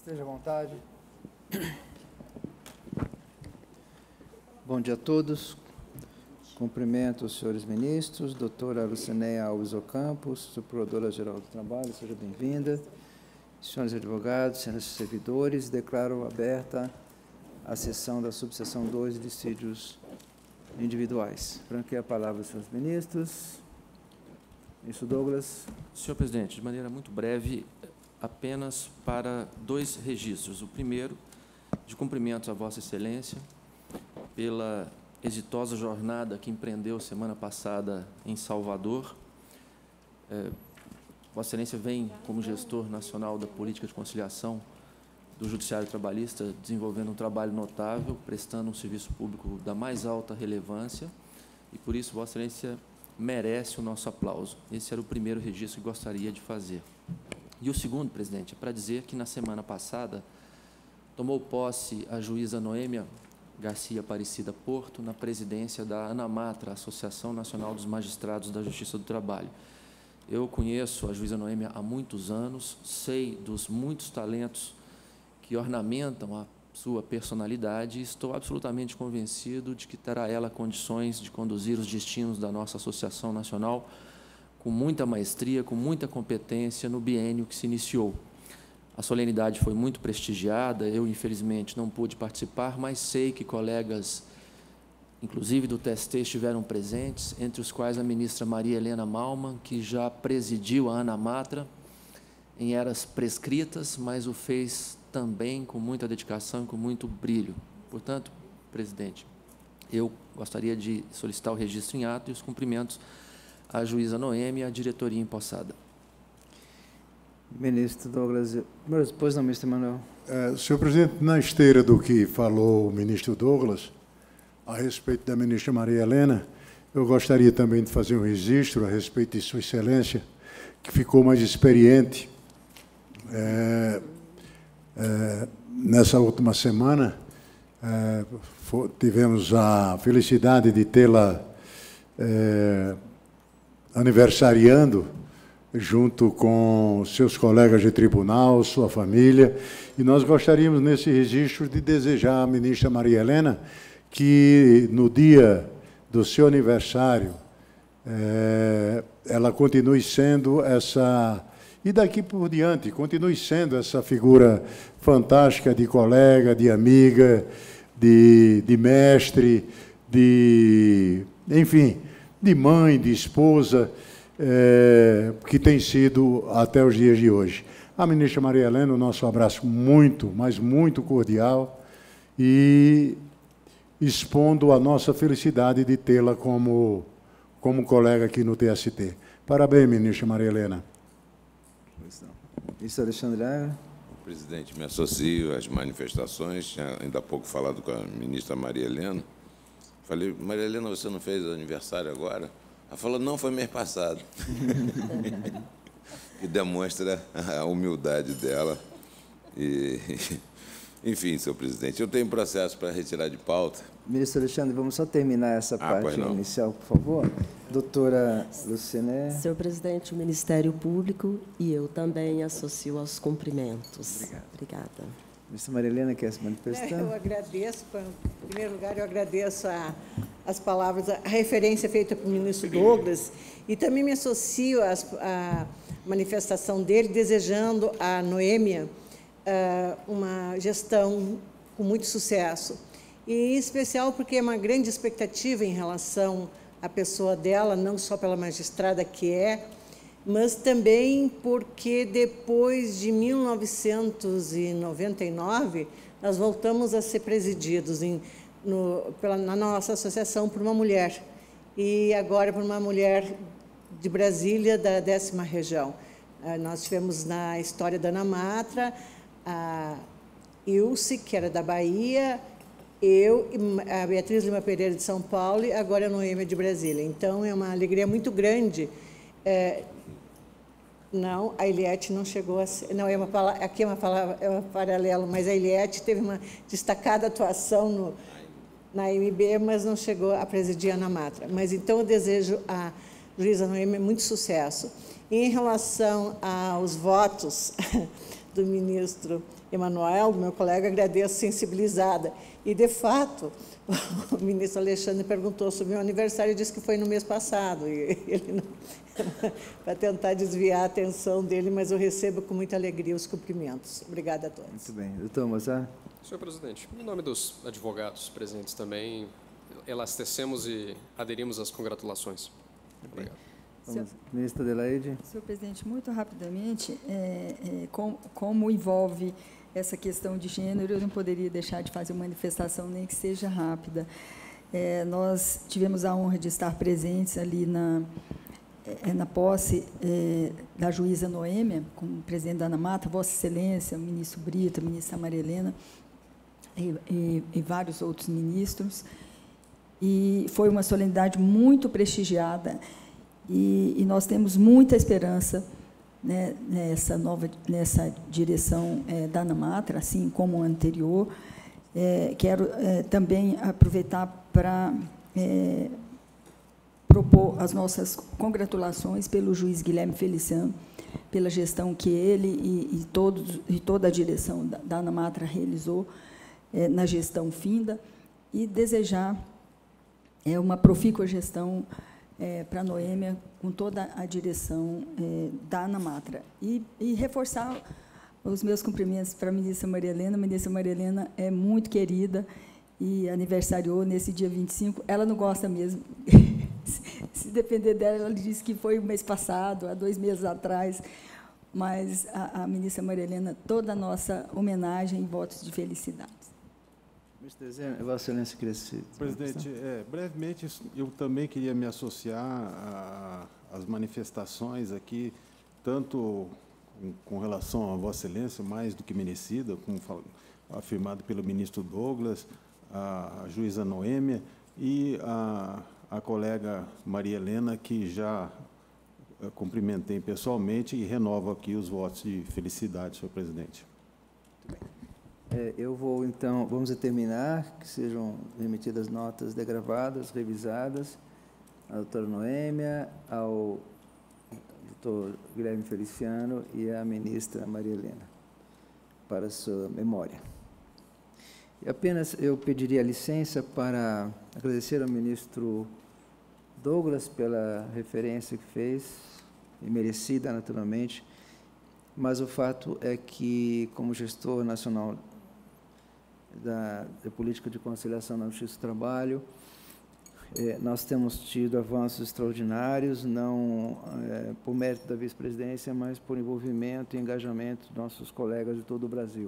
Esteja à vontade. Bom dia a todos. Cumprimento os senhores ministros, doutora Lucinéia Alves Ocampo, Procuradora-Geral do Trabalho, seja bem-vinda. Senhores advogados, senhores servidores, declaro aberta a sessão da subseção 2 de dissídios individuais. Franqueio a palavra aos senhores ministros. Ministro Douglas. Senhor presidente, de maneira muito breve, apenas para 2 registros. O primeiro, de cumprimentos a Vossa Excelência pela exitosa jornada que empreendeu semana passada em Salvador. Vossa Excelência vem, como gestor nacional da política de conciliação do Judiciário Trabalhista, desenvolvendo um trabalho notável, prestando um serviço público da mais alta relevância, e, por isso, Vossa Excelência merece o nosso aplauso. Esse era o primeiro registro que gostaria de fazer. E o segundo, presidente, é para dizer que, na semana passada, tomou posse a juíza Noêmia Garcia Aparecida Porto na presidência da ANAMATRA, Associação Nacional dos Magistrados da Justiça do Trabalho. Eu conheço a juíza Noêmia há muitos anos, sei dos muitos talentos que ornamentam a sua personalidade e estou absolutamente convencido de que terá ela condições de conduzir os destinos da nossa Associação Nacional com muita maestria, com muita competência no biênio que se iniciou. A solenidade foi muito prestigiada, eu, infelizmente, não pude participar, mas sei que colegas, inclusive do TST, estiveram presentes, entre os quais a ministra Maria Helena Malman, que já presidiu a ANAMATRA em eras prescritas, mas o fez também com muita dedicação e com muito brilho. Portanto, presidente, eu gostaria de solicitar o registro em ato e os cumprimentos à juíza Noêmia e à diretoria empossada. Ministro Douglas. Depois não, ministro Emanuel. Senhor presidente, na esteira do que falou o ministro Douglas, a respeito da ministra Maria Helena, eu gostaria também de fazer um registro a respeito de Sua Excelência, que ficou mais experiente. Nessa última semana, tivemos a felicidade de tê-la aniversariando, junto com seus colegas de tribunal, sua família, e nós gostaríamos, nesse registro, de desejar à ministra Maria Helena que, no dia do seu aniversário, ela continue sendo essa, e daqui por diante, continue sendo essa figura fantástica de colega, de amiga, de mestre, enfim, de mãe, de esposa, que tem sido até os dias de hoje. A ministra Maria Helena, o nosso abraço muito, mas muito cordial, e expondo a nossa felicidade de tê-la como colega aqui no TST. Parabéns, ministra Maria Helena. Ministro Alexandre Agra. Presidente, me associo às manifestações. Tinha ainda há pouco falado com a ministra Maria Helena. Falei, Maria Helena, você não fez aniversário agora? Ela falou, não, foi mês passado. Que demonstra a humildade dela. Enfim, senhor presidente, eu tenho processo para retirar de pauta. Ministro Alexandre, vamos só terminar essa parte inicial, por favor. Doutora Lucinéia. Senhor presidente, o Ministério Público e eu também associo aos cumprimentos. Obrigado. Obrigada. Ministra Maria Helena, quer se manifestar? Eu agradeço, em primeiro lugar, eu agradeço as palavras, a referência feita pelo ministro Douglas, e também me associo à manifestação dele, desejando à Noêmia uma gestão com muito sucesso. E, em especial, porque é uma grande expectativa em relação à pessoa dela, não só pela magistrada que é, mas também porque, depois de 1999, nós voltamos a ser presididos na nossa associação por uma mulher, e agora por uma mulher de Brasília, da 10ª região. Nós tivemos, na história da ANAMATRA, a Ilse, que era da Bahia, eu, a Beatriz Lima Pereira, de São Paulo, e agora a Noêmia, de Brasília. Então, é uma alegria muito grande. Não, a Eliette não chegou a ser... Não, aqui é uma palavra, é um paralelo, mas a Eliette teve uma destacada atuação na AMB, mas não chegou a presidir a ANAMATRA. Mas, então, eu desejo à juíza Noêmia muito sucesso. Em relação aos votos do ministro Emanuel, do meu colega, agradeço sensibilizada. E, de fato, o ministro Alexandre perguntou sobre o meu aniversário e disse que foi no mês passado. E ele não, para tentar desviar a atenção dele, mas eu recebo com muita alegria os cumprimentos. Obrigada a todos. Muito bem. Doutor Mozart? Senhor presidente, em nome dos advogados presentes também, elastecemos e aderimos às congratulações. Obrigado. Vamos, ministra Adelaide. Senhor presidente, muito rapidamente, como envolve essa questão de gênero, eu não poderia deixar de fazer uma manifestação, nem que seja rápida. Nós tivemos a honra de estar presentes ali na posse da juíza Noêmia, como presidente da ANAMATRA, Vossa Excelência, o ministro Brito, a ministra Maria Helena, e vários outros ministros. E foi uma solenidade muito prestigiada, e nós temos muita esperança, né, nessa direção da ANAMATRA, assim como a anterior. Quero também aproveitar para propor as nossas congratulações pelo juiz Guilherme Feliciano, pela gestão que ele e toda a direção da ANAMATRA realizou na gestão finda, e desejar uma profícua gestão para a Noêmia, com toda a direção da ANAMATRA. E reforçar os meus cumprimentos para a ministra Maria Helena. A ministra Maria Helena é muito querida e aniversariou nesse dia 25. Ela não gosta mesmo. Se depender dela, ela disse que foi o mês passado, há 2 meses atrás, mas a ministra Maria Helena, toda a nossa homenagem e votos de felicidade. Ministro Dezena, Vossa Excelência queria se... Presidente, brevemente, eu também queria me associar às manifestações aqui, tanto com relação a Vossa Excelência, mais do que merecida, como afirmado pelo ministro Douglas, a juíza Noêmia e a colega Maria Helena, que já cumprimentei pessoalmente, e renovo aqui os votos de felicidade, senhor presidente. Muito bem. Eu vou, então, vamos determinar que sejam emitidas notas degravadas, revisadas, à doutora Noêmia, ao doutor Guilherme Feliciano e à ministra Maria Helena, para a sua memória. E apenas eu pediria licença para agradecer ao ministro Douglas pela referência que fez, e merecida, naturalmente, mas o fato é que, como gestor nacional da Política de Conciliação na Justiça do Trabalho, nós temos tido avanços extraordinários, não por mérito da vice-presidência, mas por envolvimento e engajamento de nossos colegas de todo o Brasil.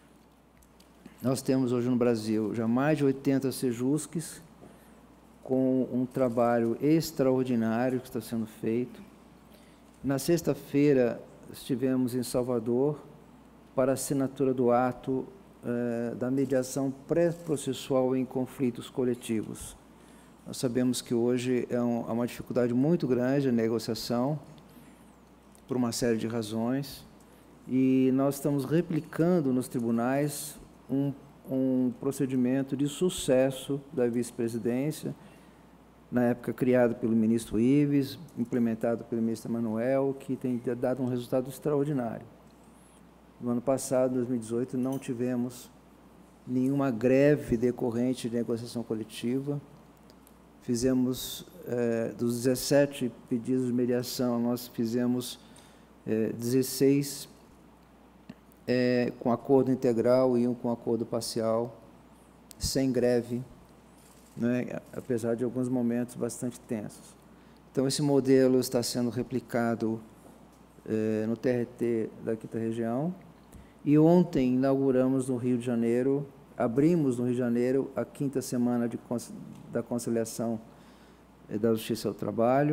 Nós temos hoje no Brasil já mais de 80 SEJUSCs, com um trabalho extraordinário que está sendo feito. Na sexta-feira, estivemos em Salvador para a assinatura do ato da mediação pré-processual em conflitos coletivos. Nós sabemos que hoje há uma dificuldade muito grande a negociação, por uma série de razões, e nós estamos replicando nos tribunais um procedimento de sucesso da vice-presidência, na época criado pelo ministro Ives, implementado pelo ministro Emanuel, que tem dado um resultado extraordinário. No ano passado, 2018, não tivemos nenhuma greve decorrente de negociação coletiva. Fizemos, dos 17 pedidos de mediação, nós fizemos 16 com acordo integral e um com acordo parcial, sem greve, né, apesar de alguns momentos bastante tensos. Então, esse modelo está sendo replicado no TRT da quinta região, e ontem inauguramos no Rio de Janeiro, abrimos no Rio de Janeiro a 5ª semana da conciliação da Justiça ao Trabalho,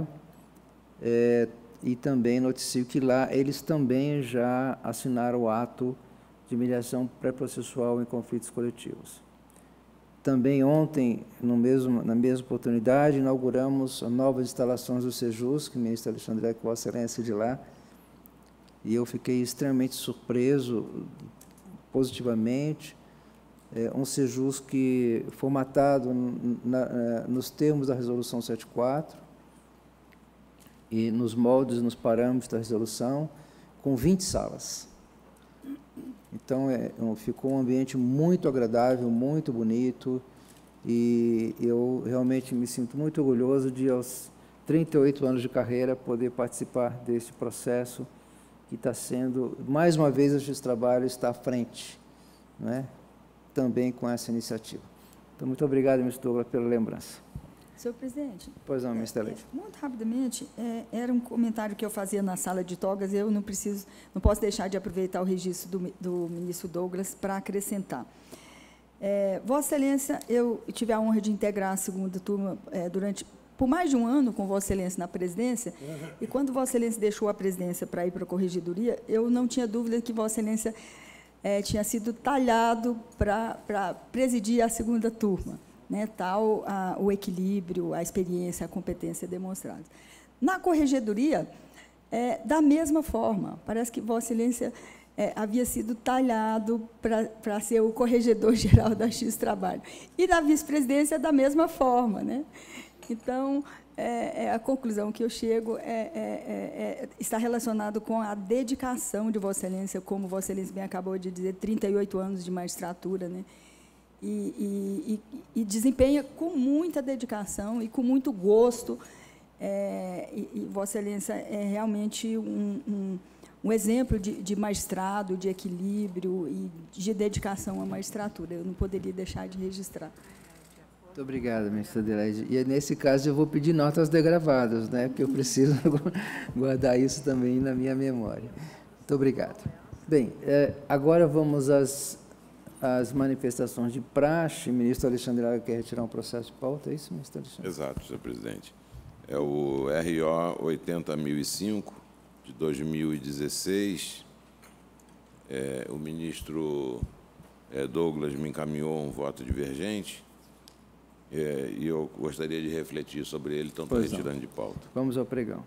e também noticio que lá eles também já assinaram o ato de mediação pré-processual em conflitos coletivos. Também ontem, na mesma oportunidade, inauguramos as novas instalações do SEJUSC, que o ministro Alexandre, com Vossa Excelência de lá, e eu fiquei extremamente surpreso, positivamente, um SEJUSC formatado nos termos da Resolução 74, e nos moldes, nos parâmetros da resolução, com 20 salas. Então, ficou um ambiente muito agradável, muito bonito, e eu realmente me sinto muito orgulhoso de, aos 38 anos de carreira, poder participar desse processo que está sendo, mais uma vez, a Justiça do Trabalho está à frente, não é? Também com essa iniciativa. Então, muito obrigado, ministro Douglas, pela lembrança. Senhor presidente. Pois não, ministra Leite. Muito rapidamente, era um comentário que eu fazia na sala de togas, eu não posso deixar de aproveitar o registro do ministro Douglas para acrescentar. Vossa Excelência, eu tive a honra de integrar a segunda turma por mais de um ano com Vossa Excelência na presidência, e quando Vossa Excelência deixou a presidência para ir para a corregedoria, eu não tinha dúvida que Vossa Excelência tinha sido talhado para presidir a segunda turma, né, tal o equilíbrio, a experiência, a competência demonstradas. Na corregedoria, da mesma forma, parece que Vossa Excelência havia sido talhado para ser o corregedor-geral da Justiça do Trabalho. E na vice-presidência, da mesma forma, né? Então, a conclusão que eu chego está relacionado com a dedicação de Vossa Excelência, como Vossa Excelência bem acabou de dizer, 38 anos de magistratura, né? E desempenha com muita dedicação e com muito gosto. E Vossa Excelência é realmente um exemplo de magistrado, de equilíbrio e de dedicação à magistratura. Eu não poderia deixar de registrar. Muito obrigado, ministra Adelaide. E, nesse caso, eu vou pedir notas degravadas, né, porque eu preciso guardar isso também na minha memória. Muito obrigado. Bem, agora vamos às manifestações de praxe. O ministro Alexandre Araga quer retirar um processo de pauta, é isso, ministro Alexandre? Exato, senhor presidente. É o RO 80.005, de 2016. O ministro Douglas me encaminhou um voto divergente, e eu gostaria de refletir sobre ele, então estou retirando de pauta. Vamos ao pregão.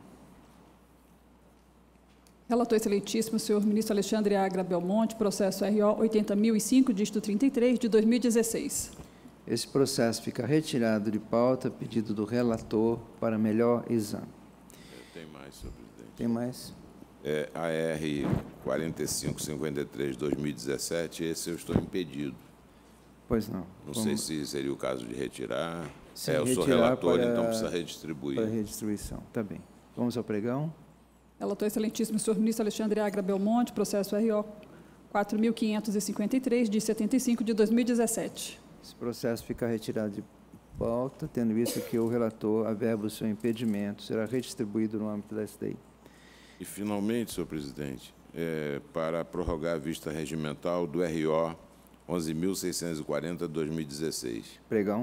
Relator excelentíssimo, senhor ministro Alexandre Agra Belmonte, processo RO 80.005, dígito 33, de 2016. Esse processo fica retirado de pauta, pedido do relator para melhor exame. Tem mais, senhor presidente. Tem mais? AR 4553, 2017, esse eu estou impedido. Pois não. Não sei se seria o caso de retirar. Sim, eu sou relator, então precisa redistribuir. Para redistribuição, tá bem. Vamos ao pregão. Relator excelentíssimo, senhor ministro Alexandre Agra Belmonte, processo RO 4.553, de 75, de 2017. Esse processo fica retirado de pauta, tendo visto que o relator averba o seu impedimento, será redistribuído no âmbito da STI. E, finalmente, senhor presidente, para prorrogar a vista regimental do RO 11.640, 2016. Pregão.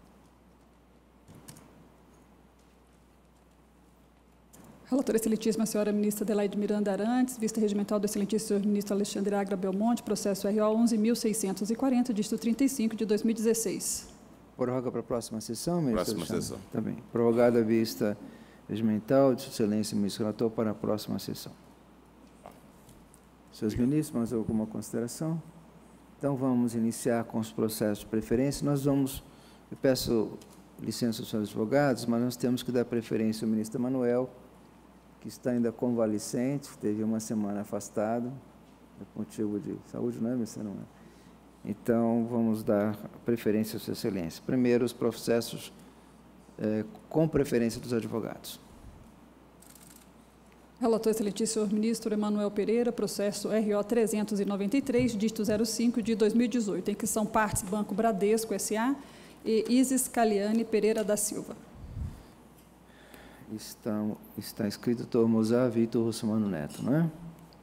Relatora excelentíssima, senhora ministra Adelaide Miranda Arantes, vista regimental do excelentíssimo senhor ministro Alexandre Agra Belmonte, processo RO 11.640, dígito 35, de 2016. Prorroga para a próxima sessão, ministro Próxima Alexandre? sessão. Tá bem. Prorrogada a vista regimental de sua excelência, ministro relator, para a próxima sessão. Senhores ministros, mais alguma consideração? Então, vamos iniciar com os processos de preferência. Eu peço licença aos senhores advogados, mas nós temos que dar preferência ao ministro Emanuel, que está ainda convalescente, teve uma semana afastado, por motivo de saúde, não é, ministro? Não é? Então, vamos dar preferência à sua excelência. Primeiro, os processos com preferência dos advogados. Relator excelentíssimo senhor ministro Emanuel Pereira, processo RO 393, dígito 05, de 2018, em que são partes Banco Bradesco S.A. e Isis Caliane Pereira da Silva. Está escrito doutor Mozart Vitor Russomano Neto, não é?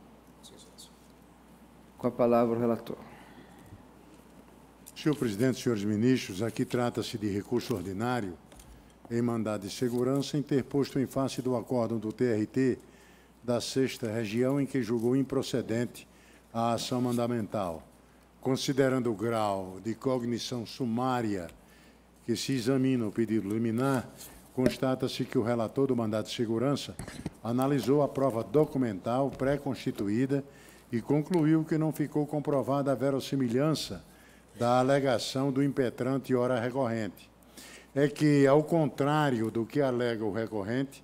Com a palavra o relator. Senhor presidente, senhores ministros, aqui trata-se de recurso ordinário em mandado de segurança interposto em face do acórdão do TRT da 6ª Região, em que julgou improcedente a ação mandamental. Considerando o grau de cognição sumária que se examina o pedido liminar, constata-se que o relator do mandado de segurança analisou a prova documental pré-constituída e concluiu que não ficou comprovada a verossimilhança da alegação do impetrante ora recorrente. É que, ao contrário do que alega o recorrente,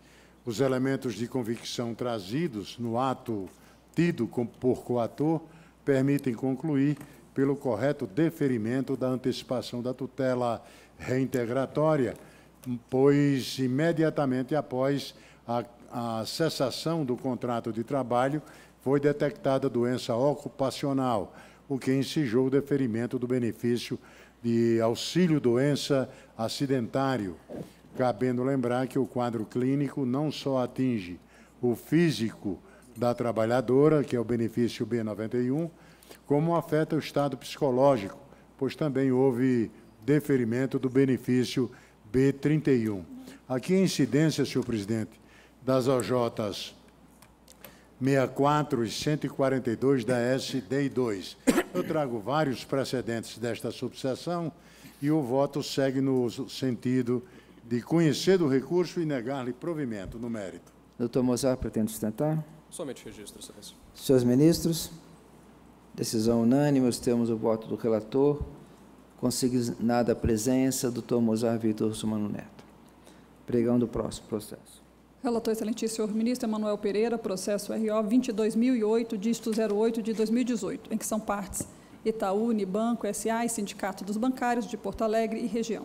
Os elementos de convicção trazidos no ato tido por coator permitem concluir pelo correto deferimento da antecipação da tutela reintegratória, pois imediatamente após a cessação do contrato de trabalho foi detectada doença ocupacional, o que ensejaou o deferimento do benefício de auxílio-doença acidentário, cabendo lembrar que o quadro clínico não só atinge o físico da trabalhadora, que é o benefício B91, como afeta o estado psicológico, pois também houve deferimento do benefício B31. Aqui a incidência, senhor presidente, das OJs 64 e 142 da SDI2. Eu trago vários precedentes desta subseção e o voto segue no sentido de conhecer do recurso e negar-lhe provimento no mérito. Doutor Mozart, pretende sustentar? Somente registro, excelência. Senhores ministros, decisão unânime, nós temos o voto do relator, consignada a presença, doutor Mozart Vitor Russomano Neto. Pregão do próximo processo. Relator excelentíssimo senhor ministro Emanuel Pereira, processo RO 22.008, dígito 08 de 2018, em que são partes Itaú, Unibanco, SA e Sindicato dos Bancários de Porto Alegre e região.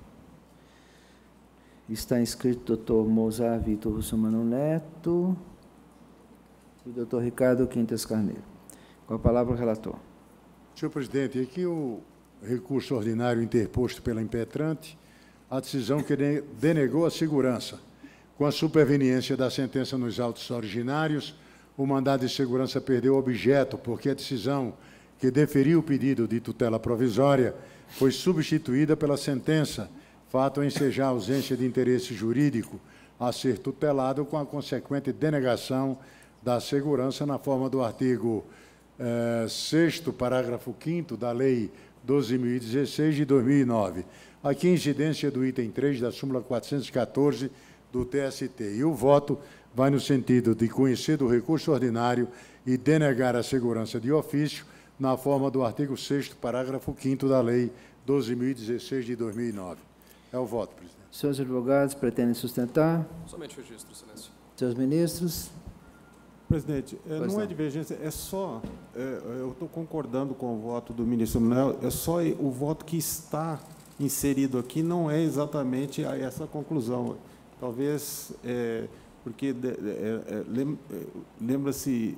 Está inscrito o doutor Mozart Vitor Russomano Neto e o doutor Ricardo Quintas Carneiro. Com a palavra o relator. Senhor presidente, aqui o recurso ordinário interposto pela impetrante, a decisão que denegou a segurança. Com a superveniência da sentença nos autos originários, o mandado de segurança perdeu objeto, porque a decisão que deferiu o pedido de tutela provisória foi substituída pela sentença, fato a ensejar a ausência de interesse jurídico a ser tutelado com a consequente denegação da segurança na forma do artigo 6º, parágrafo 5º da Lei 12.016 de 2009. Aqui, incidência do item 3 da súmula 414 do TST. E o voto vai no sentido de conhecer do recurso ordinário e denegar a segurança de ofício na forma do artigo 6º, parágrafo 5º da Lei 12.016 de 2009. É o voto, presidente. Senhores advogados, pretendem sustentar? Somente registro, excelência. Senhores ministros? Presidente, não é divergência, é só, eu estou concordando com o voto do ministro Manuel, é só o voto que está inserido aqui, não é exatamente a essa conclusão. Talvez, porque lembra-se,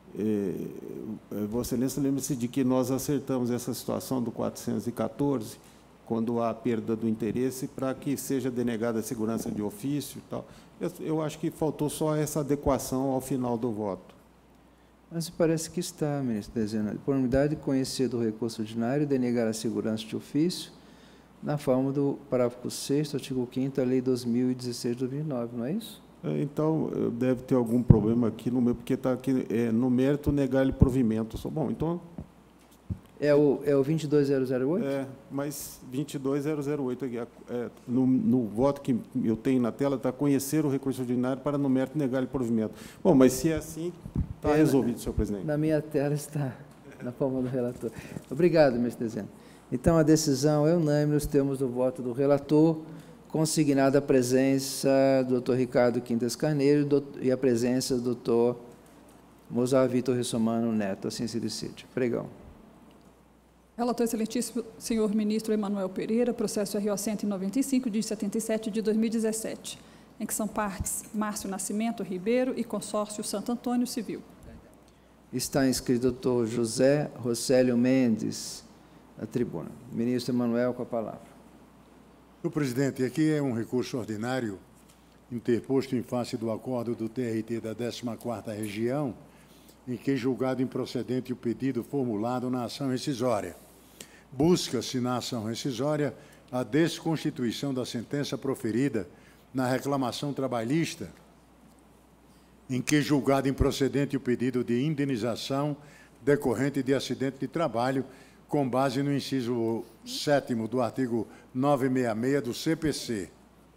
Vossa Excelência, lembra-se de que nós acertamos essa situação do 414, quando há perda do interesse, para que seja denegada a segurança de ofício e tal. Eu acho que faltou só essa adequação ao final do voto. Mas parece que está, ministro, dizendo, por unidade de conhecer do recurso ordinário e denegar a segurança de ofício, na forma do parágrafo 6º, artigo 5º da Lei 2016 de 2009, não é isso? Então, deve ter algum problema aqui, porque está aqui, no mérito, negar-lhe provimento. Bom, então... É o 22008? Mas 22008 aqui. No voto que eu tenho na tela, está conhecer o recurso ordinário para, no mérito, negar-lhe provimento. Bom, mas se é assim, está resolvido, senhor presidente. Na minha tela está, na forma do relator. Obrigado, ministro Dezeno. Então, a decisão é unânime, nós temos o voto do relator, consignada a presença do doutor Ricardo Quintas Carneiro e a presença do doutor Mozart Vitor Russomano Neto, assim se decide. Pregão. Relator excelentíssimo senhor ministro Emanuel Pereira, processo RO 195, de 77 de 2017, em que são partes Márcio Nascimento Ribeiro e consórcio Santo Antônio Civil. Está inscrito o doutor José Rosélio Mendes, à tribuna. Ministro Emanuel, com a palavra. Senhor presidente, aqui é um recurso ordinário interposto em face do acordo do TRT da 14ª Região, em que julgado improcedente o pedido formulado na ação rescisória. Busca-se na ação rescisória a desconstituição da sentença proferida na reclamação trabalhista, em que julgado improcedente o pedido de indenização decorrente de acidente de trabalho, com base no inciso 7º do artigo 966 do CPC.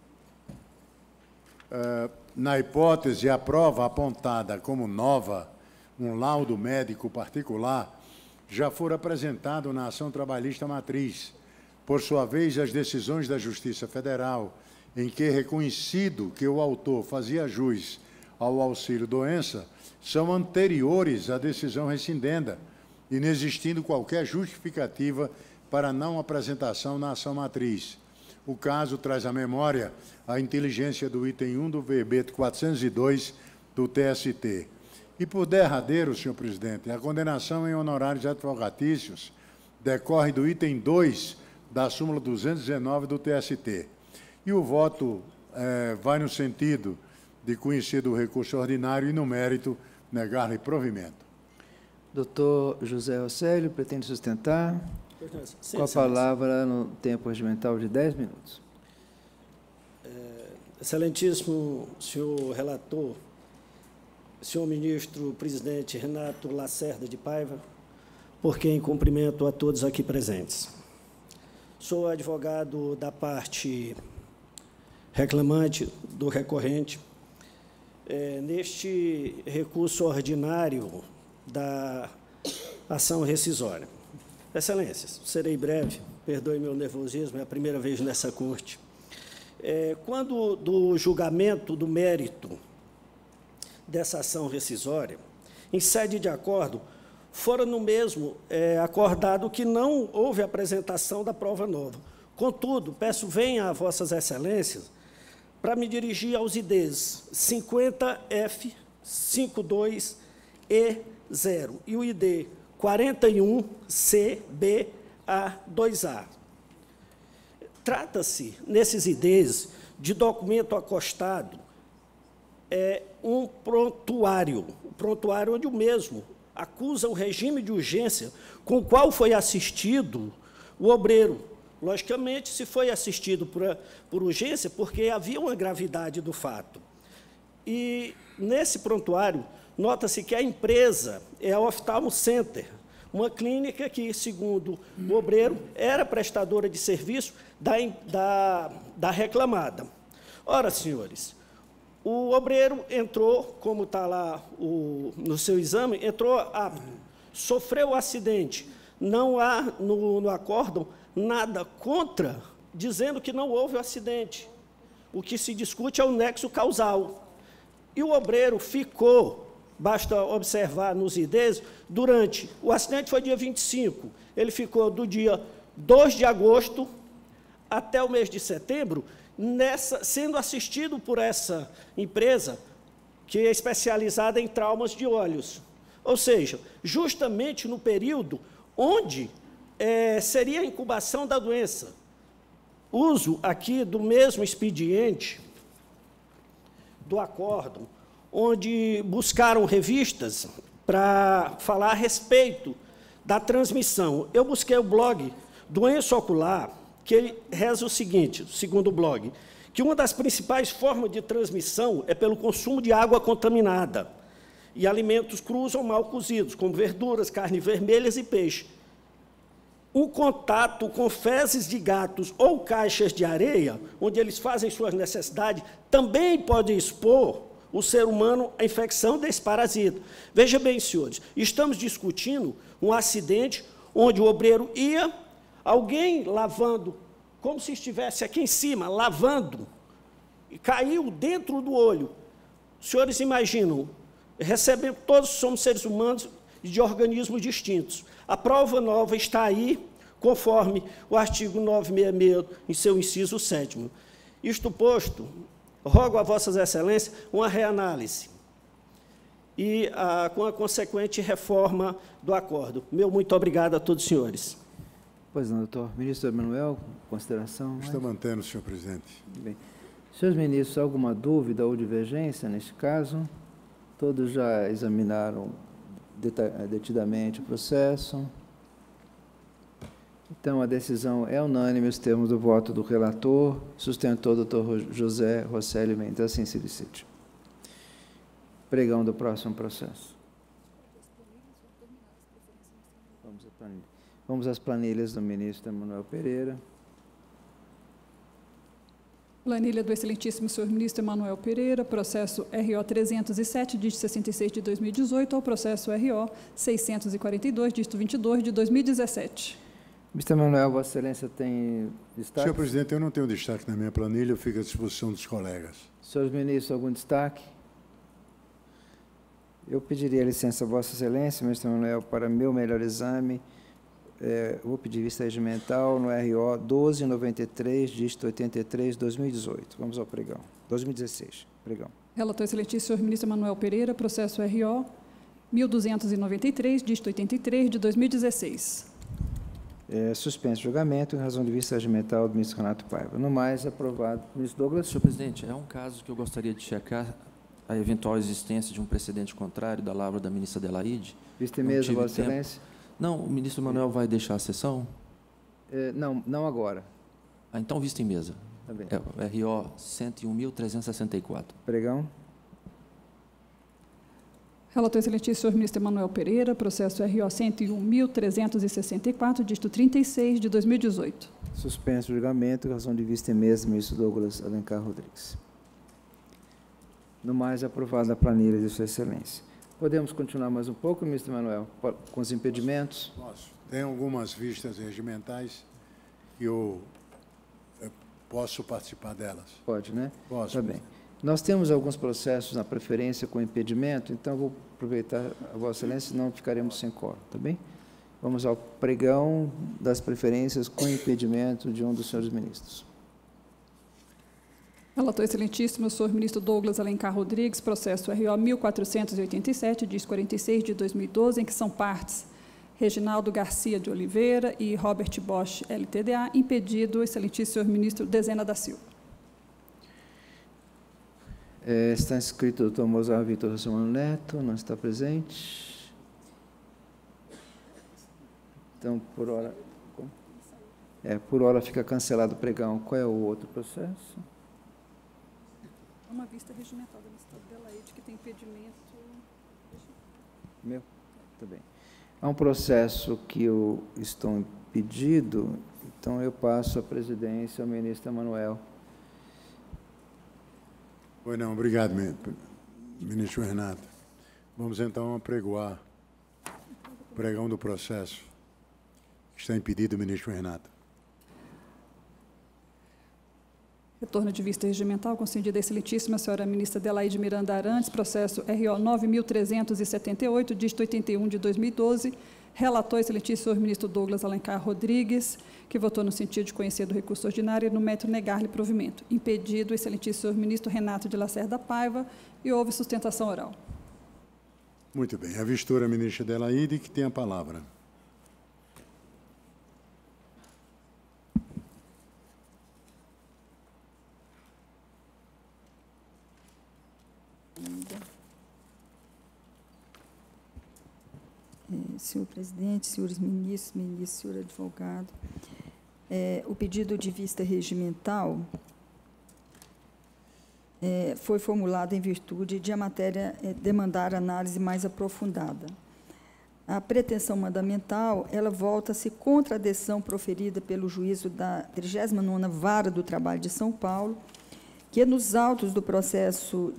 Na hipótese, a prova apontada como nova, um laudo médico particular, já for apresentado na ação trabalhista matriz. Por sua vez, as decisões da Justiça Federal em que é reconhecido que o autor fazia jus ao auxílio-doença são anteriores à decisão rescindenda, inexistindo qualquer justificativa para não apresentação na ação matriz. O caso traz à memória a inteligência do item 1 do verbete 402 do TST. E, por derradeiro, senhor presidente, a condenação em honorários advocatícios decorre do item 2 da súmula 219 do TST. E o voto vai no sentido de conhecer do recurso ordinário e, no mérito, negar-lhe provimento. Doutor José Rosselli, pretende sustentar? Com a palavra no tempo regimental de 10 minutos. Excelentíssimo senhor relator, senhor ministro presidente Renato Lacerda de Paiva, por quem cumprimento a todos aqui presentes. Sou advogado da parte reclamante, do recorrente. Neste recurso ordinário da ação rescisória. Excelências, serei breve, perdoe meu nervosismo, é a primeira vez nessa corte. Quando do julgamento do mérito dessa ação rescisória, em sede de acordo, fora no mesmo acordado que não houve apresentação da prova nova. Contudo, peço venha a vossas excelências para me dirigir aos IDs 50F 52E0 e o ID 41CBA2A. Trata-se, nesses IDs, de documento acostado, um prontuário onde o mesmo acusa o regime de urgência com o qual foi assistido o obreiro. Logicamente, se foi assistido por urgência, porque havia uma gravidade do fato. E, nesse prontuário, nota-se que a empresa é a Oftalmo Center, uma clínica que, segundo o obreiro, era prestadora de serviço da reclamada. Ora, senhores, o obreiro entrou, como está lá no seu exame, entrou apto, sofreu o acidente, não há no acórdão nada contra, dizendo que não houve o acidente. O que se discute é o nexo causal. E o obreiro ficou, basta observar nos IDs, durante, o acidente foi dia 25, ele ficou do dia 2 de agosto até o mês de setembro, sendo assistido por essa empresa, que é especializada em traumas de olhos. Ou seja, justamente no período onde seria a incubação da doença. Uso aqui do mesmo expediente do acórdão, onde buscaram revistas para falar a respeito da transmissão. Eu busquei o blog Doença Ocular, que ele reza o seguinte, segundo o blog, que uma das principais formas de transmissão é pelo consumo de água contaminada e alimentos crus ou mal cozidos, como verduras, carnes vermelhas e peixe. O contato com fezes de gatos ou caixas de areia, onde eles fazem suas necessidades, também pode expor o ser humano à infecção desse parasita. Veja bem, senhores, estamos discutindo um acidente onde o obreiro ia, alguém lavando, como se estivesse aqui em cima, lavando, e caiu dentro do olho. Os senhores imaginam, recebemos, todos somos seres humanos de organismos distintos. A prova nova está aí, conforme o artigo 966, em seu inciso 7º. Isto posto, rogo a vossas excelências uma reanálise e com a consequente reforma do acordo. Meu muito obrigado a todos os senhores. Pois não, doutor. Ministro Emanuel, consideração? Estou mantendo, senhor presidente. Bem. Senhores ministros, alguma dúvida ou divergência neste caso? Todos já examinaram detidamente o processo. Então, a decisão é unânime, os termos do voto do relator, sustentou o doutor José Rosselli Mendes, assim se licite. Pregão do próximo processo. Vamos às planilhas do ministro Emanuel Pereira. Planilha do excelentíssimo senhor ministro Emanuel Pereira, processo RO 307, dígito 66 de 2018, ao processo RO 642, dígito 22 de 2017. Mr. Manuel, Vossa Excelência tem destaque? Senhor presidente, eu não tenho destaque na minha planilha, eu fico à disposição dos colegas. Senhores ministros, algum destaque? Eu pediria licença a Vossa Excelência, Mr. Manuel, para meu melhor exame. Vou pedir vista regimental no RO 1293, dígito 83, 2018. Vamos ao pregão. 2016, pregão. Relator excelentíssimo, senhor ministro Emanuel Pereira, processo RO 1293, dígito 83, de 2016. Suspenso o julgamento em razão de vista regimental do ministro Renato Paiva. No mais, aprovado. Ministro Douglas. Senhor presidente, é um caso que eu gostaria de checar a eventual existência de um precedente contrário da lavra da ministra Adelaide. Vista e mesa, Vossa Excelência. Não, o ministro Manuel vai deixar a sessão? Não agora. Então, vista em mesa. Tá bem. RO 101.364. Pregão. Relator excelentíssimo, senhor ministro Emanuel Pereira, processo RO 101.364, dígito 36, de 2018. Suspenso o julgamento, razão de vista em mesa, ministro Douglas Alencar Rodrigues. No mais, aprovada a planilha de Sua Excelência. Podemos continuar mais um pouco, ministro Emanuel, com os impedimentos? Posso. Tem algumas vistas regimentais que eu posso participar delas. Pode, né? Posso. Tá bem. Nós temos alguns processos na preferência com impedimento, então vou aproveitar a Vossa Excelência, senão ficaremos sem quórum, tá bem? Vamos ao pregão das preferências com impedimento de um dos senhores ministros. Relator excelentíssimo, senhor ministro Douglas Alencar Rodrigues, processo RO 1487, dígito 46, de 2012, em que são partes Reginaldo Garcia de Oliveira e Robert Bosch, LTDA, impedido, excelentíssimo senhor ministro Dezena da Silva. Está inscrito o doutor Mozart Vitor Rossomano Neto, não está presente. Então, por hora fica cancelado o pregão. Qual é o outro processo? Uma vista regimental da ministra Adelaide, que tem impedimento... Meu? Tá bem. Há um processo que eu estou impedido, então eu passo a presidência ao ministro Emanuel. Pois não, obrigado, ministro Renato. Vamos então apregoar o pregão do processo. Está impedido, ministro Renato. Retorno de vista regimental, concedida à excelentíssima senhora ministra Adelaide Miranda Arantes, processo RO 9.378, dígito 81 de 2012, relator excelentíssimo senhor ministro Douglas Alencar Rodrigues, que votou no sentido de conhecer do recurso ordinário e no mérito negar-lhe provimento. Impedido, excelentíssimo senhor ministro Renato de Lacerda Paiva, e houve sustentação oral. Muito bem. A vistora ministra Adelaide, que tem a palavra. Senhor presidente, senhores ministros, senhor advogado, o pedido de vista regimental foi formulado em virtude de a matéria demandar análise mais aprofundada. A pretensão mandamental, ela volta-se contra a decisão proferida pelo juízo da 39ª Vara do Trabalho de São Paulo, que nos autos do processo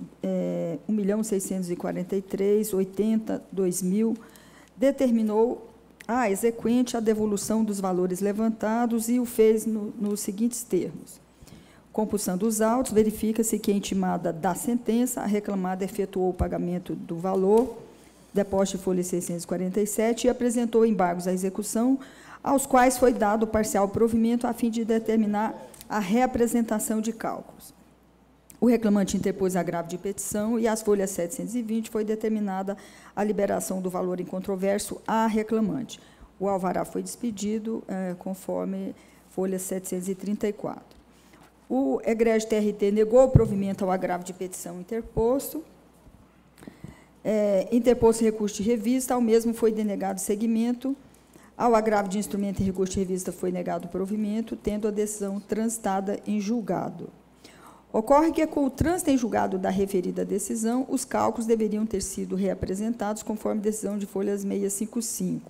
1.643.80.2000, determinou à exequente a devolução dos valores levantados e o fez nos seguintes termos. Compulsando os autos, verifica-se que a intimada da sentença, a reclamada efetuou o pagamento do valor, depósito de folha 647, e apresentou embargos à execução, aos quais foi dado parcial provimento a fim de determinar a reapresentação de cálculos. O reclamante interpôs agravo de petição e, às folhas 720, foi determinada a liberação do valor em controverso à reclamante. O alvará foi despedido, conforme folha 734. O egrégio TRT negou o provimento ao agravo de petição interposto. Interposto recurso de revista, ao mesmo foi denegado seguimento. Ao agravo de instrumento em recurso de revista foi negado o provimento, tendo a decisão transitada em julgado. Ocorre que, com o trânsito em julgado da referida decisão, os cálculos deveriam ter sido reapresentados conforme decisão de folhas 655.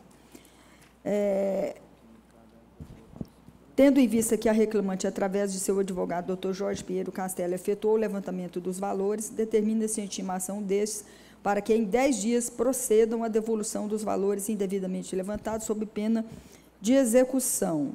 Tendo em vista que a reclamante, através de seu advogado, Dr. Jorge Pinheiro Castelo, efetuou o levantamento dos valores, determina-se a intimação destes para que, em 10 dias, procedam à devolução dos valores indevidamente levantados, sob pena de execução.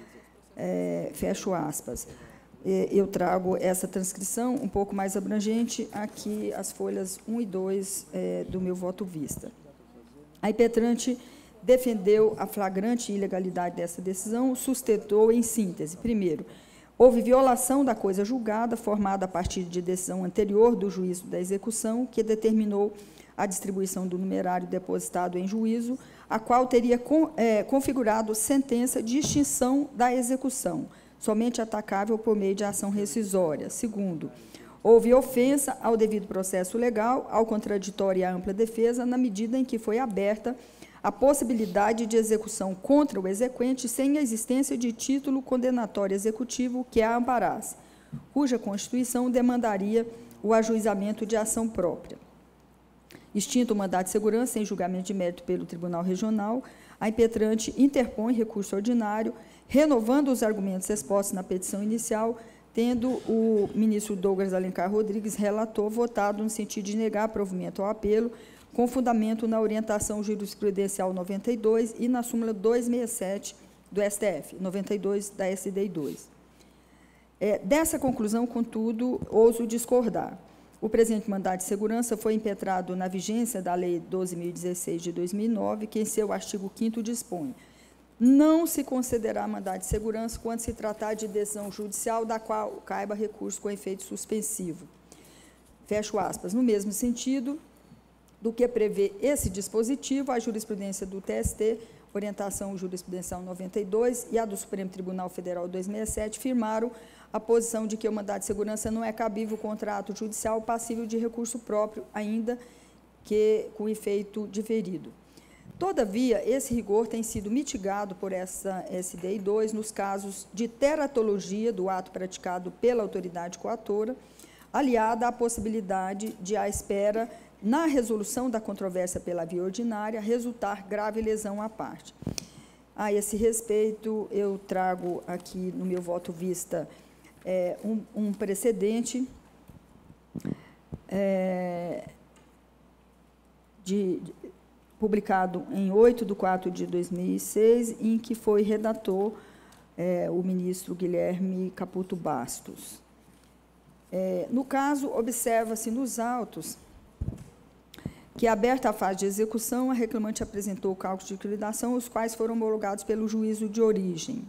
Fecho aspas. Eu trago essa transcrição um pouco mais abrangente, aqui as folhas 1 e 2 do meu voto vista. A impetrante defendeu a flagrante ilegalidade dessa decisão, sustentou em síntese. Primeiro, houve violação da coisa julgada, formada a partir de decisão anterior do juízo da execução, que determinou a distribuição do numerário depositado em juízo, a qual teria configurado sentença de extinção da execução, somente atacável por meio de ação rescisória. Segundo, houve ofensa ao devido processo legal, ao contraditório e à ampla defesa, na medida em que foi aberta a possibilidade de execução contra o exequente sem a existência de título condenatório executivo que a amparasse, cuja constituição demandaria o ajuizamento de ação própria. Extinto o mandado de segurança em julgamento de mérito pelo Tribunal Regional, a impetrante interpõe recurso ordinário, renovando os argumentos expostos na petição inicial, tendo o ministro Douglas Alencar Rodrigues, relator, votado no sentido de negar provimento ao apelo, com fundamento na orientação jurisprudencial 92 e na súmula 267 do STF, 92 da SDI 2. Dessa conclusão, contudo, ouso discordar. O presente mandado de segurança foi impetrado na vigência da Lei 12.016 de 2009, que em seu artigo 5º dispõe: não se considerará mandado de segurança quando se tratar de decisão judicial da qual caiba recurso com efeito suspensivo. Fecho aspas. No mesmo sentido do que prevê esse dispositivo, a jurisprudência do TST, orientação jurisprudencial 92, e a do Supremo Tribunal Federal 267, firmaram a posição de que o mandado de segurança não é cabível contra ato judicial passível de recurso próprio, ainda que com efeito diferido. Todavia, esse rigor tem sido mitigado por essa SDI 2 nos casos de teratologia do ato praticado pela autoridade coatora, aliada à possibilidade de, à espera, na resolução da controvérsia pela via ordinária, resultar grave lesão à parte. A esse respeito, eu trago aqui no meu voto vista um precedente publicado em 8/4/2006, em que foi redator o ministro Guilherme Caputo Bastos. No caso, observa-se nos autos que, aberta a fase de execução, a reclamante apresentou cálculos de liquidação, os quais foram homologados pelo juízo de origem.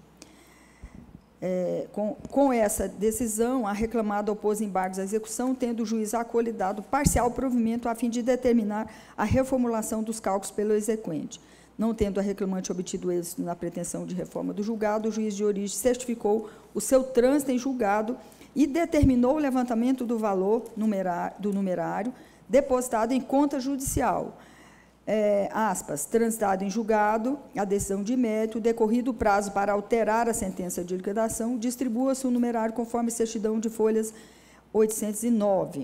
Com essa decisão, a reclamada opôs embargos à execução, tendo o juiz acolhido dado parcial provimento a fim de determinar a reformulação dos cálculos pelo exequente. Não tendo a reclamante obtido êxito na pretensão de reforma do julgado, o juiz de origem certificou o seu trânsito em julgado e determinou o levantamento do valor do numerário depositado em conta judicial, transitado em julgado, a decisão de mérito, decorrido o prazo para alterar a sentença de liquidação, distribua-se o numerário conforme certidão de folhas 809.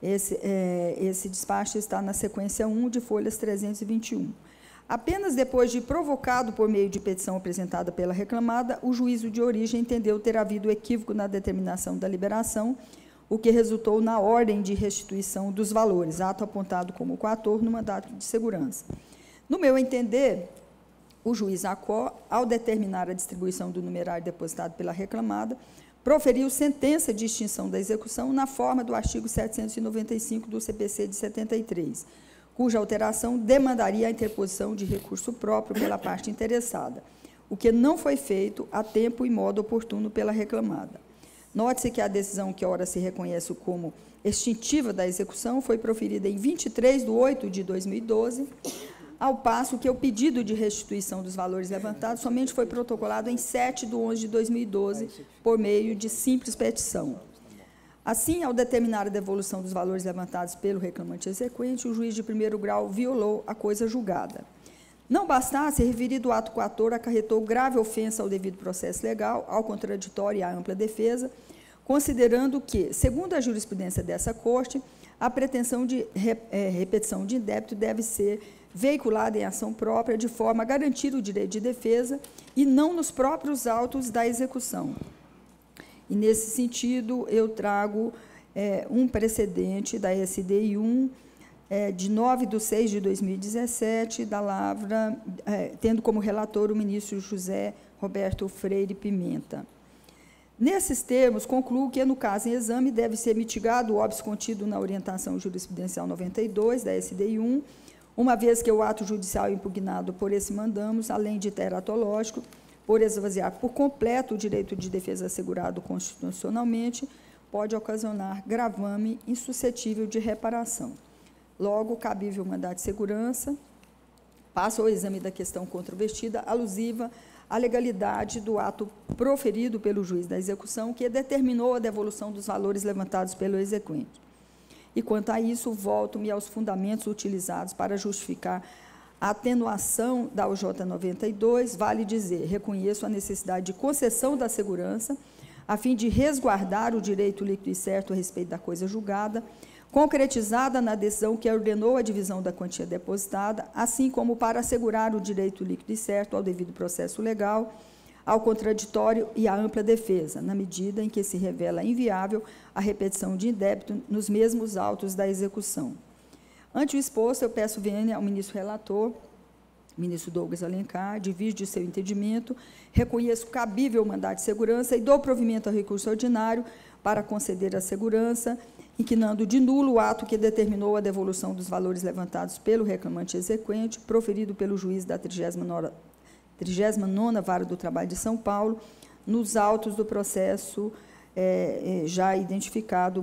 Esse despacho está na sequência 1 de folhas 321. Apenas depois de provocado por meio de petição apresentada pela reclamada, o juízo de origem entendeu ter havido equívoco na determinação da liberação, o que resultou na ordem de restituição dos valores, ato apontado como coator no mandato de segurança. No meu entender, o juiz Acó, ao determinar a distribuição do numerário depositado pela reclamada, proferiu sentença de extinção da execução na forma do artigo 795 do CPC de 73, cuja alteração demandaria a interposição de recurso próprio pela parte interessada, o que não foi feito a tempo e modo oportuno pela reclamada. Note-se que a decisão que ora se reconhece como extintiva da execução foi proferida em 23/8/2012, ao passo que o pedido de restituição dos valores levantados somente foi protocolado em 7/11/2012, por meio de simples petição. Assim, ao determinar a devolução dos valores levantados pelo reclamante exequente, o juiz de primeiro grau violou a coisa julgada. Não bastasse, referido ato coator acarretou grave ofensa ao devido processo legal, ao contraditório e à ampla defesa, considerando que, segundo a jurisprudência dessa Corte, a pretensão de repetição de indébito deve ser veiculada em ação própria, de forma a garantir o direito de defesa e não nos próprios autos da execução. E, nesse sentido, eu trago um precedente da SDI 1, de 9/6/2017, da Lavra, tendo como relator o ministro José Roberto Freire Pimenta. Nesses termos, concluo que, no caso em exame, deve ser mitigado o óbice contido na orientação jurisprudencial 92, da SDI 1, uma vez que o ato judicial impugnado por esse mandamos, além de teratológico, por esvaziar por completo o direito de defesa assegurado constitucionalmente, pode ocasionar gravame insuscetível de reparação. Logo, cabível mandado de segurança, passa ao exame da questão controvertida, alusiva à legalidade do ato proferido pelo juiz da execução, que determinou a devolução dos valores levantados pelo exequente. E, quanto a isso, volto-me aos fundamentos utilizados para justificar a atenuação da UJ 92, vale dizer, reconheço a necessidade de concessão da segurança, a fim de resguardar o direito líquido e certo a respeito da coisa julgada, concretizada na decisão que ordenou a divisão da quantia depositada, assim como para assegurar o direito líquido e certo ao devido processo legal, ao contraditório e à ampla defesa, na medida em que se revela inviável a repetição de indébito nos mesmos autos da execução. Ante o exposto, eu peço vênia ao ministro relator, ministro Douglas Alencar, divido de seu entendimento, reconheço cabível o mandado de segurança e dou provimento ao recurso ordinário para conceder a segurança, inquinando de nulo o ato que determinou a devolução dos valores levantados pelo reclamante exequente, proferido pelo juiz da 39ª Vara do Trabalho de São Paulo, nos autos do processo já identificado,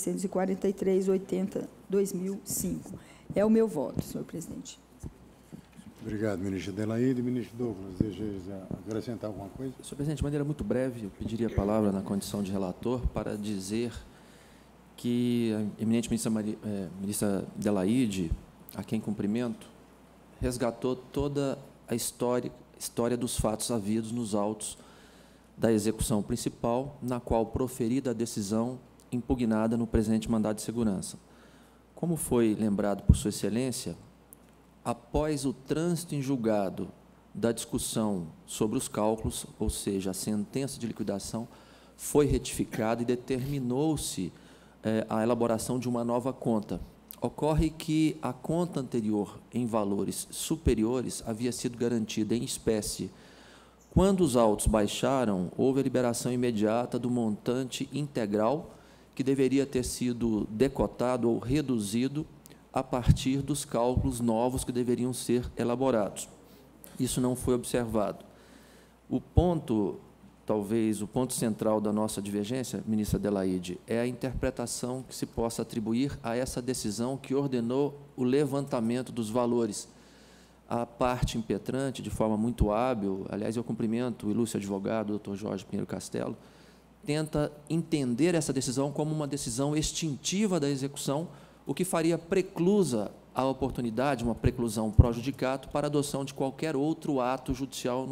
1.643.80/2005. É o meu voto, senhor presidente. Obrigado, ministra Adelaide. Ministro Douglas, deseja acrescentar alguma coisa? Senhor presidente, de maneira muito breve, eu pediria a palavra na condição de relator para dizer que a eminente ministra Adelaide, a quem cumprimento, resgatou toda a história dos fatos havidos nos autos da execução principal, na qual proferida a decisão impugnada no presente mandado de segurança. Como foi lembrado por Sua Excelência, após o trânsito em julgado da discussão sobre os cálculos, ou seja, a sentença de liquidação, foi retificada e determinou-se a elaboração de uma nova conta. Ocorre que a conta anterior, em valores superiores, havia sido garantida em espécie. Quando os autos baixaram, houve a liberação imediata do montante integral, que deveria ter sido decotado ou reduzido a partir dos cálculos novos que deveriam ser elaborados. Isso não foi observado. O ponto, talvez, o ponto central da nossa divergência, ministra Adelaide, é a interpretação que se possa atribuir a essa decisão que ordenou o levantamento dos valores. A parte impetrante, de forma muito hábil, aliás, eu cumprimento o ilustre advogado, doutor Jorge Pinheiro Castelo, tenta entender essa decisão como uma decisão extintiva da execução, o que faria preclusa a oportunidade, uma preclusão pro judicato, para a adoção de qualquer outro ato judicial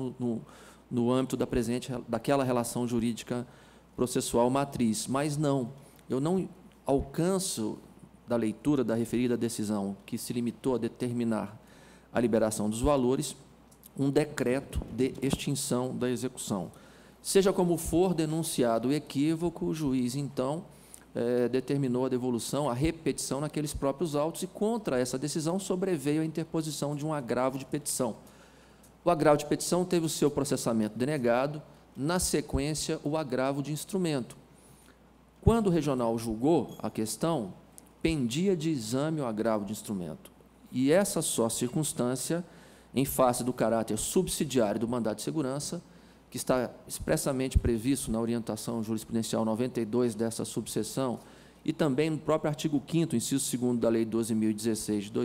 no âmbito daquela relação jurídica processual matriz. Mas não, eu não alcanço da leitura da referida decisão, que se limitou a determinar a liberação dos valores, um decreto de extinção da execução. Seja como for denunciado o equívoco, o juiz, então, determinou a devolução, a repetição naqueles próprios autos, e contra essa decisão sobreveio a interposição de um agravo de petição. O agravo de petição teve o seu processamento denegado, na sequência, o agravo de instrumento. Quando o regional julgou a questão, pendia de exame o agravo de instrumento. E essa só circunstância, em face do caráter subsidiário do mandado de segurança, que está expressamente previsto na orientação jurisprudencial 92 dessa subseção, e também no próprio artigo 5º, inciso 2º da Lei 12.016 de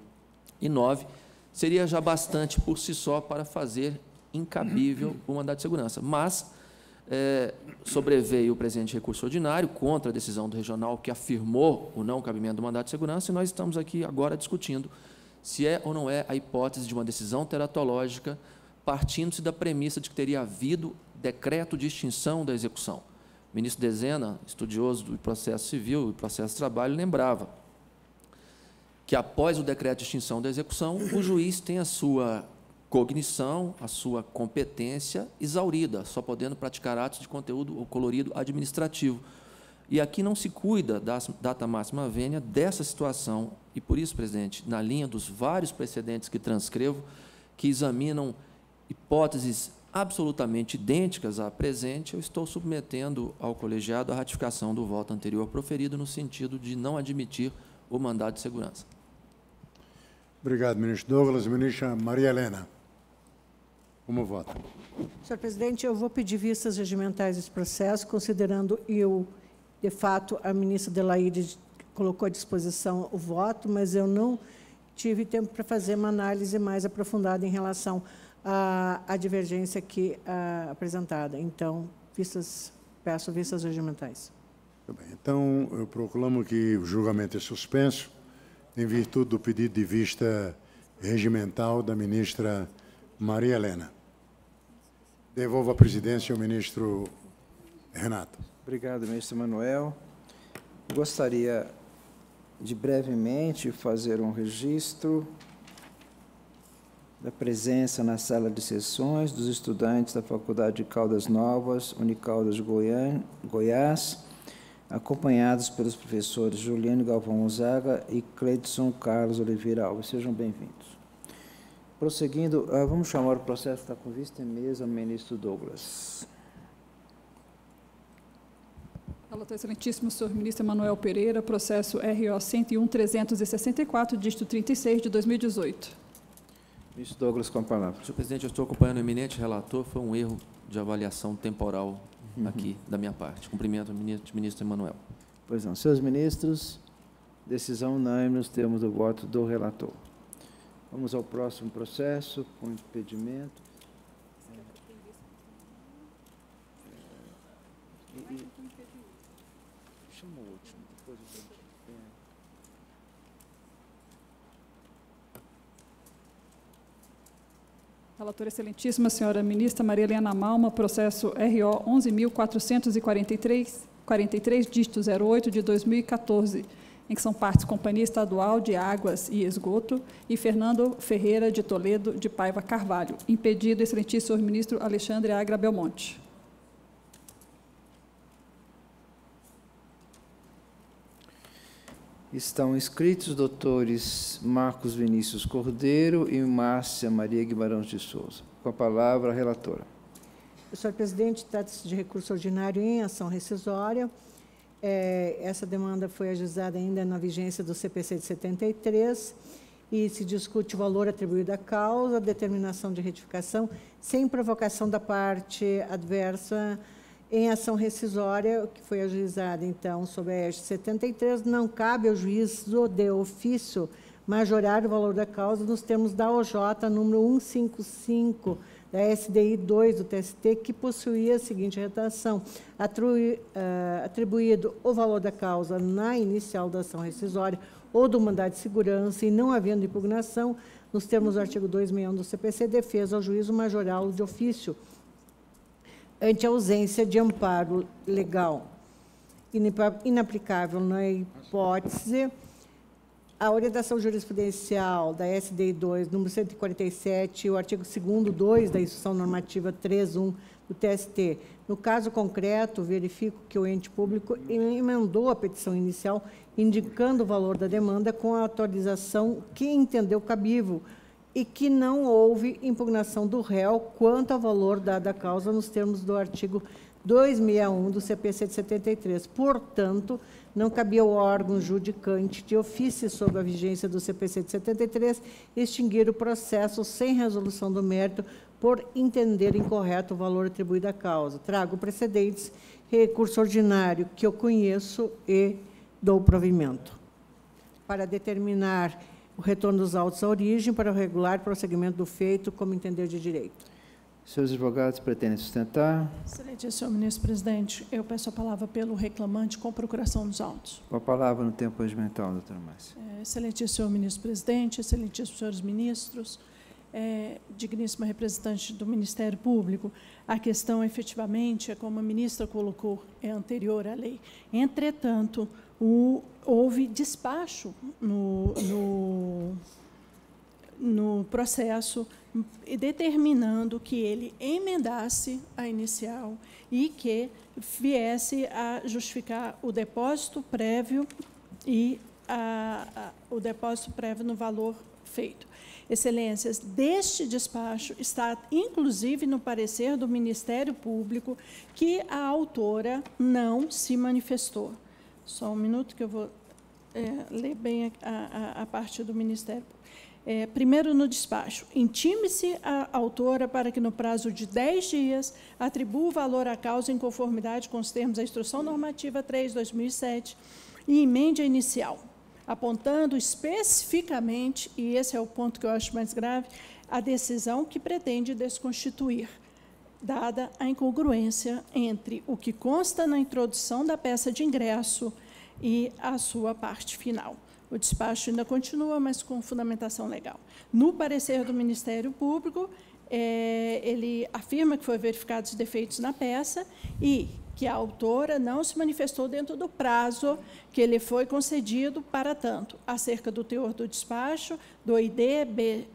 2009, seria já bastante por si só para fazer incabível o mandado de segurança. Mas sobreveio o presente recurso ordinário contra a decisão do regional que afirmou o não cabimento do mandado de segurança, e nós estamos aqui agora discutindo se é ou não é a hipótese de uma decisão teratológica, partindo-se da premissa de que teria havido decreto de extinção da execução. O ministro Dezena, estudioso do processo civil e processo de trabalho, lembrava que, após o decreto de extinção da execução, o juiz tem a sua cognição, a sua competência exaurida, só podendo praticar atos de conteúdo ou colorido administrativo. E aqui não se cuida da data máxima vênia dessa situação. E, por isso, presidente, na linha dos vários precedentes que transcrevo, que examinam hipóteses absolutamente idênticas à presente, eu estou submetendo ao colegiado a ratificação do voto anterior proferido no sentido de não admitir o mandado de segurança. Obrigado, ministro Douglas. Ministra Maria Helena, como vota? Senhor presidente, eu vou pedir vistas regimentais desse processo, considerando de fato, a ministra Adelaide colocou à disposição o voto, mas eu não tive tempo para fazer uma análise mais aprofundada em relação à divergência aqui apresentada. Então, peço vistas regimentais. Muito bem. Então, eu proclamo que o julgamento é suspenso, em virtude do pedido de vista regimental da ministra Maria Helena. Devolvo a presidência ao ministro Renato. Obrigado, ministro Manuel. Gostaria de brevemente fazer um registro da presença na sala de sessões dos estudantes da Faculdade de Caldas Novas, Unicaldas de Goiás, acompanhados pelos professores Juliano Galvão Gonzaga e Cleidson Carlos Oliveira Alves. Sejam bem-vindos. Prosseguindo, vamos chamar o processo que está com vista em mesa, ministro Douglas. Relator excelentíssimo, senhor ministro Emanuel Pereira, processo RO 101.364, dígito 36, de 2018. Ministro Douglas, com a palavra. Senhor presidente, eu estou acompanhando o eminente relator, foi um erro de avaliação temporal aqui da minha parte. Cumprimento o ministro Emanuel. Pois não. Senhores ministros, decisão unânime nos termos do voto do relator. Vamos ao próximo processo, com impedimento. Chama o último, depois eu vou. Relatora excelentíssima, senhora ministra Maria Helena Malma, processo RO 11.443, dígito 08, de 2014, em que são partes Companhia Estadual de Águas e Esgoto e Fernando Ferreira de Toledo de Paiva Carvalho. Impedido, excelentíssimo senhor ministro Alexandre Agra Belmonte. Estão inscritos os doutores Marcos Vinícius Cordeiro e Márcia Maria Guimarães de Souza. Com a palavra, a relatora. Senhor presidente, trata-se de recurso ordinário em ação rescisória. Essa demanda foi ajuizada ainda na vigência do CPC de 73 e se discute o valor atribuído à causa, determinação de retificação, sem provocação da parte adversa em ação rescisória, que foi ajuizada, então, sob a égide 73, não cabe ao juízo de ofício majorar o valor da causa nos termos da OJ número 155 da SDI 2 do TST, que possuía a seguinte redação: atribuído o valor da causa na inicial da ação rescisória ou do mandado de segurança e não havendo impugnação, nos termos do artigo 261 do CPC, defesa ao juízo majorá-lo de ofício, ante a ausência de amparo legal. Inaplicável na hipótese, a orientação jurisprudencial da SDI 2, número 147, e o artigo 2º 2 da Instrução Normativa 3.1 do TST. No caso concreto, verifico que o ente público emendou a petição inicial, indicando o valor da demanda com a atualização que entendeu cabível, e que não houve impugnação do réu quanto ao valor dado à causa nos termos do artigo 261 do CPC de 73. Portanto, não cabia ao órgão judicante de ofício sob a vigência do CPC de 73 extinguir o processo sem resolução do mérito por entender incorreto o valor atribuído à causa. Trago precedentes, recurso ordinário que eu conheço e dou provimento. Para determinar o retorno dos autos à origem para o regular prosseguimento do feito como entender de direito. Senhores advogados, pretendem sustentar? Excelentíssimo senhor ministro presidente, eu peço a palavra pelo reclamante com procuração dos autos. Com a palavra no tempo regimental, doutora Márcia. Excelentíssimo senhor ministro presidente, excelentíssimos senhores ministros, digníssima representante do Ministério Público, a questão efetivamente, como a ministra colocou, é anterior à lei. Entretanto, houve despacho no processo determinando que ele emendasse a inicial e que viesse a justificar o depósito prévio e o depósito prévio no valor feito. Excelências, deste despacho está, inclusive, no parecer do Ministério Público, que a autora não se manifestou. Só um minuto que eu vou ler bem a parte do Ministério Público. Primeiro, no despacho, intime-se a autora para que, no prazo de 10 dias, atribua o valor à causa em conformidade com os termos da Instrução Normativa 3/2007 e emende a inicial, apontando especificamente, e esse é o ponto que eu acho mais grave, a decisão que pretende desconstituir, dada a incongruência entre o que consta na introdução da peça de ingresso e a sua parte final. O despacho ainda continua, mas com fundamentação legal. No parecer do Ministério Público, ele afirma que foi verificados os defeitos na peça e que a autora não se manifestou dentro do prazo que ele foi concedido para tanto, acerca do teor do despacho, do ID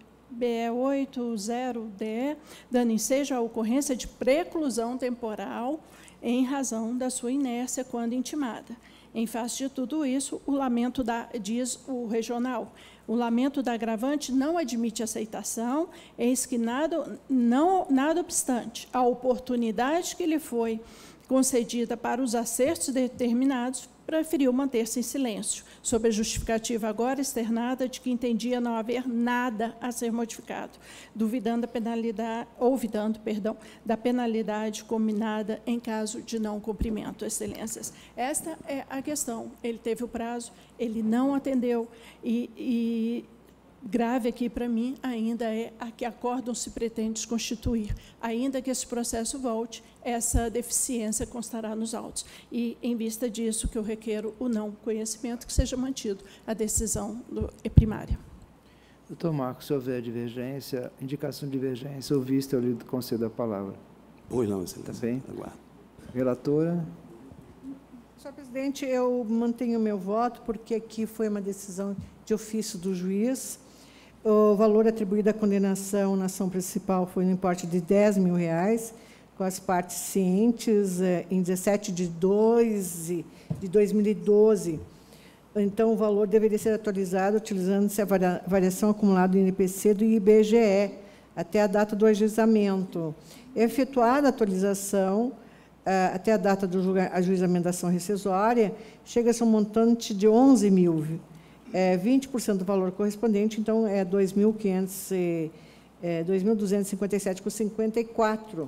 BE80DE, dando ensejo à ocorrência de preclusão temporal em razão da sua inércia quando intimada. Em face de tudo isso, diz o regional, o lamento da agravante não admite aceitação, eis que nada obstante a oportunidade que lhe foi concedida para os acertos determinados, preferiu manter-se em silêncio, sob a justificativa agora externada de que entendia não haver nada a ser modificado, olvidando da penalidade combinada em caso de não cumprimento. Excelências, esta é a questão. Ele teve o prazo, ele não atendeu e grave aqui para mim ainda é a que acórdão se pretende desconstituir. Ainda que esse processo volte, essa deficiência constará nos autos. E, em vista disso, que eu requero o não conhecimento, que seja mantido a decisão primária. Doutor Marcos, se houver divergência, indicação de divergência, ou vista, eu lhe concedo a palavra. Pois não, excelência. Está bem? Aguardo. Relatora. Senhor presidente, eu mantenho o meu voto, porque aqui foi uma decisão de ofício do juiz. O valor atribuído à condenação na ação principal foi no importe de R$10 mil, com as partes cientes, em 17/2 de 2012. Então, o valor deveria ser atualizado utilizando-se a variação acumulada do INPC do IBGE, até a data do ajuizamento. Efetuada a atualização, até a data do ajuizamento da ação rescisória, chega-se a um montante de R$11 mil, 20% do valor correspondente, então, é 2.257,54.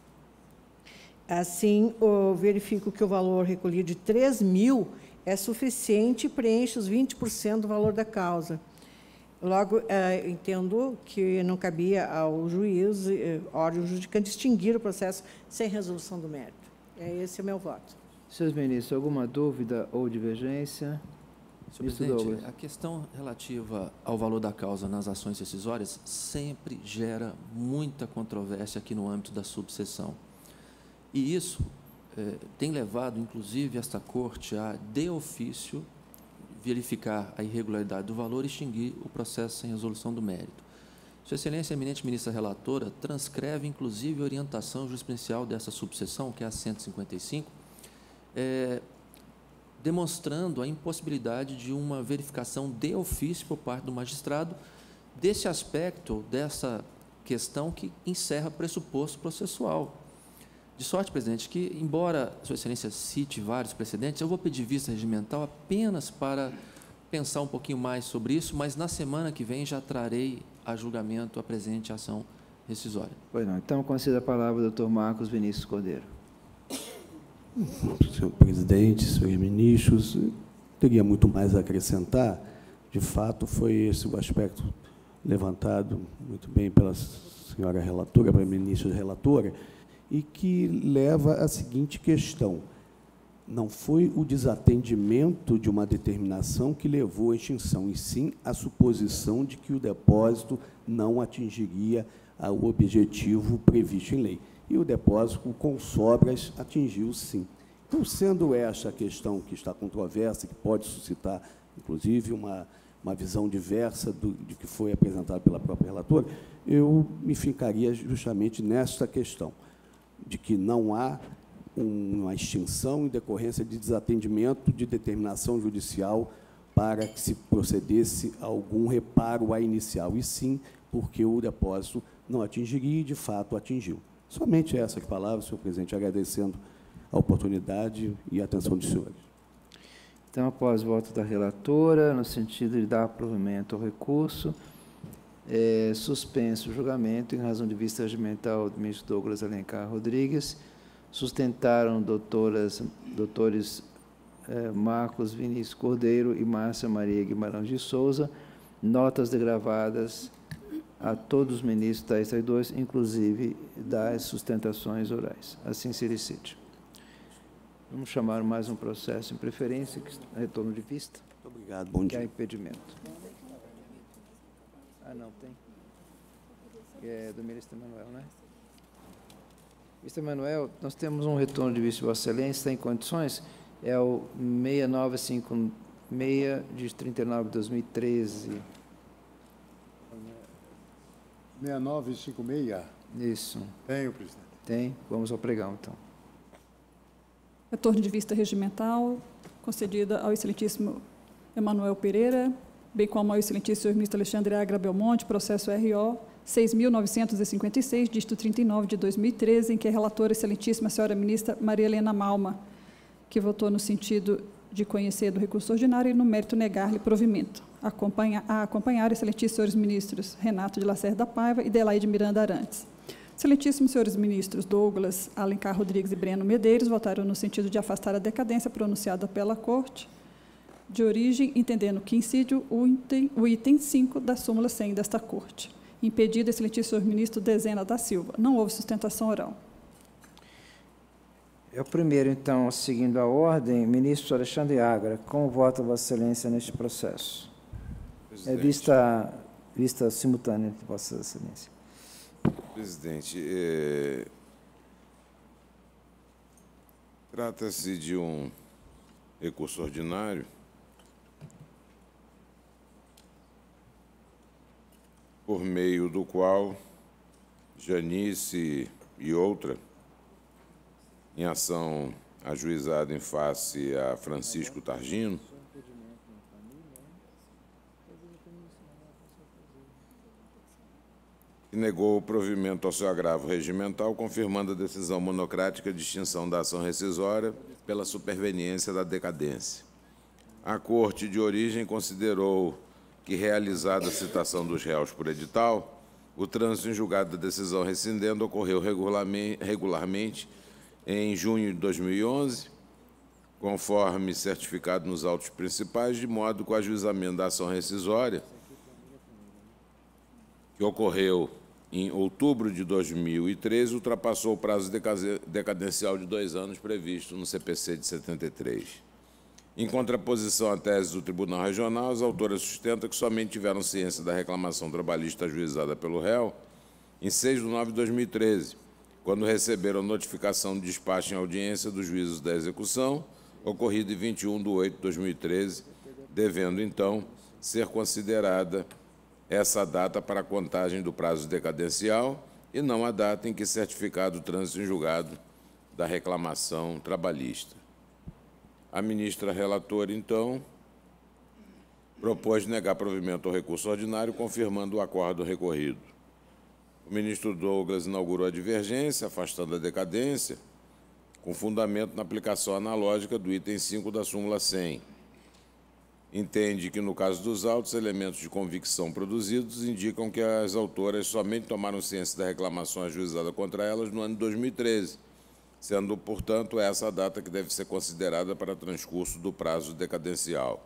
Assim, verifico que o valor recolhido de R$3 mil é suficiente e preenche os 20% do valor da causa. Logo, entendo que não cabia ao juiz, órgão judicante, extinguir o processo sem resolução do mérito. Esse é o meu voto. Senhores ministros, alguma dúvida ou divergência? Senhor presidente, a questão relativa ao valor da causa nas ações rescisórias sempre gera muita controvérsia aqui no âmbito da subseção. E isso tem levado, inclusive, esta Corte a, de ofício, verificar a irregularidade do valor e extinguir o processo sem resolução do mérito. Sua Excelência, a eminente ministra relatora, transcreve, inclusive, a orientação jurisprudencial dessa subseção, que é a 155, demonstrando a impossibilidade de uma verificação de ofício por parte do magistrado desse aspecto, dessa questão que encerra pressuposto processual. De sorte, presidente, que, embora Sua Excelência cite vários precedentes, eu vou pedir vista regimental apenas para pensar um pouquinho mais sobre isso, mas na semana que vem já trarei a julgamento a presente ação rescisória. Pois não. Então, conceda a palavra ao doutor Marcos Vinícius Cordeiro. Senhor presidente, senhores ministros, teria muito mais a acrescentar. De fato, foi esse o aspecto levantado muito bem pela senhora relatora, pela ministra relatora, e que leva à seguinte questão. Não foi o desatendimento de uma determinação que levou à extinção, e sim a suposição de que o depósito não atingiria o objetivo previsto em lei. E o depósito, com sobras, atingiu, sim. Então, sendo esta a questão que está controversa, que pode suscitar, inclusive, uma uma visão diversa de que foi apresentado pela própria relatora, eu me fincaria justamente nesta questão, de que não há uma extinção em decorrência de desatendimento de determinação judicial para que se procedesse a algum reparo à inicial, e sim porque o depósito não atingiria e, de fato, atingiu. Somente essas palavras, senhor presidente, agradecendo a oportunidade e a atenção dos senhores. Então, após o voto da relatora, no sentido de dar provimento ao recurso, suspenso o julgamento em razão de vista regimental do ministro Douglas Alencar Rodrigues, sustentaram doutores Marcos Vinícius Cordeiro e Márcia Maria Guimarães de Souza, notas degravadas a todos os ministros tais traidores, inclusive das sustentações orais. Assim se decide. Vamos chamar mais um processo em preferência, retorno de vista. Muito obrigado, bom dia. Que há impedimento. Ah, não, tem. É do ministro Emanuel, né? Ministro Emanuel, nós temos um retorno de vista de Vossa Excelência, está em condições? É o 6956 de 39 de 2013. 6956? Isso. Tenho, presidente. Tem? Vamos ao pregão, então. Retorno de vista regimental, concedida ao excelentíssimo Emanuel Pereira, bem como ao excelentíssimo senhor ministro Alexandre Agra Belmonte, processo RO 6.956, dígito 39 de 2013, em que a relatora excelentíssima senhora ministra Maria Helena Malma, que votou no sentido de conhecer do recurso ordinário e, no mérito, negar-lhe provimento. A acompanhar, excelentíssimos senhores ministros Renato de Lacerda Paiva e Delaide Miranda Arantes. Excelentíssimos senhores ministros Douglas Alencar Rodrigues e Breno Medeiros votaram no sentido de afastar a decadência pronunciada pela Corte de origem, entendendo que incide o item 5 da súmula 100 desta Corte. Impedido, excelentíssimo senhor ministro Dezena da Silva. Não houve sustentação oral. É o primeiro, então, seguindo a ordem, ministro Alexandre Agra, como vota Vossa Excelência neste processo? Presidente. É vista simultânea de Vossa Excelência. Presidente, trata-se de um recurso ordinário por meio do qual Janice e outra, em ação ajuizada em face a Francisco Targino, que negou o provimento ao seu agravo regimental, confirmando a decisão monocrática de extinção da ação rescisória pela superveniência da decadência. A Corte de origem considerou que, realizada a citação dos réus por edital, o trânsito em julgado da decisão rescindendo ocorreu regularmente em junho de 2011, conforme certificado nos autos principais, de modo que o ajuizamento da ação rescisória, que ocorreu em outubro de 2013, ultrapassou o prazo decadencial de 2 anos previsto no CPC de 73. Em contraposição à tese do Tribunal Regional, as autoras sustentam que somente tiveram ciência da reclamação trabalhista ajuizada pelo réu em 6 de nove de 2013, quando receberam notificação de despacho em audiência dos juízos da execução, ocorrido em 21 de 8 de 2013, devendo, então, ser considerada essa data para a contagem do prazo decadencial e não a data em que certificado o trânsito em julgado da reclamação trabalhista. A ministra relatora, então, propôs negar provimento ao recurso ordinário, confirmando o acordo recorrido. O ministro Douglas inaugurou a divergência, afastando a decadência, com fundamento na aplicação analógica do item 5 da súmula 100. Entende que, no caso dos autos, elementos de convicção produzidos indicam que as autoras somente tomaram ciência da reclamação ajuizada contra elas no ano de 2013, sendo, portanto, essa a data que deve ser considerada para transcurso do prazo decadencial.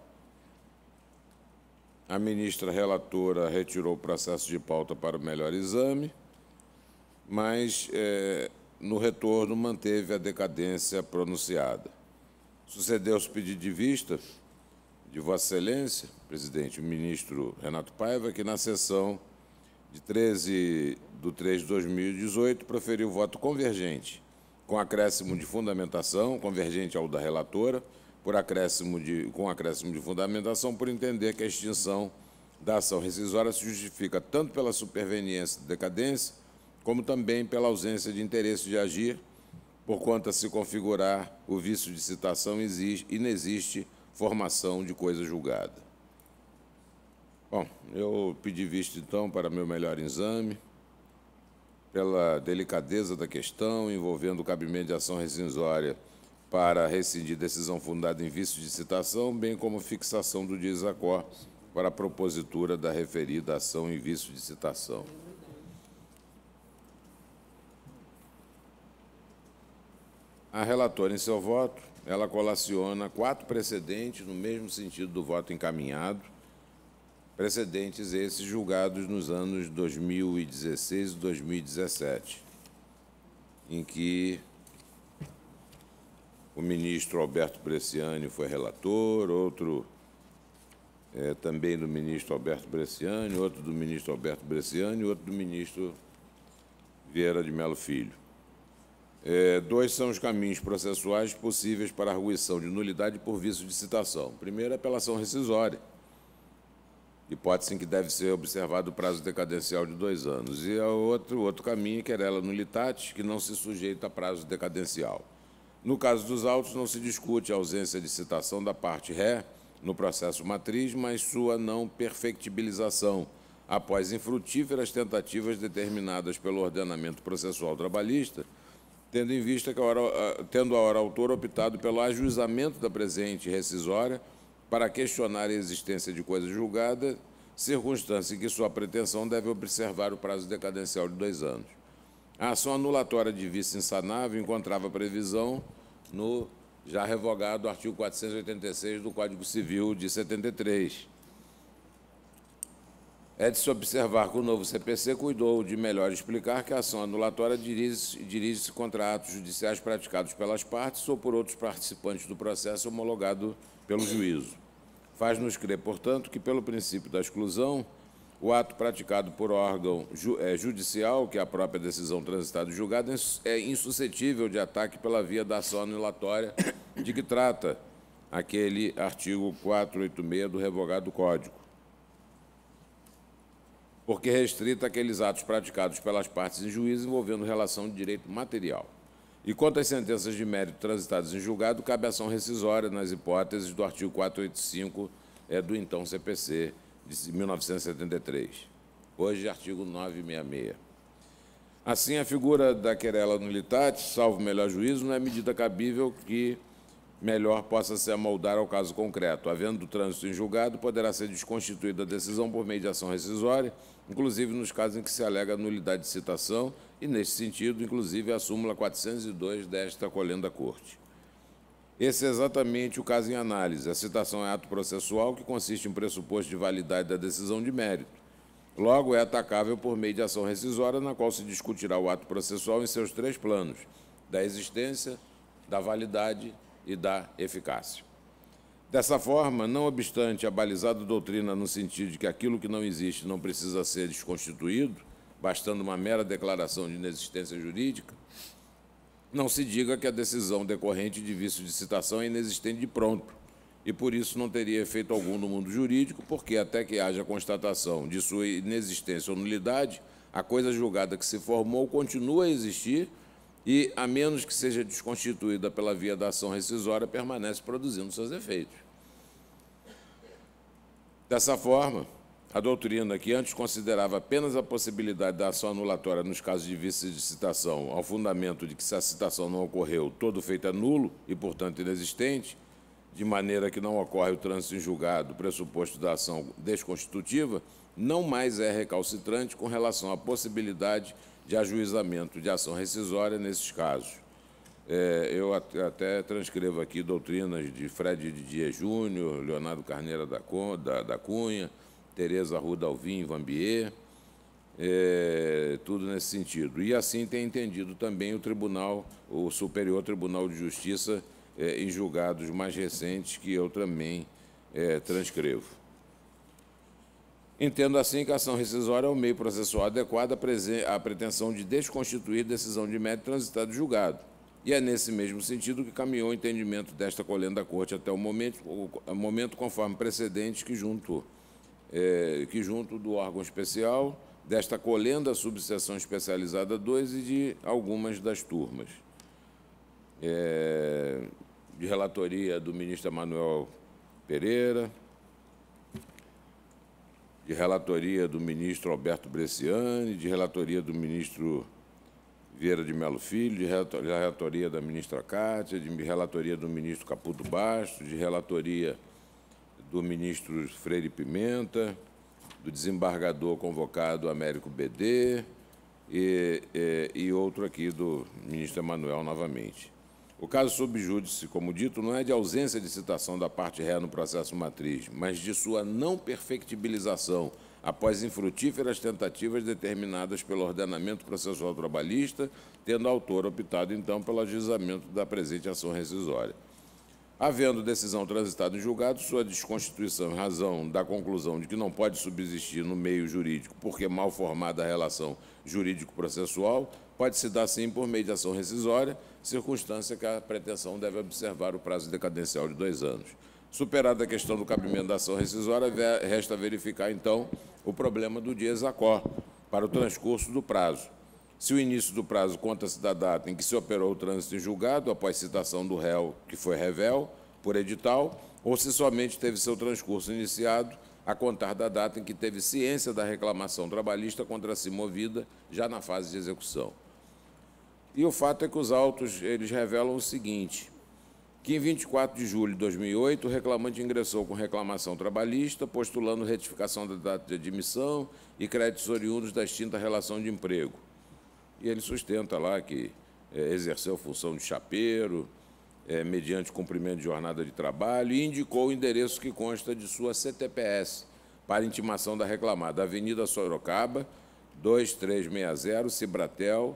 A ministra relatora retirou o processo de pauta para o melhor exame, mas, no retorno, manteve a decadência pronunciada. Sucedeu-se o pedido de vista de Vossa Excelência, presidente, o ministro Renato Paiva, que, na sessão de 13 de 3 de 2018, proferiu voto convergente, com acréscimo de fundamentação, convergente ao da relatora, com acréscimo de fundamentação, por entender que a extinção da ação rescisória se justifica tanto pela superveniência de decadência, como também pela ausência de interesse de agir, porquanto a se configurar o vício de citação inexiste formação de coisa julgada. Bom, eu pedi vista, então, para meu melhor exame, pela delicadeza da questão envolvendo o cabimento de ação rescisória para rescindir decisão fundada em vício de citação, bem como fixação do desacordo para a propositura da referida ação em vício de citação. A relatora, em seu voto, ela colaciona 4 precedentes no mesmo sentido do voto encaminhado, precedentes esses julgados nos anos 2016 e 2017, em que o ministro Alberto Bresciani foi relator, outro também do ministro Alberto Bresciani, outro do ministro Alberto Bresciani e outro do ministro Vieira de Mello Filho. 2 são os caminhos processuais possíveis para a arguição de nulidade por vício de citação. O primeiro é pela ação rescisória, hipótese em que deve ser observado o prazo decadencial de 2 anos. E outro caminho, querela nulitatis, que não se sujeita a prazo decadencial. No caso dos autos, não se discute a ausência de citação da parte ré no processo matriz, mas sua não perfectibilização, após infrutíferas tentativas determinadas pelo ordenamento processual trabalhista, tendo em vista que a hora autora optado pelo ajuizamento da presente rescisória para questionar a existência de coisa julgada, circunstância em que sua pretensão deve observar o prazo decadencial de 2 anos. A ação anulatória de vício insanável encontrava previsão no já revogado artigo 486 do Código Civil de 73. É de se observar que o novo CPC cuidou de melhor explicar que a ação anulatória dirige-se contra atos judiciais praticados pelas partes ou por outros participantes do processo homologado pelo juízo. Faz-nos crer, portanto, que, pelo princípio da exclusão, o ato praticado por órgão judicial, que é a própria decisão transitada e julgada, é insuscetível de ataque pela via da ação anulatória de que trata aquele artigo 486 do revogado Código, porque restrita aqueles atos praticados pelas partes em juízo envolvendo relação de direito material. E quanto às sentenças de mérito transitadas em julgado, cabe ação rescisória nas hipóteses do artigo 485 do então CPC de 1973, hoje artigo 966. Assim, a figura da querela nulitatis, salvo melhor juízo, não é medida cabível que melhor possa se amoldar ao caso concreto. Havendo trânsito em julgado, poderá ser desconstituída a decisão por meio de ação rescisória, inclusive nos casos em que se alega nulidade de citação, e, neste sentido, inclusive, a súmula 402 desta colenda Corte. Esse é exatamente o caso em análise. A citação é ato processual que consiste em pressuposto de validade da decisão de mérito. Logo, é atacável por meio de ação rescisória, na qual se discutirá o ato processual em seus 3 planos: da existência, da validade e da eficácia. Dessa forma, não obstante a balizada doutrina no sentido de que aquilo que não existe não precisa ser desconstituído, bastando uma mera declaração de inexistência jurídica, não se diga que a decisão decorrente de vício de citação é inexistente de pronto, e por isso não teria efeito algum no mundo jurídico, porque até que haja constatação de sua inexistência ou nulidade, a coisa julgada que se formou continua a existir e, a menos que seja desconstituída pela via da ação rescisória, permanece produzindo seus efeitos. Dessa forma, a doutrina, que antes considerava apenas a possibilidade da ação anulatória nos casos de vício de citação, ao fundamento de que, se a citação não ocorreu, todo feito é nulo e, portanto, inexistente, de maneira que não ocorre o trânsito em julgado, pressuposto da ação desconstitutiva, não mais é recalcitrante com relação à possibilidade de ajuizamento de ação rescisória nesses casos. Eu até transcrevo aqui doutrinas de Fred Didier Júnior, Leonardo Carneiro da Cunha, Tereza Arruda Alvim Vambier, tudo nesse sentido. E assim tem entendido também o Superior Tribunal de Justiça em julgados mais recentes, que eu também transcrevo. Entendo assim que a ação rescisória é o meio processual adequado à pretensão de desconstituir decisão de mérito transitada e julgado, e é nesse mesmo sentido que caminhou o entendimento desta colenda da Corte até o momento conforme precedentes que junto do órgão especial, desta colenda subseção especializada 2 e de algumas das turmas. De relatoria do ministro Emanuel Pereira, de relatoria do ministro Alberto Bresciani, de relatoria do ministro Vieira de Melo Filho, de relatoria da ministra Cátia, de relatoria do ministro Caputo Bastos, de relatoria do ministro Freire Pimenta, do desembargador convocado Américo BD e outro aqui do ministro Emanuel novamente. O caso sob júdice, como dito, não é de ausência de citação da parte réia no processo matriz, mas de sua não perfectibilização após infrutíferas tentativas determinadas pelo ordenamento processual trabalhista, tendo a autor optado, então, pelo ajuizamento da presente ação rescisória. Havendo decisão transitada em julgado, sua desconstituição em razão da conclusão de que não pode subsistir no meio jurídico porque mal formada a relação jurídico-processual, pode-se dar, sim, por meio de ação rescisória, circunstância que a pretensão deve observar o prazo decadencial de 2 anos. Superada a questão do cabimento da ação rescisória, resta verificar, então, o problema do dies acor para o transcurso do prazo. Se o início do prazo conta-se da data em que se operou o trânsito em julgado, após citação do réu, que foi revel, por edital, ou se somente teve seu transcurso iniciado a contar da data em que teve ciência da reclamação trabalhista contra si movida, já na fase de execução. E o fato é que os autos eles revelam o seguinte, que em 24 de julho de 2008, o reclamante ingressou com reclamação trabalhista, postulando retificação da data de admissão e créditos oriundos da extinta relação de emprego. E ele sustenta lá que exerceu função de chapeiro, mediante cumprimento de jornada de trabalho, e indicou o endereço que consta de sua CTPS para intimação da reclamada, Avenida Sorocaba, 2360, Cibratel,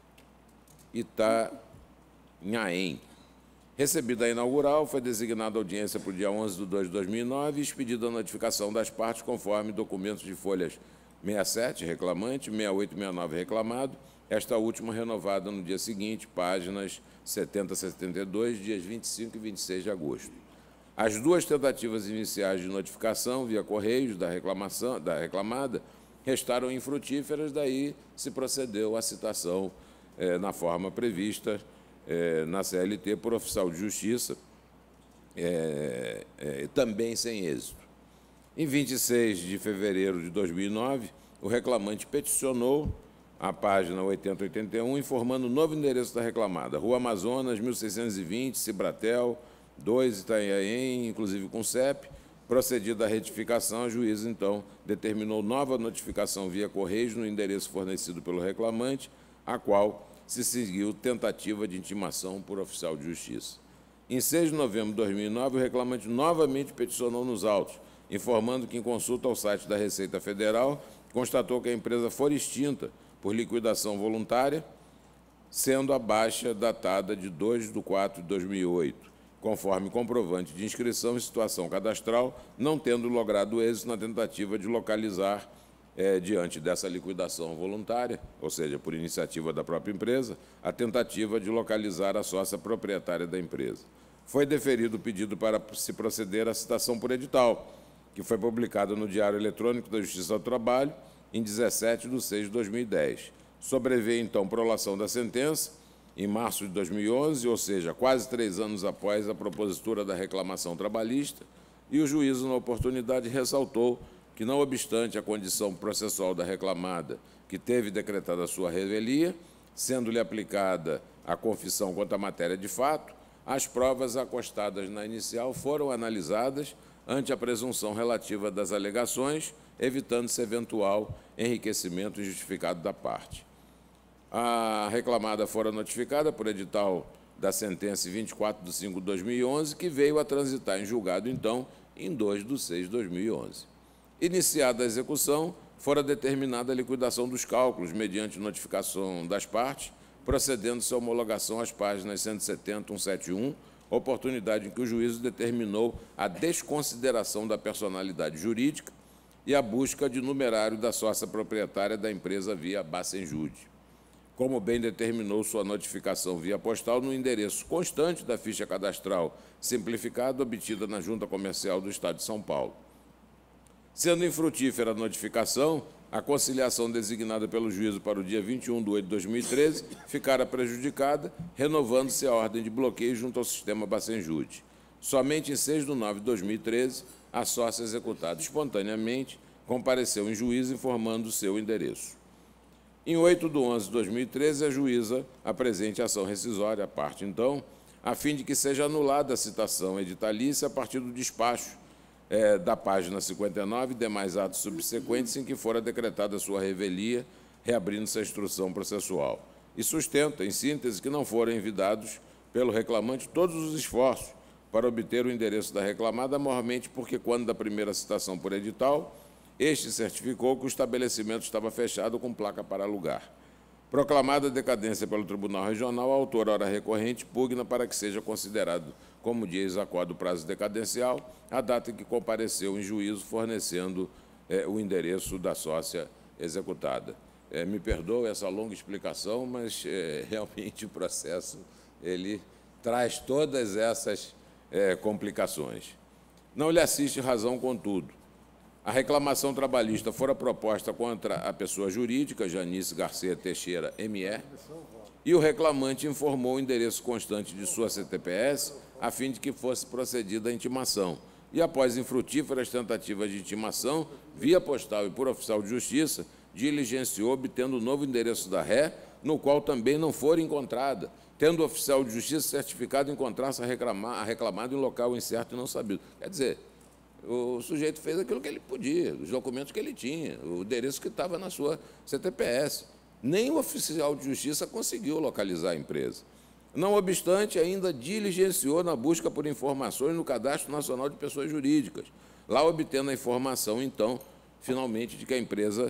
Itanhaém. Recebida a inaugural, foi designada a audiência para o dia 11 de 2 de 2009 e expedida a notificação das partes conforme documentos de folhas 67, reclamante, 68 e 69, reclamado, esta última renovada no dia seguinte, páginas 70 a 72, dias 25 e 26 de agosto. As 2 tentativas iniciais de notificação via correios da reclamada restaram infrutíferas, daí se procedeu à citação na forma prevista na CLT por oficial de justiça, também sem êxito. Em 26 de fevereiro de 2009, o reclamante peticionou a página 8081, informando o novo endereço da reclamada, Rua Amazonas, 1620, Cibratel, 2, Itanhaém, inclusive com CEP. Procedida a retificação, a juíza, então, determinou nova notificação via correios no endereço fornecido pelo reclamante, a qual se seguiu tentativa de intimação por oficial de justiça. Em 6 de novembro de 2009, o reclamante novamente peticionou nos autos, informando que, em consulta ao site da Receita Federal, constatou que a empresa fora extinta por liquidação voluntária, sendo a baixa datada de 2 de 4 de 2008, conforme comprovante de inscrição em situação cadastral, não tendo logrado êxito na tentativa de localizar, diante dessa liquidação voluntária, ou seja, por iniciativa da própria empresa, a tentativa de localizar a sócia proprietária da empresa. Foi deferido o pedido para se proceder à citação por edital, que foi publicado no Diário Eletrônico da Justiça do Trabalho, em 17 de 6 de 2010. Sobreveio, então, prolação da sentença, em março de 2011, ou seja, quase 3 anos após a propositura da reclamação trabalhista, e o juízo, na oportunidade, ressaltou que, não obstante a condição processual da reclamada, que teve decretada a sua revelia, sendo-lhe aplicada a confissão quanto à matéria de fato, as provas acostadas na inicial foram analisadas ante a presunção relativa das alegações, evitando-se eventual enriquecimento injustificado da parte. A reclamada fora notificada por edital da sentença 24 de 5 de 2011, que veio a transitar em julgado, então, em 2 de 6 de 2011. Iniciada a execução, fora determinada a liquidação dos cálculos, mediante notificação das partes, procedendo-se à homologação às páginas 170 e 171, oportunidade em que o juízo determinou a desconsideração da personalidade jurídica e a busca de numerário da sócia proprietária da empresa via Bacenjude. como bem determinou sua notificação via postal no endereço constante da ficha cadastral simplificada obtida na Junta Comercial do Estado de São Paulo. Sendo infrutífera a notificação, a conciliação designada pelo juízo para o dia 21 de 8 de 2013 ficara prejudicada, renovando-se a ordem de bloqueio junto ao sistema Bacenjude. Somente em 6 de 9 de 2013, a sócia executada espontaneamente compareceu em juízo informando o seu endereço. Em 8 de 11 de 2013, a juíza apresente ação rescisória à parte, então, a fim de que seja anulada a citação editalícia a partir do despacho da página 59 e demais atos subsequentes em que fora decretada sua revelia, reabrindo-se a instrução processual. E sustenta, em síntese, que não foram envidados pelo reclamante todos os esforços para obter o endereço da reclamada, maiormente porque, quando da primeira citação por edital, este certificou que o estabelecimento estava fechado com placa para alugar. Proclamada a decadência pelo Tribunal Regional, a autora, ora recorrente, pugna para que seja considerado como dia exaquado do prazo decadencial a data em que compareceu em juízo, fornecendo o endereço da sócia executada. Me perdoe essa longa explicação, mas realmente o processo ele traz todas essas complicações. Não lhe assiste razão, contudo. A reclamação trabalhista fora proposta contra a pessoa jurídica, Janice Garcia Teixeira, ME, e o reclamante informou o endereço constante de sua CTPS a fim de que fosse procedida a intimação. E, após infrutíferas tentativas de intimação, via postal e por oficial de justiça, diligenciou obtendo o novo endereço da ré, no qual também não fora encontrada, tendo o oficial de justiça certificado encontrar-se a reclamada em local incerto e não sabido. Quer dizer, o sujeito fez aquilo que ele podia, os documentos que ele tinha, o endereço que estava na sua CTPS. Nem o oficial de justiça conseguiu localizar a empresa. Não obstante, ainda diligenciou na busca por informações no Cadastro Nacional de Pessoas Jurídicas, lá obtendo a informação, então, finalmente, de que a empresa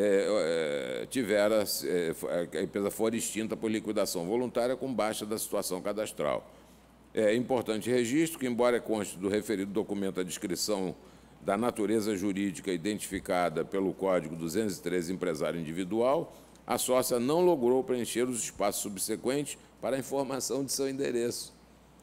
a empresa fora extinta por liquidação voluntária com baixa da situação cadastral. É importante registro que, embora conste do referido documento a descrição da natureza jurídica identificada pelo Código 213 empresário individual, a sócia não logrou preencher os espaços subsequentes para a informação de seu endereço.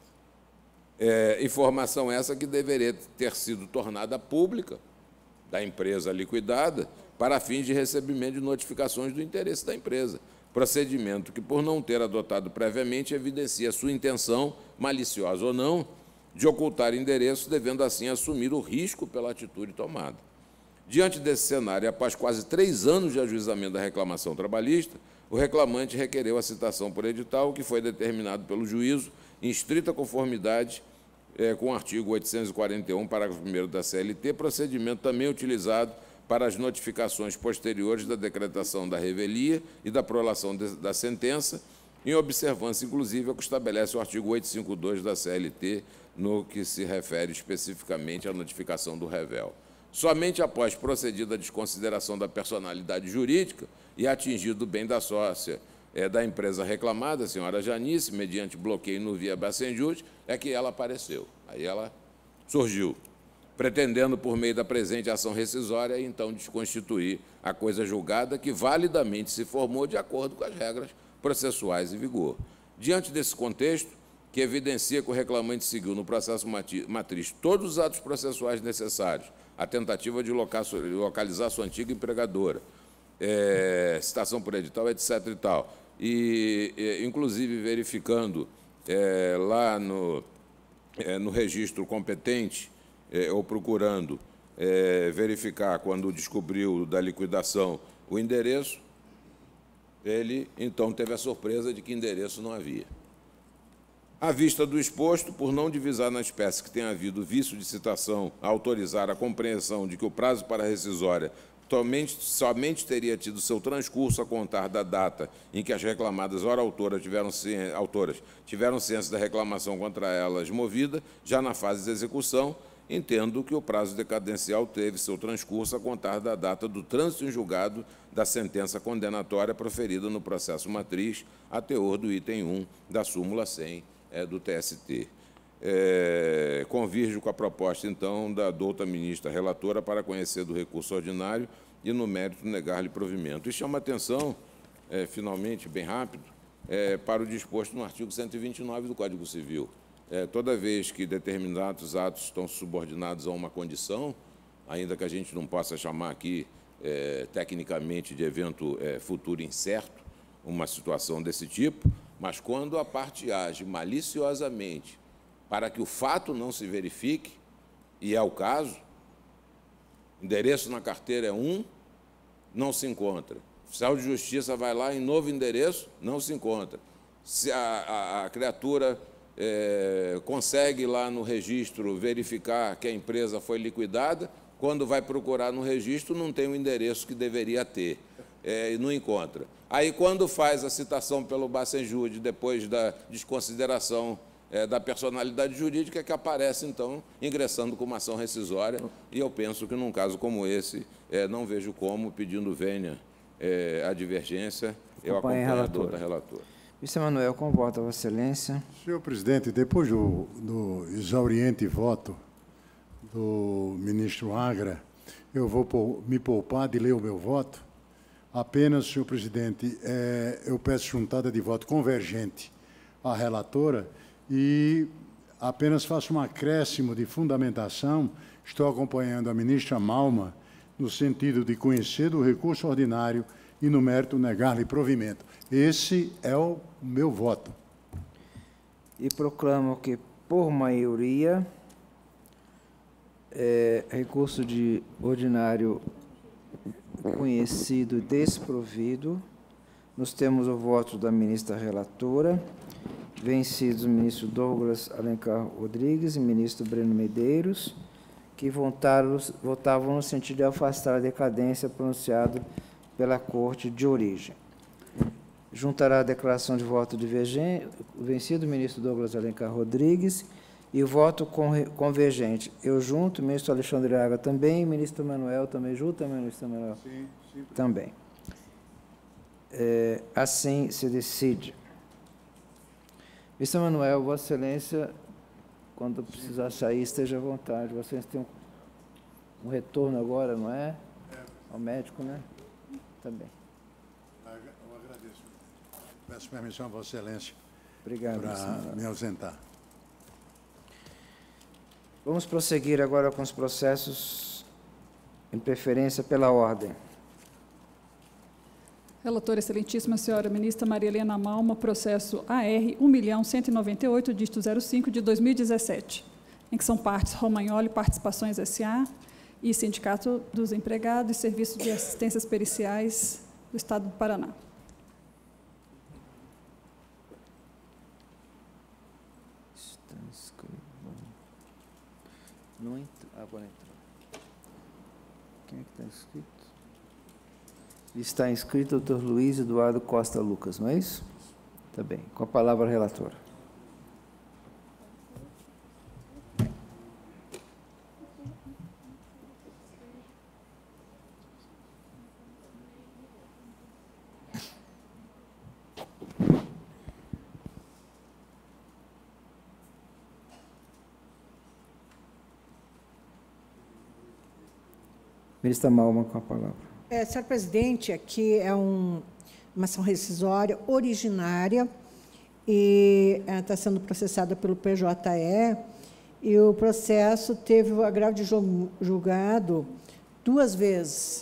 Informação essa que deveria ter sido tornada pública da empresa liquidada para fins de recebimento de notificações do interesse da empresa. Procedimento que, por não ter adotado previamente, evidencia sua intenção, maliciosa ou não, de ocultar endereço, devendo assim assumir o risco pela atitude tomada. Diante desse cenário, após quase 3 anos de ajuizamento da reclamação trabalhista, o reclamante requereu a citação por edital, que foi determinado pelo juízo em estrita conformidade com o artigo 841, parágrafo 1º da CLT, procedimento também utilizado para as notificações posteriores da decretação da revelia e da prolação da sentença, em observância, inclusive, ao que estabelece o artigo 852 da CLT, no que se refere especificamente à notificação do revel. Somente após procedida a desconsideração da personalidade jurídica e atingido o bem da sócia da empresa reclamada, a senhora Janice, mediante bloqueio no via Bacenjude, é que ela apareceu. Aí ela surgiu, pretendendo, por meio da presente ação rescisória, então desconstituir a coisa julgada que validamente se formou de acordo com as regras processuais em vigor. Diante desse contexto, que evidencia que o reclamante seguiu no processo matriz todos os atos processuais necessários, a tentativa de localizar sua antiga empregadora, citação por edital, etc. e tal, e inclusive verificando lá no registro competente, ou procurando verificar, quando descobriu da liquidação o endereço, ele, então, teve a surpresa de que endereço não havia. À vista do exposto, por não divisar na espécie que tenha havido vício de citação a autorizar a compreensão de que o prazo para a rescisória somente teria tido seu transcurso a contar da data em que as reclamadas autoras tiveram ciência da reclamação contra elas movida, já na fase de execução, entendo que o prazo decadencial teve seu transcurso a contar da data do trânsito em julgado da sentença condenatória proferida no processo matriz, a teor do item 1 da súmula 100 do TST. Convirjo com a proposta, então, da douta ministra relatora para conhecer do recurso ordinário e, no mérito, negar-lhe provimento. E chama a atenção finalmente, bem rápido, para o disposto no artigo 129 do Código Civil. Toda vez que determinados atos estão subordinados a uma condição, ainda que a gente não possa chamar aqui, tecnicamente, de evento futuro incerto, uma situação desse tipo, mas quando a parte age maliciosamente para que o fato não se verifique, e é o caso, endereço na carteira é um, não se encontra. O oficial de justiça vai lá em novo endereço, não se encontra. Se a criatura consegue lá no registro verificar que a empresa foi liquidada, quando vai procurar no registro não tem o endereço que deveria ter, e não encontra. Aí, quando faz a citação pelo Bacenjude, depois da desconsideração da personalidade jurídica, que aparece, então, ingressando com uma ação rescisória, e eu penso que, num caso como esse, não vejo como, pedindo vênia a divergência, eu acompanho a dor da relatora. Vice-Manuel, com voto, Vossa Excelência. Senhor presidente, depois do exauriente voto do ministro Agra, eu vou me poupar de ler o meu voto. Apenas, senhor presidente, eu peço juntada de voto convergente à relatora e apenas faço um acréscimo de fundamentação. Estou acompanhando a ministra Malma no sentido de conhecer do recurso ordinário e, no mérito, negar-lhe provimento. Esse é o meu voto. E proclamo que, por maioria, recurso de ordinário conhecido e desprovido. Nós temos o voto da ministra relatora, vencidos o ministro Douglas Alencar Rodrigues e o ministro Breno Medeiros, que votavam no sentido de afastar a decadência pronunciada pela Corte de origem. Juntará a declaração de voto divergente, vencido o ministro Douglas Alencar Rodrigues, e o voto convergente. Eu junto, o ministro Alexandre Agra também, o ministro Manuel também, junto também, ministro Manuel? Sim, sim. Também. Assim se decide. Ministro Manuel, Vossa Excelência, quando precisar sair, esteja à vontade. Vossa Excelência tem um retorno agora, não é? Ao médico, né? Também. Eu agradeço. Peço permissão a Vossa Excelência para me ausentar. Vamos prosseguir agora com os processos em preferência pela ordem. Relatora Excelentíssima Senhora Ministra Maria Helena Malma, processo AR 1.198, dígito 05, de 2017, em que são partes Romagnoli Participações S.A. e Sindicato dos Empregados e Serviço de Assistências Periciais do Estado do Paraná. Não entrou. Agora entrou. Quem é que está inscrito? Está inscrito o doutor Luiz Eduardo Costa Lucas, não é isso? Está bem. Com a palavra, a relatora. Ministra Malma, com a palavra. Senhor presidente, aqui é uma ação rescisória originária e está sendo processada pelo PJE, e o processo teve o agravo de julgado 2 vezes,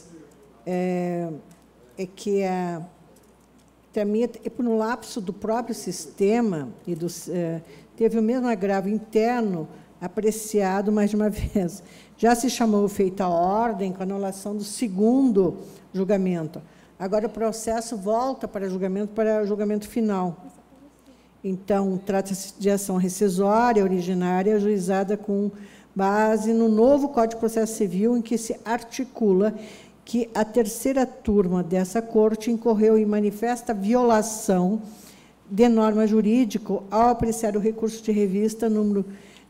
que tramita por um lapso do próprio sistema, e teve o mesmo agravo interno apreciado mais de uma vez. Já se chamou feita a ordem com a anulação do 2º julgamento. Agora o processo volta para julgamento final. Então, trata-se de ação rescisória originária, ajuizada com base no novo Código de Processo Civil, em que se articula que a 3ª turma dessa Corte incorreu em manifesta violação de norma jurídica ao apreciar o recurso de revista número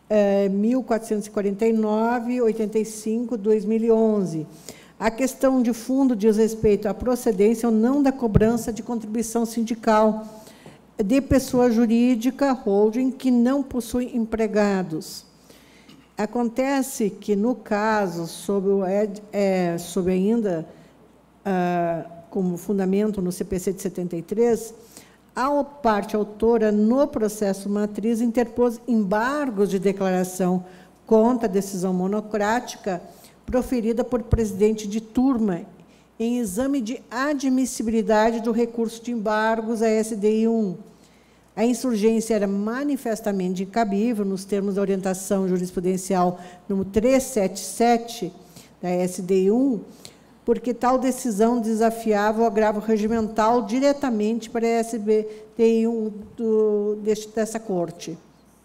1449/85/2011. A questão de fundo diz respeito à procedência ou não da cobrança de contribuição sindical de pessoa jurídica, holding, que não possui empregados. Acontece que, no caso, sob ainda como fundamento no CPC de 73, a parte autora, no processo matriz, interpôs embargos de declaração contra a decisão monocrática proferida por presidente de turma em exame de admissibilidade do recurso de embargos à SDI 1. A insurgência era manifestamente incabível nos termos da orientação jurisprudencial número 377 da SDI 1, porque tal decisão desafiava o agravo regimental diretamente para a SDI 1 dessa Corte.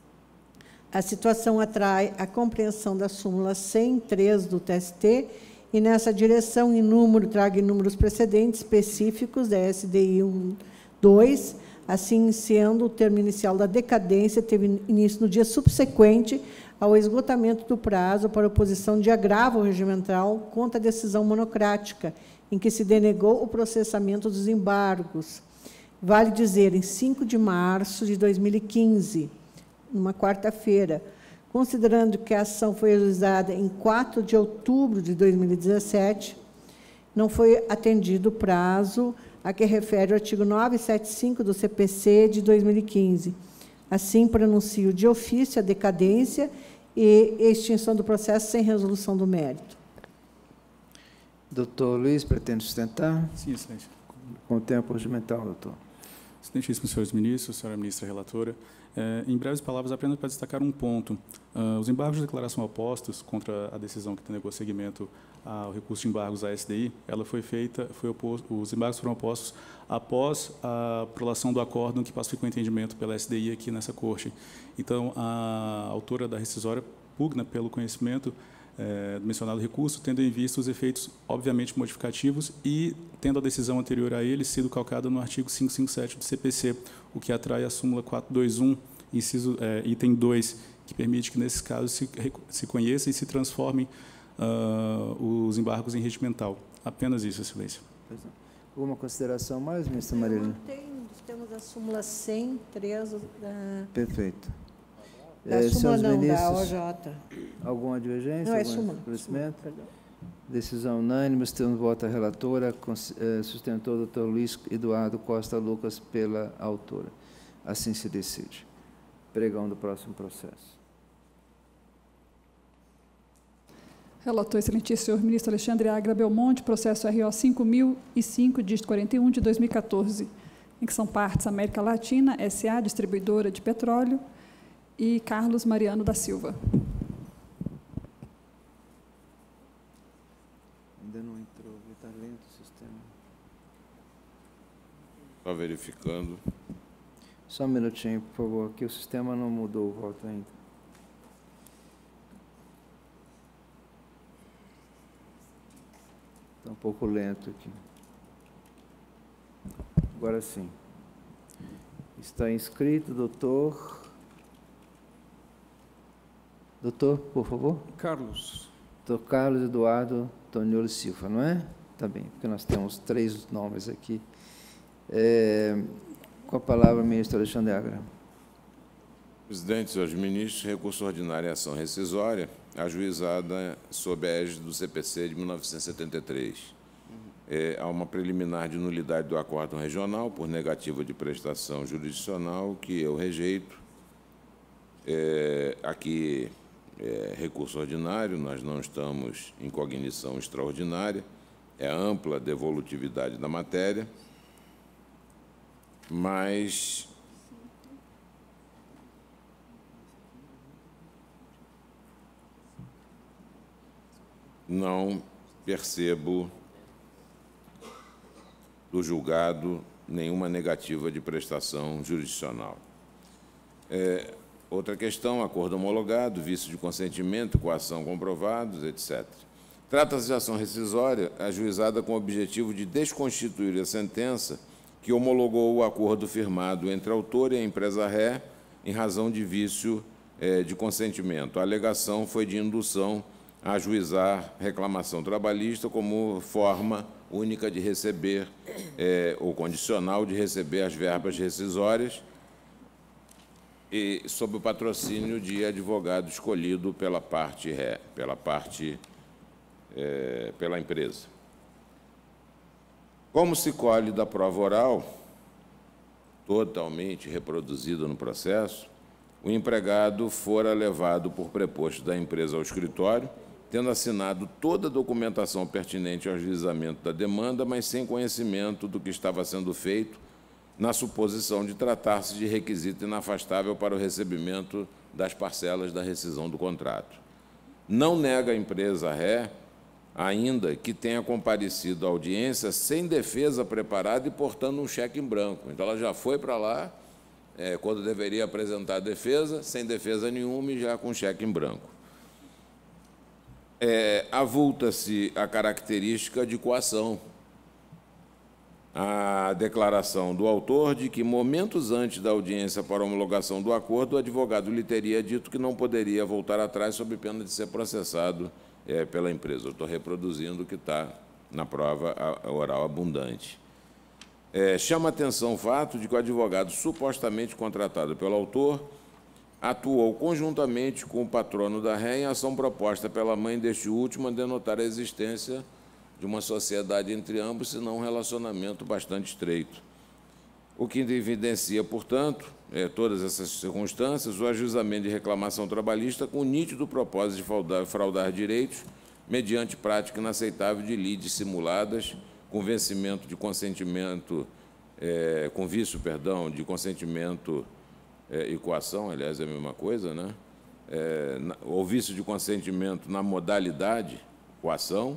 A situação atrai a compreensão da súmula 103 do TST e, nessa direção, traga inúmeros precedentes específicos da SDI 1.2, assim sendo, o termo inicial da decadência teve início no dia subsequente ao esgotamento do prazo para oposição de agravo regimental contra a decisão monocrática, em que se denegou o processamento dos embargos. Vale dizer, em 5 de março de 2015, numa quarta-feira, considerando que a ação foi ajuizada em 4 de outubro de 2017, não foi atendido o prazo a que refere o artigo 975 do CPC de 2015. Assim, pronuncio de ofício a decadência e extinção do processo sem resolução do mérito. Doutor Luiz, pretende sustentar? Sim, excelência. Com o tempo regimental, doutor. Excelentíssimos senhores ministros, senhora ministra relatora, em breves palavras, apenas para destacar um ponto. Os embargos de declaração opostos contra a decisão que denegou seguimento ao recurso de embargos à SDI, ela foi feita, os embargos foram opostos após a prolação do acórdão que pacificou o entendimento pela SDI aqui nessa Corte. Então, a autora da rescisória pugna pelo conhecimento do mencionado recurso, tendo em vista os efeitos, obviamente, modificativos e tendo a decisão anterior a ele sido calcada no artigo 557 do CPC, o que atrai a súmula 421, item 2, que permite que, nesses casos, se conheça e se transformem os embargos em regimental. Apenas isso, excelência. Alguma consideração mais, ministra Marilene? Temos a súmula 103. Perfeito. Da súmula não, da OJ. Alguma divergência? Não, é algum súmula. Esclarecimento? Decisão unânime, temos voto a relatora, sustentou o doutor Luiz Eduardo Costa Lucas pela autora. Assim se decide. Pregão do próximo processo. Relator, excelentíssimo senhor ministro Alexandre Agra Belmonte, processo RO 5005, dígito 41, de 2014, em que são partes América Latina, S.A., distribuidora de petróleo, e Carlos Mariano da Silva. Ainda não entrou, está lento o sistema. Só verificando. Só um minutinho, por favor, que o sistema não mudou o voto ainda. Está um pouco lento aqui. Agora sim. Está inscrito, doutor. Doutor, por favor. Carlos. Doutor Carlos Eduardo Toniolo Silva, não é? Está bem, porque nós temos 3 nomes aqui. Com a palavra, ministro Alexandre Agra. Presidente, senhores ministros, recurso ordinário em ação rescisória, ajuizada sob a égide do CPC de 1973. Há uma preliminar de nulidade do acórdão regional por negativa de prestação jurisdicional, que eu rejeito. Aqui, recurso ordinário, nós não estamos em cognição extraordinária, é ampla devolutividade da matéria, mas não percebo do julgado nenhuma negativa de prestação jurisdicional. Outra questão, acordo homologado, vício de consentimento, coação comprovados, etc. Trata-se de ação rescisória ajuizada com o objetivo de desconstituir a sentença que homologou o acordo firmado entre a autora e a empresa ré em razão de vício de consentimento. A alegação foi de indução a ajuizar reclamação trabalhista como forma única de receber, ou condicional de receber as verbas rescisórias, e sob o patrocínio de advogado escolhido pela parte ré, pela empresa. Como se colhe da prova oral, totalmente reproduzida no processo, o empregado fora levado por preposto da empresa ao escritório, tendo assinado toda a documentação pertinente ao ajuizamento da demanda, mas sem conhecimento do que estava sendo feito, na suposição de tratar-se de requisito inafastável para o recebimento das parcelas da rescisão do contrato. Não nega a empresa ré, ainda que tenha comparecido à audiência sem defesa preparada e portando um cheque em branco. Então, ela já foi para lá, quando deveria apresentar a defesa, sem defesa nenhuma e já com cheque em branco. Avulta-se a característica de coação. A declaração do autor de que, momentos antes da audiência para a homologação do acordo, o advogado lhe teria dito que não poderia voltar atrás sob pena de ser processado pela empresa. Eu estou reproduzindo o que está na prova oral abundante. Chama atenção o fato de que o advogado supostamente contratado pelo autor atuou conjuntamente com o patrono da ré em ação proposta pela mãe deste último a denotar a existência de uma sociedade entre ambos, se não um relacionamento bastante estreito. O que evidencia, portanto, todas essas circunstâncias, o ajuizamento de reclamação trabalhista com o nítido propósito de fraudar direitos mediante prática inaceitável de lides simuladas, com vencimento de consentimento, com vício, perdão, de consentimento e coação, aliás, é a mesma coisa, né? Ou vício de consentimento na modalidade, coação,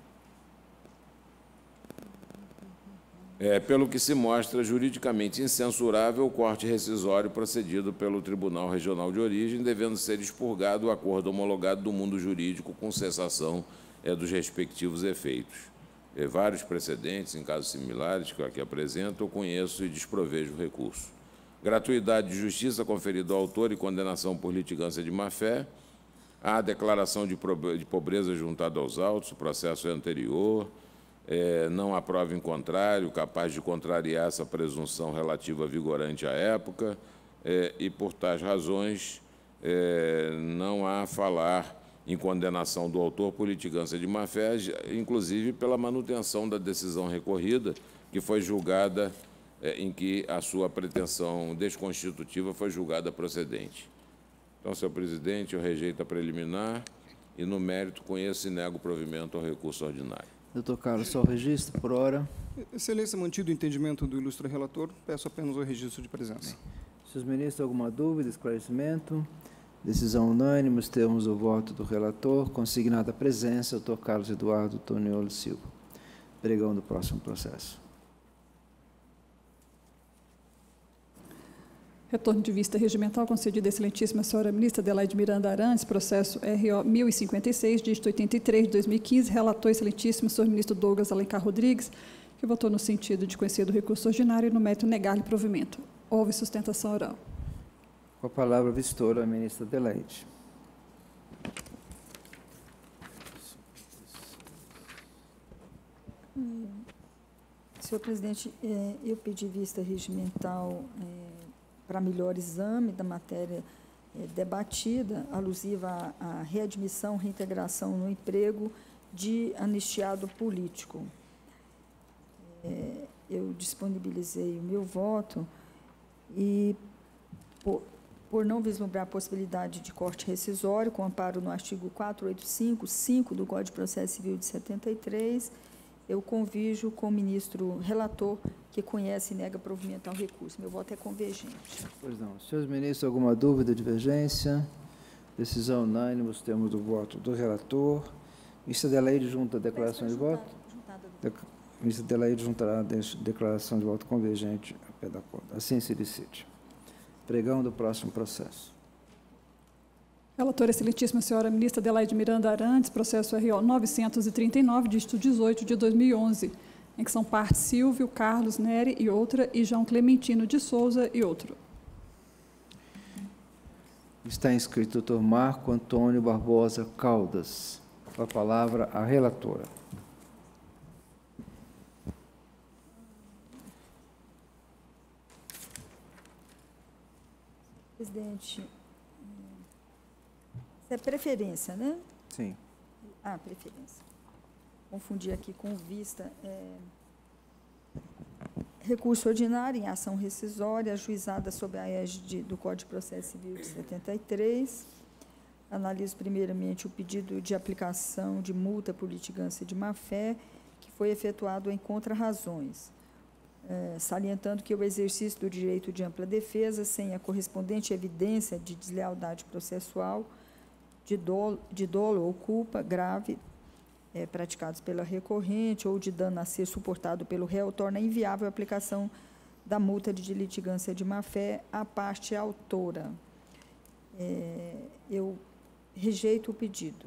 pelo que se mostra juridicamente incensurável o corte rescisório procedido pelo Tribunal Regional de Origem, devendo ser expurgado o acordo homologado do mundo jurídico com cessação dos respectivos efeitos. Vários precedentes, em casos similares, que eu aqui apresento, eu conheço e desprovejo o recurso. Gratuidade de justiça conferida ao autor e condenação por litigância de má-fé. A declaração de pobreza juntada aos autos, o processo é anterior. Não há prova em contrário, capaz de contrariar essa presunção relativa vigorante à época, e, por tais razões, não há a falar em condenação do autor por litigância de má-fé, inclusive pela manutenção da decisão recorrida, que foi julgada, em que a sua pretensão desconstitutiva foi julgada procedente. Então, senhor presidente, eu rejeito a preliminar e, no mérito, conheço e nego o provimento ao recurso ordinário. Doutor Carlos, só o registro, por hora. Excelência, mantido o entendimento do ilustre relator, peço apenas o registro de presença. Senhores ministros, alguma dúvida, esclarecimento? Decisão unânime, os termos do voto do relator, consignada a presença, doutor Carlos Eduardo Toniolo Silva. Pregão do próximo processo. Retorno de vista regimental concedido à excelentíssima senhora ministra Adelaide Miranda Arantes, processo RO 1056, dígito 83 de 2015, relator excelentíssimo senhor ministro Douglas Alencar Rodrigues, que votou no sentido de conhecer do recurso ordinário e no mérito negar-lhe provimento. Houve sustentação oral. Com a palavra, vistora, a ministra Adelaide. Senhor presidente, eu pedi vista regimental para melhor exame da matéria debatida, alusiva à readmissão, reintegração no emprego de anistiado político. Eu disponibilizei o meu voto e, por não vislumbrar a possibilidade de corte rescisório, com amparo no artigo 485.5 do Código de Processo Civil de 73, eu convijo com o ministro relator, que conhece e nega provimento ao recurso. Meu voto é convergente. Pois não. Senhores ministros, alguma dúvida, divergência? Decisão unânime, os termos do voto do relator. Ministra Adelaide junta a declaração de voto? Ministra Adelaide juntará a declaração de voto convergente a pé da conta. Assim se decide. Pregão do próximo processo. Relatora excelentíssima senhora ministra Adelaide Miranda Arantes, processo RO 939, dígito 18 de 2011, em que são partes Silvio, Carlos Neri e outra, e João Clementino de Souza e outro. Está inscrito o doutor Marco Antônio Barbosa Caldas. Com a palavra, a relatora. Presidente, isso é preferência, né? Sim. Preferência. Confundi aqui com vista. Recurso ordinário em ação rescisória, ajuizada sob a égide do Código de Processo Civil de 73. Analiso primeiramente o pedido de aplicação de multa por litigância de má-fé, que foi efetuado em contrarrazões, salientando que o exercício do direito de ampla defesa, sem a correspondente evidência de deslealdade processual, de dolo ou culpa grave praticados pela recorrente ou de dano a ser suportado pelo réu, torna inviável a aplicação da multa de litigância de má-fé à parte autora. Eu rejeito o pedido.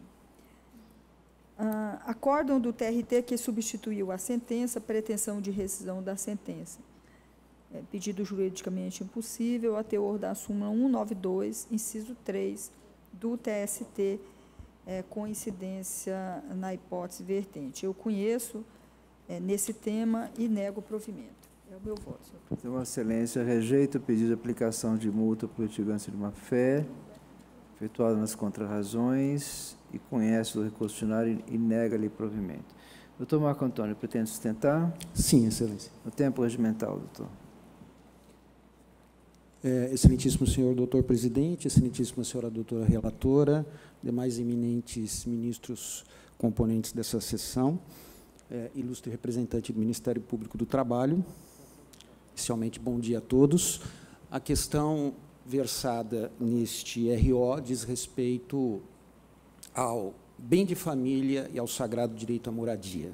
Acórdão do TRT que substituiu a sentença, pretensão de rescisão da sentença. Pedido juridicamente impossível, a teor da súmula 192, inciso 3, do TST, com incidência na hipótese vertente. Eu conheço nesse tema e nego o provimento. É o meu voto, senhor presidente. Então, Vossa Excelência rejeita o pedido de aplicação de multa por litigância de má-fé, efetuado nas contrarrazões, e conhece o recurso ordinário e nega-lhe provimento. Doutor Marco Antônio, pretende sustentar? Sim, Excelência. No tempo regimental, doutor. Excelentíssimo senhor doutor presidente, excelentíssima senhora doutora relatora, demais eminentes ministros componentes dessa sessão, ilustre representante do Ministério Público do Trabalho, inicialmente, bom dia a todos. A questão versada neste RO diz respeito ao bem de família e ao sagrado direito à moradia.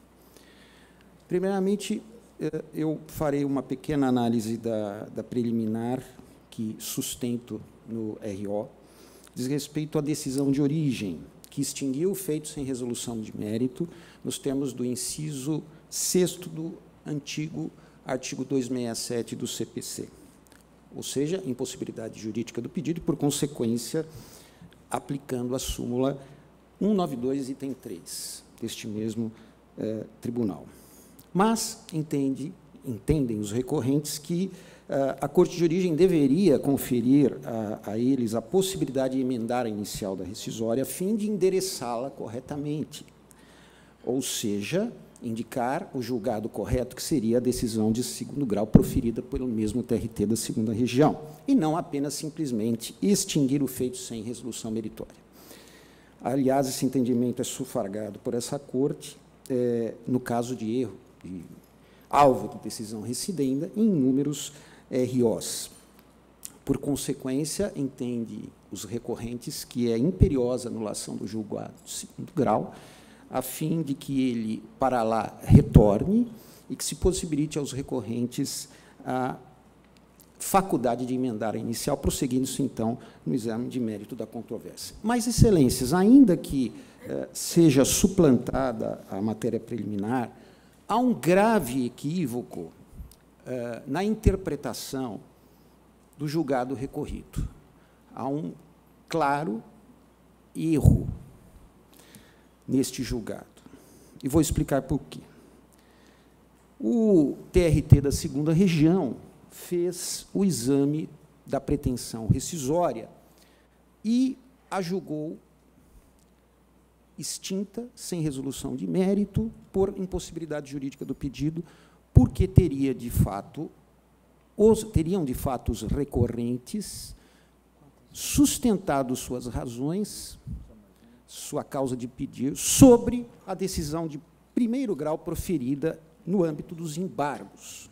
Primeiramente, eu farei uma pequena análise da preliminar que sustento no RO, diz respeito à decisão de origem, que extinguiu o feito sem resolução de mérito, nos termos do inciso 6º do antigo artigo 267 do CPC, ou seja, impossibilidade jurídica do pedido e, por consequência, aplicando a súmula 192, item 3, deste mesmo tribunal. Mas entendem os recorrentes que a Corte de Origem deveria conferir a eles a possibilidade de emendar a inicial da rescisória a fim de endereçá-la corretamente, ou seja, indicar o julgado correto, que seria a decisão de segundo grau proferida pelo mesmo TRT da segunda região, e não apenas simplesmente extinguir o feito sem resolução meritória. Aliás, esse entendimento é sufragado por essa Corte, no caso de erro, de alvo de decisão recidenda, em inúmeros ROs. Por consequência, entende os recorrentes que é imperiosa a anulação do julgado de segundo grau, a fim de que ele, para lá, retorne e que se possibilite aos recorrentes a faculdade de emendar a inicial, prosseguindo-se, então, no exame de mérito da controvérsia. Mas, excelências, ainda que seja suplantada a matéria preliminar, há um grave equívoco na interpretação do julgado recorrido. Há um claro erro neste julgado. E vou explicar por quê. O TRT da segunda região fez o exame da pretensão rescisória e a julgou extinta, sem resolução de mérito, por impossibilidade jurídica do pedido, porque teriam, de fato, os recorrentes sustentado suas razões, sua causa de pedir, sobre a decisão de primeiro grau proferida no âmbito dos embargos.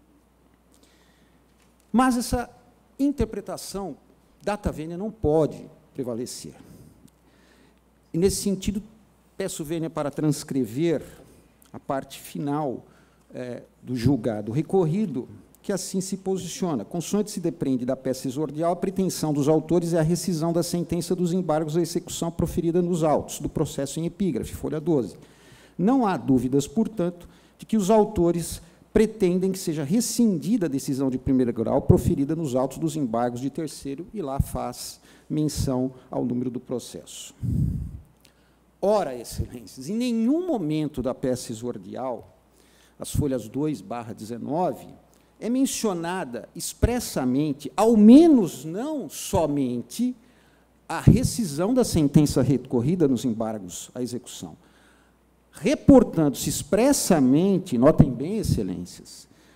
Mas essa interpretação data vênia não pode prevalecer. E, nesse sentido, peço vênia para transcrever a parte final do julgado recorrido, que assim se posiciona. Consoante se depreende da peça exordial, a pretensão dos autores é a rescisão da sentença dos embargos à execução proferida nos autos do processo em epígrafe, folha 12. Não há dúvidas, portanto, de que os autores pretendem que seja rescindida a decisão de primeiro grau proferida nos autos dos embargos de terceiro, e lá faz menção ao número do processo. Ora, excelências, em nenhum momento da peça exordial, as folhas 2/19, é mencionada expressamente, ao menos não somente, a rescisão da sentença recorrida nos embargos à execução, reportando-se expressamente, notem bem, excelências,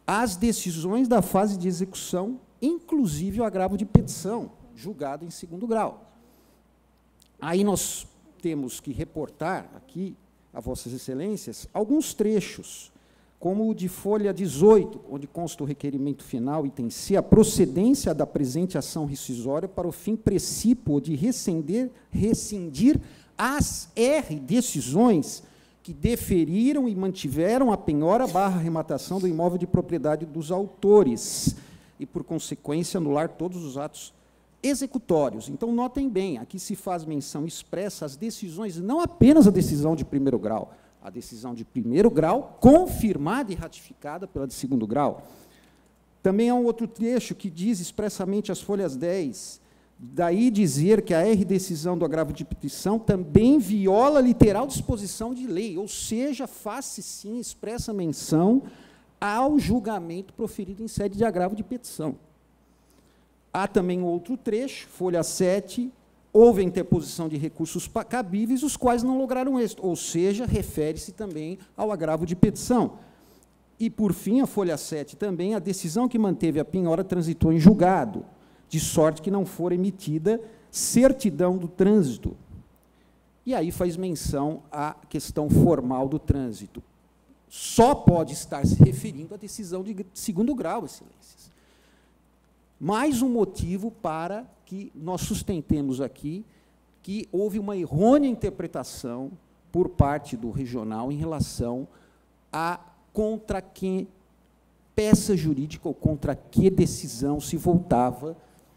as decisões da fase de execução, inclusive o agravo de petição, julgado em segundo grau. Aí nós temos que reportar aqui a Vossas Excelências alguns trechos, como o de folha 18, onde consta o requerimento final, item C, a procedência da presente ação rescisória para o fim precípuo de rescindir as decisões que deferiram e mantiveram a penhora / arrematação do imóvel de propriedade dos autores e, por consequência, anular todos os atos executórios. Então, notem bem, aqui se faz menção expressa às decisões, não apenas a decisão de primeiro grau, a decisão de primeiro grau, confirmada e ratificada pela de segundo grau. Também há um outro trecho que diz expressamente as folhas 10, daí dizer que a decisão do agravo de petição também viola a literal disposição de lei, ou seja, faz-se sim expressa menção ao julgamento proferido em sede de agravo de petição. Há também outro trecho, folha 7, houve a interposição de recursos cabíveis, os quais não lograram êxito, ou seja, refere-se também ao agravo de petição. E, por fim, a folha 7 também, a decisão que manteve a penhora transitou em julgado, de sorte que não for emitida certidão do trânsito. E aí faz menção à questão formal do trânsito. Só pode estar se referindo à decisão de segundo grau, Excelências. Mais um motivo para que nós sustentemos aqui que houve uma errônea interpretação por parte do regional em relação a contra que peça jurídica ou contra que decisão se voltavam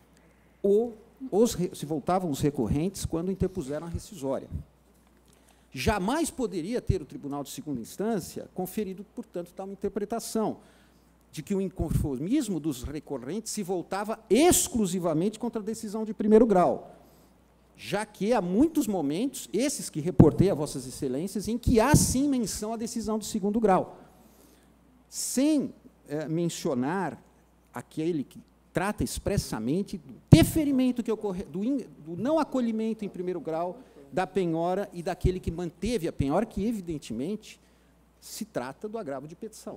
os recorrentes quando interpuseram a rescisória. Jamais poderia ter o Tribunal de Segunda Instância conferido, portanto, tal interpretação, de que o inconformismo dos recorrentes se voltava exclusivamente contra a decisão de primeiro grau, já que há muitos momentos, esses que reportei a Vossas Excelências, em que há, sim, menção à decisão de segundo grau. Sem mencionar aquele que trata expressamente do deferimento que ocorre, do não acolhimento em primeiro grau da penhora e daquele que manteve a penhora, que, evidentemente, se trata do agravo de petição.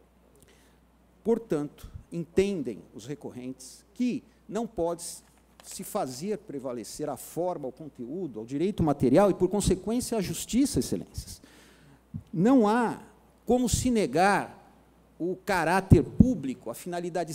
Portanto, entendem os recorrentes que não pode se fazer prevalecer a forma, o conteúdo, o direito material e, por consequência, a justiça, Excelências. Não há como se negar o caráter público, a finalidade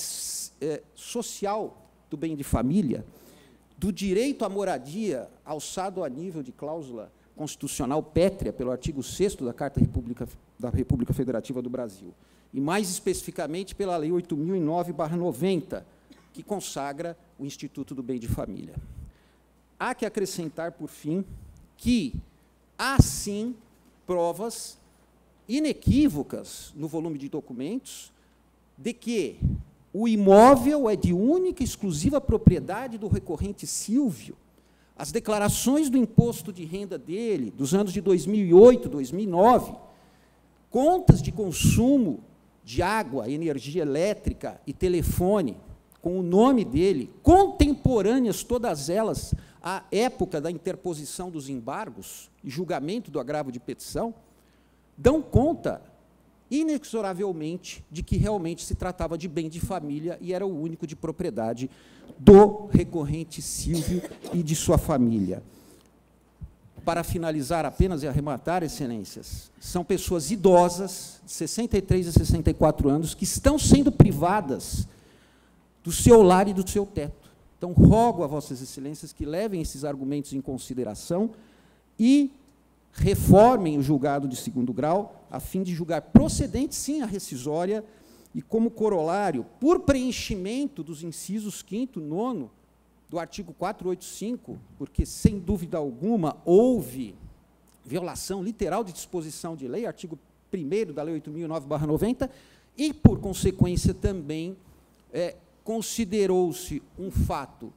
social do bem de família, do direito à moradia alçado a nível de cláusula constitucional pétrea pelo artigo 6º da Carta da República Federativa do Brasil, e mais especificamente pela Lei 8.009/90, que consagra o Instituto do Bem de Família. Há que acrescentar, por fim, que há, sim, provas inequívocas no volume de documentos de que o imóvel é de única e exclusiva propriedade do recorrente Silvio. As declarações do imposto de renda dele, dos anos de 2008, 2009, contas de consumo de água, energia elétrica e telefone, com o nome dele, contemporâneas todas elas à época da interposição dos embargos e julgamento do agravo de petição, dão conta, inexoravelmente, de que realmente se tratava de bem de família e era o único de propriedade do recorrente Silvio e de sua família. Para finalizar apenas e arrematar, Excelências, são pessoas idosas, de 63 a 64 anos, que estão sendo privadas do seu lar e do seu teto. Então, rogo a Vossas Excelências que levem esses argumentos em consideração e reformem o julgado de segundo grau, a fim de julgar procedente, sim, a rescisória, e como corolário, por preenchimento dos incisos 5º, 9º, do artigo 485, porque, sem dúvida alguma, houve violação literal de disposição de lei, artigo 1º da Lei 8.009/90, e, por consequência, também considerou-se um fato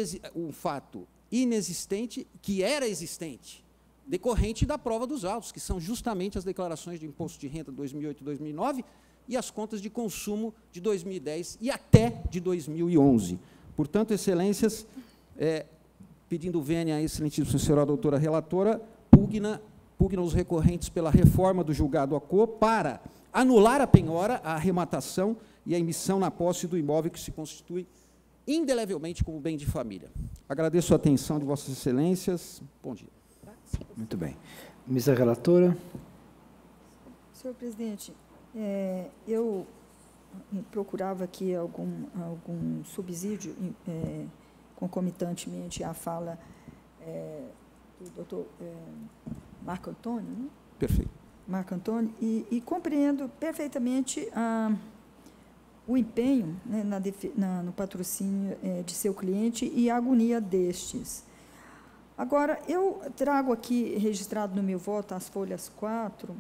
inexistente, que era existente, decorrente da prova dos autos, que são justamente as declarações de imposto de renda de 2008 e 2009 e as contas de consumo de 2010 e até de 2011. Portanto, Excelências, pedindo vênia à excelentíssima senhora doutora relatora, pugna os recorrentes pela reforma do julgado a quo para anular a penhora, a arrematação e a emissão na posse do imóvel que se constitui indelevelmente como bem de família. Agradeço a atenção de Vossas Excelências. Bom dia. Muito bem. Ministra relatora. Senhor presidente, eu procurava aqui algum subsídio concomitantemente à fala do doutor Marco Antônio, né? Perfeito. Marco Antônio, e compreendo perfeitamente o empenho, né, no patrocínio de seu cliente e a agonia destes. Agora, eu trago aqui, registrado no meu voto, as folhas 4,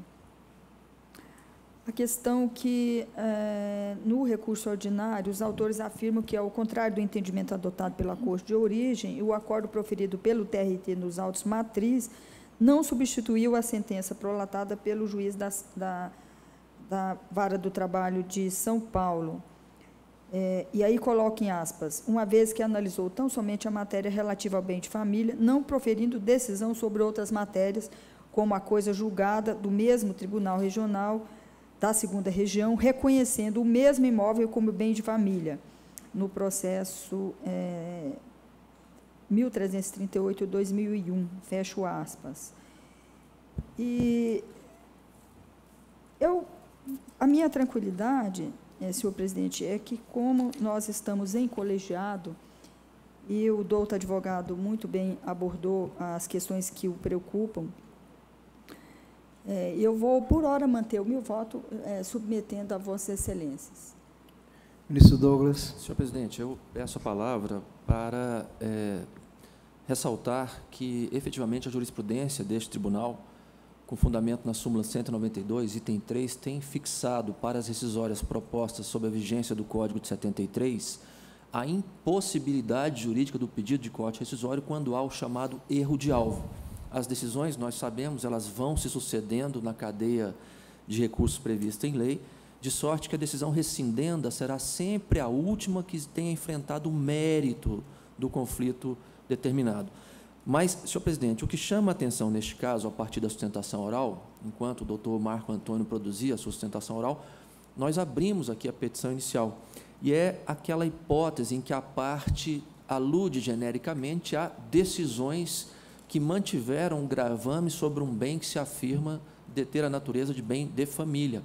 a questão que, no recurso ordinário, os autores afirmam que, ao contrário do entendimento adotado pela Corte de Origem, o acordo proferido pelo TRT nos autos matriz não substituiu a sentença prolatada pelo juiz da Vara do Trabalho de São Paulo. E aí coloco em aspas, uma vez que analisou tão somente a matéria relativa ao bem de família, não proferindo decisão sobre outras matérias, como a coisa julgada do mesmo Tribunal Regional da 2ª Região, reconhecendo o mesmo imóvel como bem de família, no processo 1338/2001, fecho aspas. E a minha tranquilidade, senhor presidente, é que, como nós estamos em colegiado, e o doutor advogado muito bem abordou as questões que o preocupam, eu vou, por hora, manter o meu voto, submetendo a Vossas Excelências. Ministro Douglas. Senhor presidente, eu peço a palavra para ressaltar que, efetivamente, a jurisprudência deste tribunal, com fundamento na súmula 192, item 3, tem fixado para as rescisórias propostas sob a vigência do Código de 73 a impossibilidade jurídica do pedido de corte rescisório quando há o chamado erro de alvo. As decisões, nós sabemos, elas vão se sucedendo na cadeia de recursos prevista em lei, de sorte que a decisão rescindenda será sempre a última que tenha enfrentado o mérito do conflito determinado. Mas, senhor presidente, o que chama a atenção neste caso, a partir da sustentação oral, enquanto o doutor Marco Antônio produzia a sua sustentação oral, nós abrimos aqui a petição inicial, e é aquela hipótese em que a parte alude genericamente a decisões que mantiveram um gravame sobre um bem que se afirma deter a natureza de bem de família,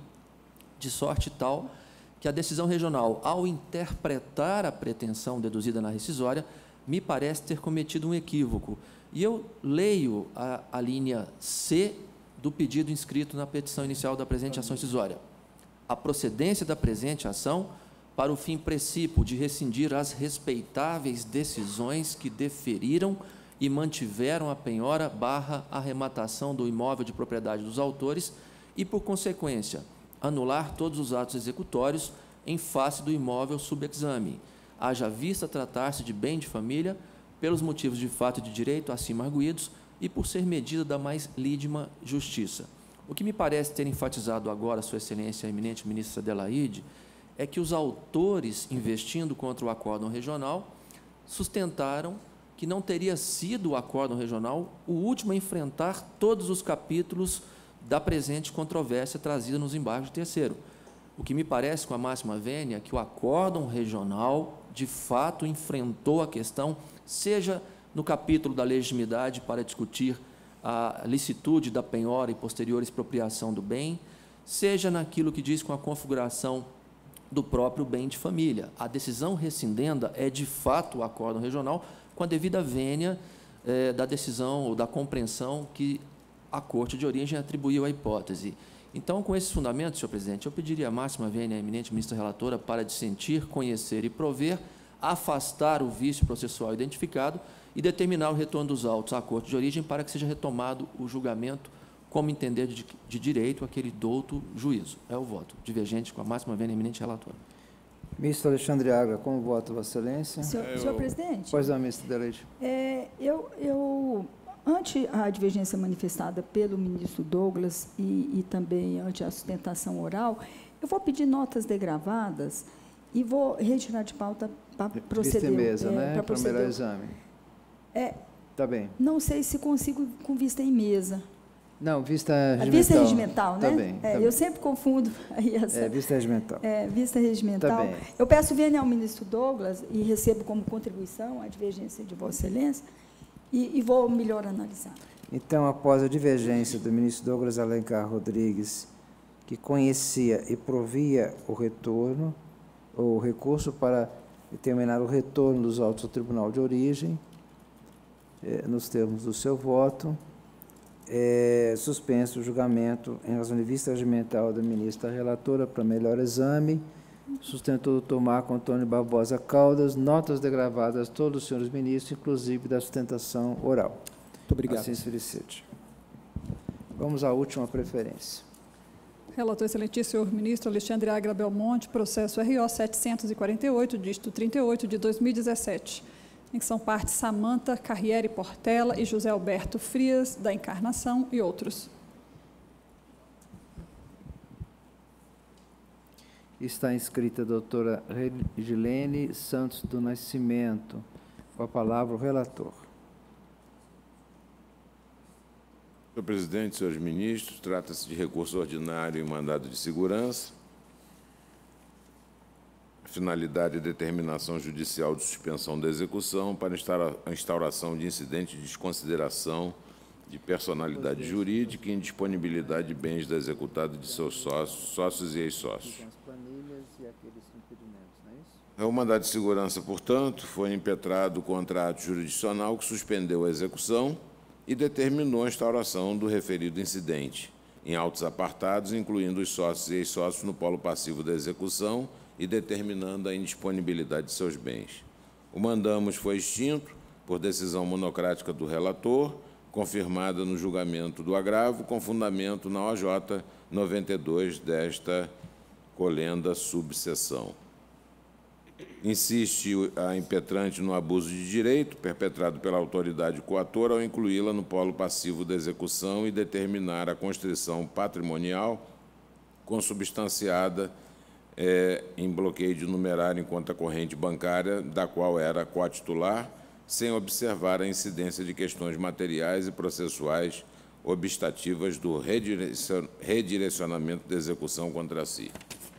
de sorte tal que a decisão regional, ao interpretar a pretensão deduzida na rescisória, me parece ter cometido um equívoco. E eu leio a linha C do pedido inscrito na petição inicial da presente ação rescisória. A procedência da presente ação para o fim precípuo de rescindir as respeitáveis decisões que deferiram e mantiveram a penhora / arrematação do imóvel de propriedade dos autores e, por consequência, anular todos os atos executórios em face do imóvel subexame, haja vista tratar-se de bem de família, pelos motivos de fato e de direito acima arguídos e por ser medida da mais lídima justiça. O que me parece ter enfatizado agora Sua Excelência, a eminente ministra Adelaide, é que os autores, investindo contra o acórdão regional, sustentaram que não teria sido o acórdão regional o último a enfrentar todos os capítulos da presente controvérsia trazida nos embargos de terceiro. O que me parece, com a máxima vênia, é que o acórdão regional, de fato, enfrentou a questão, seja no capítulo da legitimidade para discutir a licitude da penhora e posterior expropriação do bem, seja naquilo que diz com a configuração do próprio bem de família. A decisão rescindenda é, de fato, o acórdão regional, com a devida vênia da decisão ou da compreensão que a Corte de Origem atribuiu à hipótese. Então, com esses fundamentos, senhor presidente, eu pediria a máxima vênia à eminente ministra relatora para dissentir, conhecer e prover, afastar o vício processual identificado e determinar o retorno dos autos à Corte de Origem para que seja retomado o julgamento como entender de direito aquele douto juízo. É o voto divergente com a máxima vênia à eminente relatora. Ministro Alexandre Agra, como vota Vossa Excelência? Senhor presidente? Pois não, ministro Adelaide. Ante a divergência manifestada pelo ministro Douglas e também ante a sustentação oral, eu vou pedir notas degravadas e vou retirar de pauta para proceder. Vista em mesa, né? Para o melhor exame. Tá bem. Não sei se consigo com vista em mesa. Não, vista regimental. A vista regimental, né? Tá bem, tá eu sempre confundo aí essa... vista regimental. Vista regimental. Tá bem. Eu peço vênia ao ministro Douglas e recebo como contribuição a divergência de Vossa Excelência e vou melhor analisar. Então, após a divergência do ministro Douglas Alencar Rodrigues, que conhecia e provia o retorno, ou o recurso para determinar o retorno dos autos ao Tribunal de Origem, nos termos do seu voto, suspenso o julgamento em razão de vista regimental da ministra relatora para melhor exame, sustentou o doutor Marco Antônio Barbosa Caldas, notas degravadas a todos os senhores ministros, inclusive da sustentação oral. Muito obrigado. Assim se felicite. Vamos à última preferência. Relator excelentíssimo senhor ministro Alexandre Agra Belmonte, processo RO 748, dígito 38, de 2017, em que são partes Samanta Carriere Portela e José Alberto Frias, da Encarnação, e outros. Está inscrita a doutora Regilene Santos do Nascimento. Com a palavra o relator. Senhor presidente, senhores ministros, trata-se de recurso ordinário em mandado de segurança. Finalidade e determinação judicial de suspensão da execução para a instauração de incidente de desconsideração de personalidade jurídica e indisponibilidade de bens da executada de seus sócios e ex-sócios. O mandado de segurança, portanto, foi impetrado contra ato jurisdicional que suspendeu a execução e determinou a instauração do referido incidente, em autos apartados, incluindo os sócios e ex-sócios no polo passivo da execução e determinando a indisponibilidade de seus bens. O mandamus foi extinto por decisão monocrática do relator, confirmada no julgamento do agravo, com fundamento na OJ 92 desta colenda subseção. Insiste a impetrante no abuso de direito perpetrado pela autoridade coatora ao incluí-la no polo passivo da execução e determinar a constrição patrimonial consubstanciada em bloqueio de numerário em conta corrente bancária, da qual era coatitular, sem observar a incidência de questões materiais e processuais obstativas do redirecionamento da execução contra si.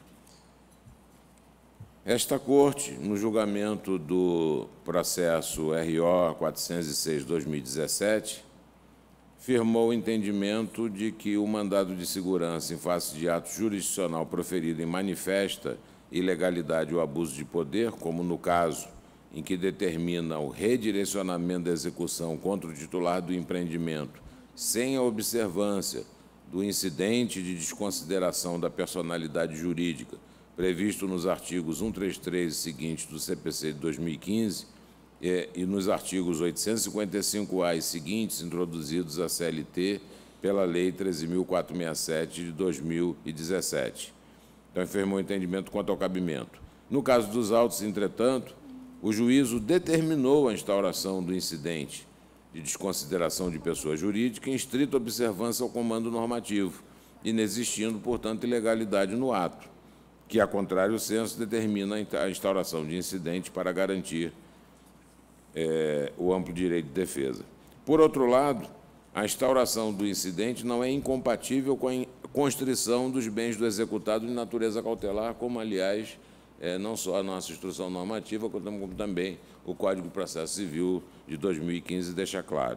Esta Corte, no julgamento do processo RO 406/2017, firmou o entendimento de que o mandado de segurança em face de ato jurisdicional proferido em manifesta ilegalidade ou abuso de poder, como no caso em que determina o redirecionamento da execução contra o titular do empreendimento, sem a observância do incidente de desconsideração da personalidade jurídica, previsto nos artigos 133 e seguintes do CPC de 2015 e nos artigos 855-A e seguintes, introduzidos à CLT pela Lei 13.467 de 2017. Então, firmou o entendimento quanto ao cabimento. No caso dos autos, entretanto, o juízo determinou a instauração do incidente de desconsideração de pessoa jurídica em estrita observância ao comando normativo, inexistindo, portanto, ilegalidade no ato, que, a contrário senso, determina a instauração de incidente para garantir o amplo direito de defesa. Por outro lado, a instauração do incidente não é incompatível com a constrição dos bens do executado de natureza cautelar, como, aliás, não só a nossa instrução normativa, como também o Código de Processo Civil de 2015 deixa claro.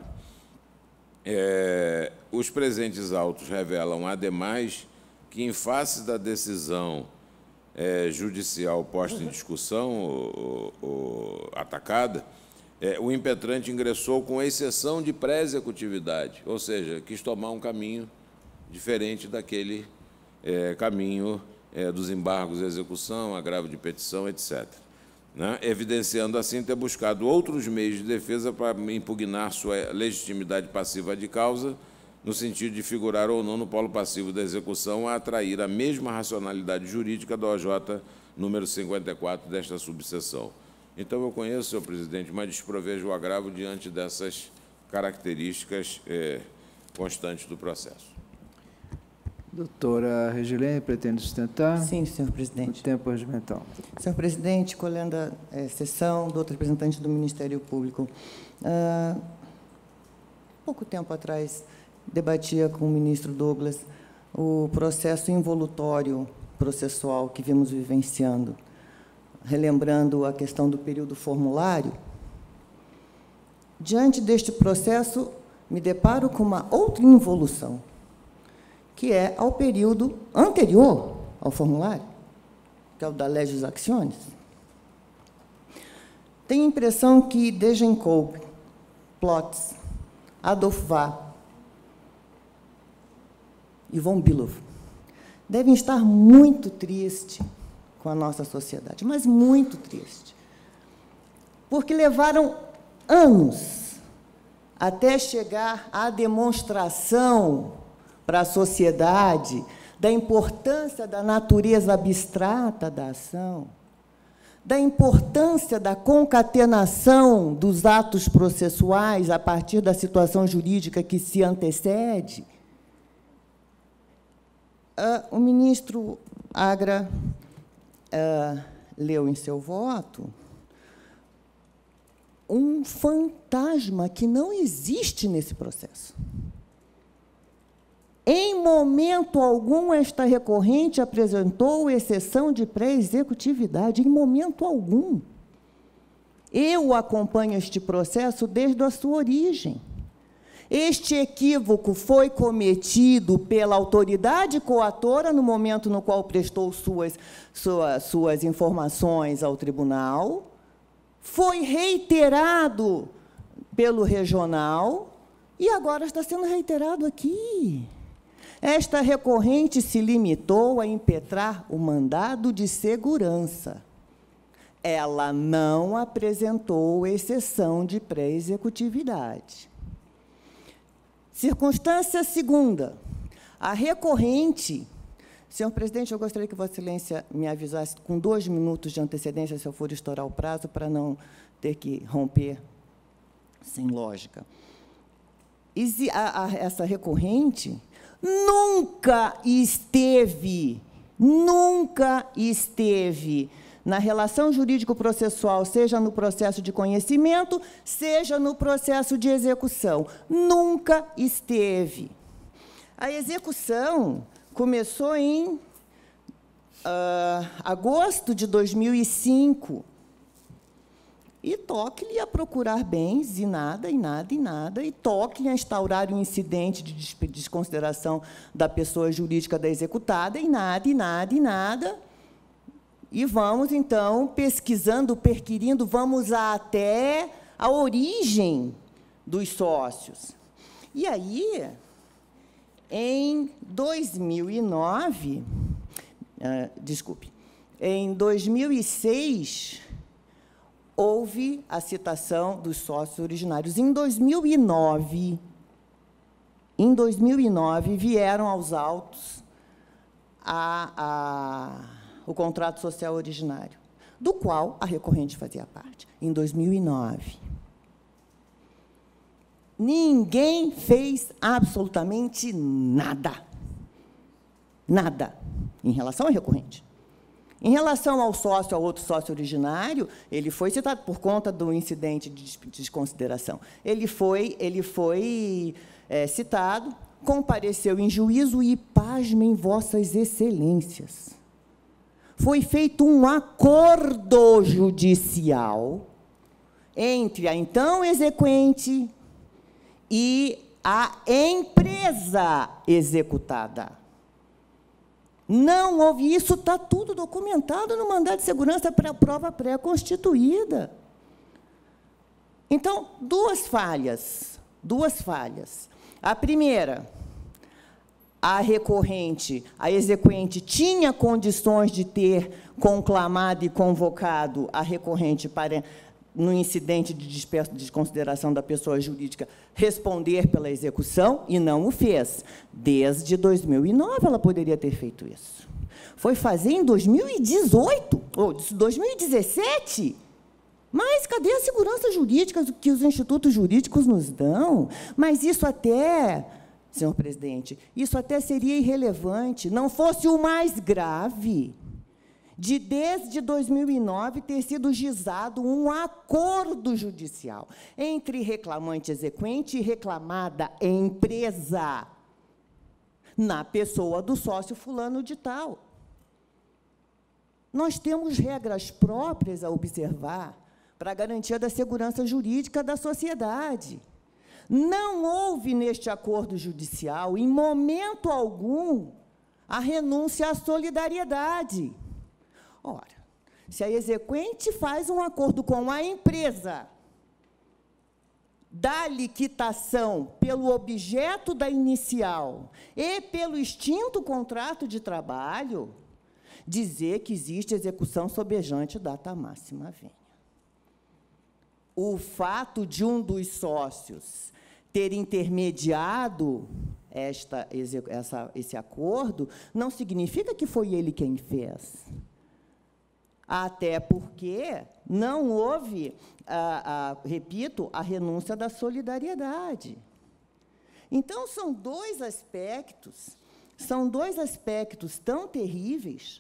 Os presentes autos revelam, ademais, que, em face da decisão judicial posta em discussão ou atacada, o impetrante ingressou com exceção de pré-executividade, ou seja, quis tomar um caminho diferente daquele caminho dos embargos de execução, agravo de petição, etc., né? Evidenciando assim ter buscado outros meios de defesa para impugnar sua legitimidade passiva de causa, no sentido de figurar ou não no polo passivo da execução a atrair a mesma racionalidade jurídica da OJ número 54 desta subseção. Então, eu conheço, senhor presidente, mas desprovejo o agravo diante dessas características constantes do processo. Doutora Regilene, pretende sustentar? Sim, senhor presidente. O tempo regimental. Senhor presidente, colhendo a sessão do outro representante do Ministério Público. Pouco tempo atrás, debatia com o ministro Douglas o processo involutório processual que vimos vivenciando, relembrando a questão do período formulário. Diante deste processo, me deparo com uma outra involução, que é ao período anterior ao formulário, que é o da legis actionis. Tenho a impressão que Degenkolb, Plotz, Adolf Vahr e von Bülow devem estar muito tristes com a nossa sociedade, mas muito triste, porque levaram anos até chegar à demonstração para a sociedade da importância da natureza abstrata da ação, da importância da concatenação dos atos processuais a partir da situação jurídica que se antecede. O ministro Agra leu em seu voto um fantasma que não existe nesse processo. Em momento algum, esta recorrente apresentou exceção de pré-executividade, em momento algum. Eu acompanho este processo desde a sua origem. Este equívoco foi cometido pela autoridade coatora no momento no qual prestou suas informações ao tribunal, foi reiterado pelo regional e agora está sendo reiterado aqui. Esta recorrente se limitou a impetrar o mandado de segurança. Ela não apresentou exceção de pré-executividade. Circunstância segunda. A recorrente... Senhor presidente, eu gostaria que Vossa Excelência me avisasse com 2 minutos de antecedência, se eu for estourar o prazo, para não ter que romper sem lógica. Essa recorrente nunca esteve na relação jurídico-processual, seja no processo de conhecimento, seja no processo de execução. Nunca esteve. A execução começou em agosto de 2005. E toque-lhe a procurar bens, e nada, e toque-lhe a instaurar um incidente de desconsideração da pessoa jurídica da executada, e nada. E vamos, então, pesquisando, perquirindo, vamos até a origem dos sócios. E aí, em 2009, em 2006, houve a citação dos sócios originários. Em 2009, vieram aos autos o contrato social originário, do qual a recorrente fazia parte, em 2009. Ninguém fez absolutamente nada. Nada, em relação à recorrente. Em relação ao outro sócio originário, ele foi citado por conta do incidente de desconsideração. Ele foi citado, compareceu em juízo e, pasmem, Vossas Excelências, foi feito um acordo judicial entre a então exequente e a empresa executada. Não houve isso, está tudo documentado no mandado de segurança para prova pré-constituída. Então, duas falhas. A primeira, a recorrente, a exequente, tinha condições de ter conclamado e convocado a recorrente para, no incidente de desconsideração da pessoa jurídica, responder pela execução, e não o fez. Desde 2009, ela poderia ter feito isso. Foi fazer em 2018, ou 2017. Mas cadê a segurança jurídica que os institutos jurídicos nos dão? Mas isso até, senhor presidente, isso até seria irrelevante, não fosse o mais grave. de, desde 2009, ter sido juizado um acordo judicial entre reclamante exequente e reclamada empresa, na pessoa do sócio fulano de tal. Nós temos regras próprias a observar para a garantia da segurança jurídica da sociedade. Não houve, neste acordo judicial, em momento algum, a renúncia à solidariedade. Ora, se a exequente faz um acordo com a empresa, dá-lhe quitação pelo objeto da inicial e pelo extinto contrato de trabalho, dizer que existe execução sobejante data máxima vênia. O fato de um dos sócios ter intermediado esse acordo não significa que foi ele quem fez. Até porque não houve, repito, a renúncia da solidariedade. Então, são dois aspectos tão terríveis,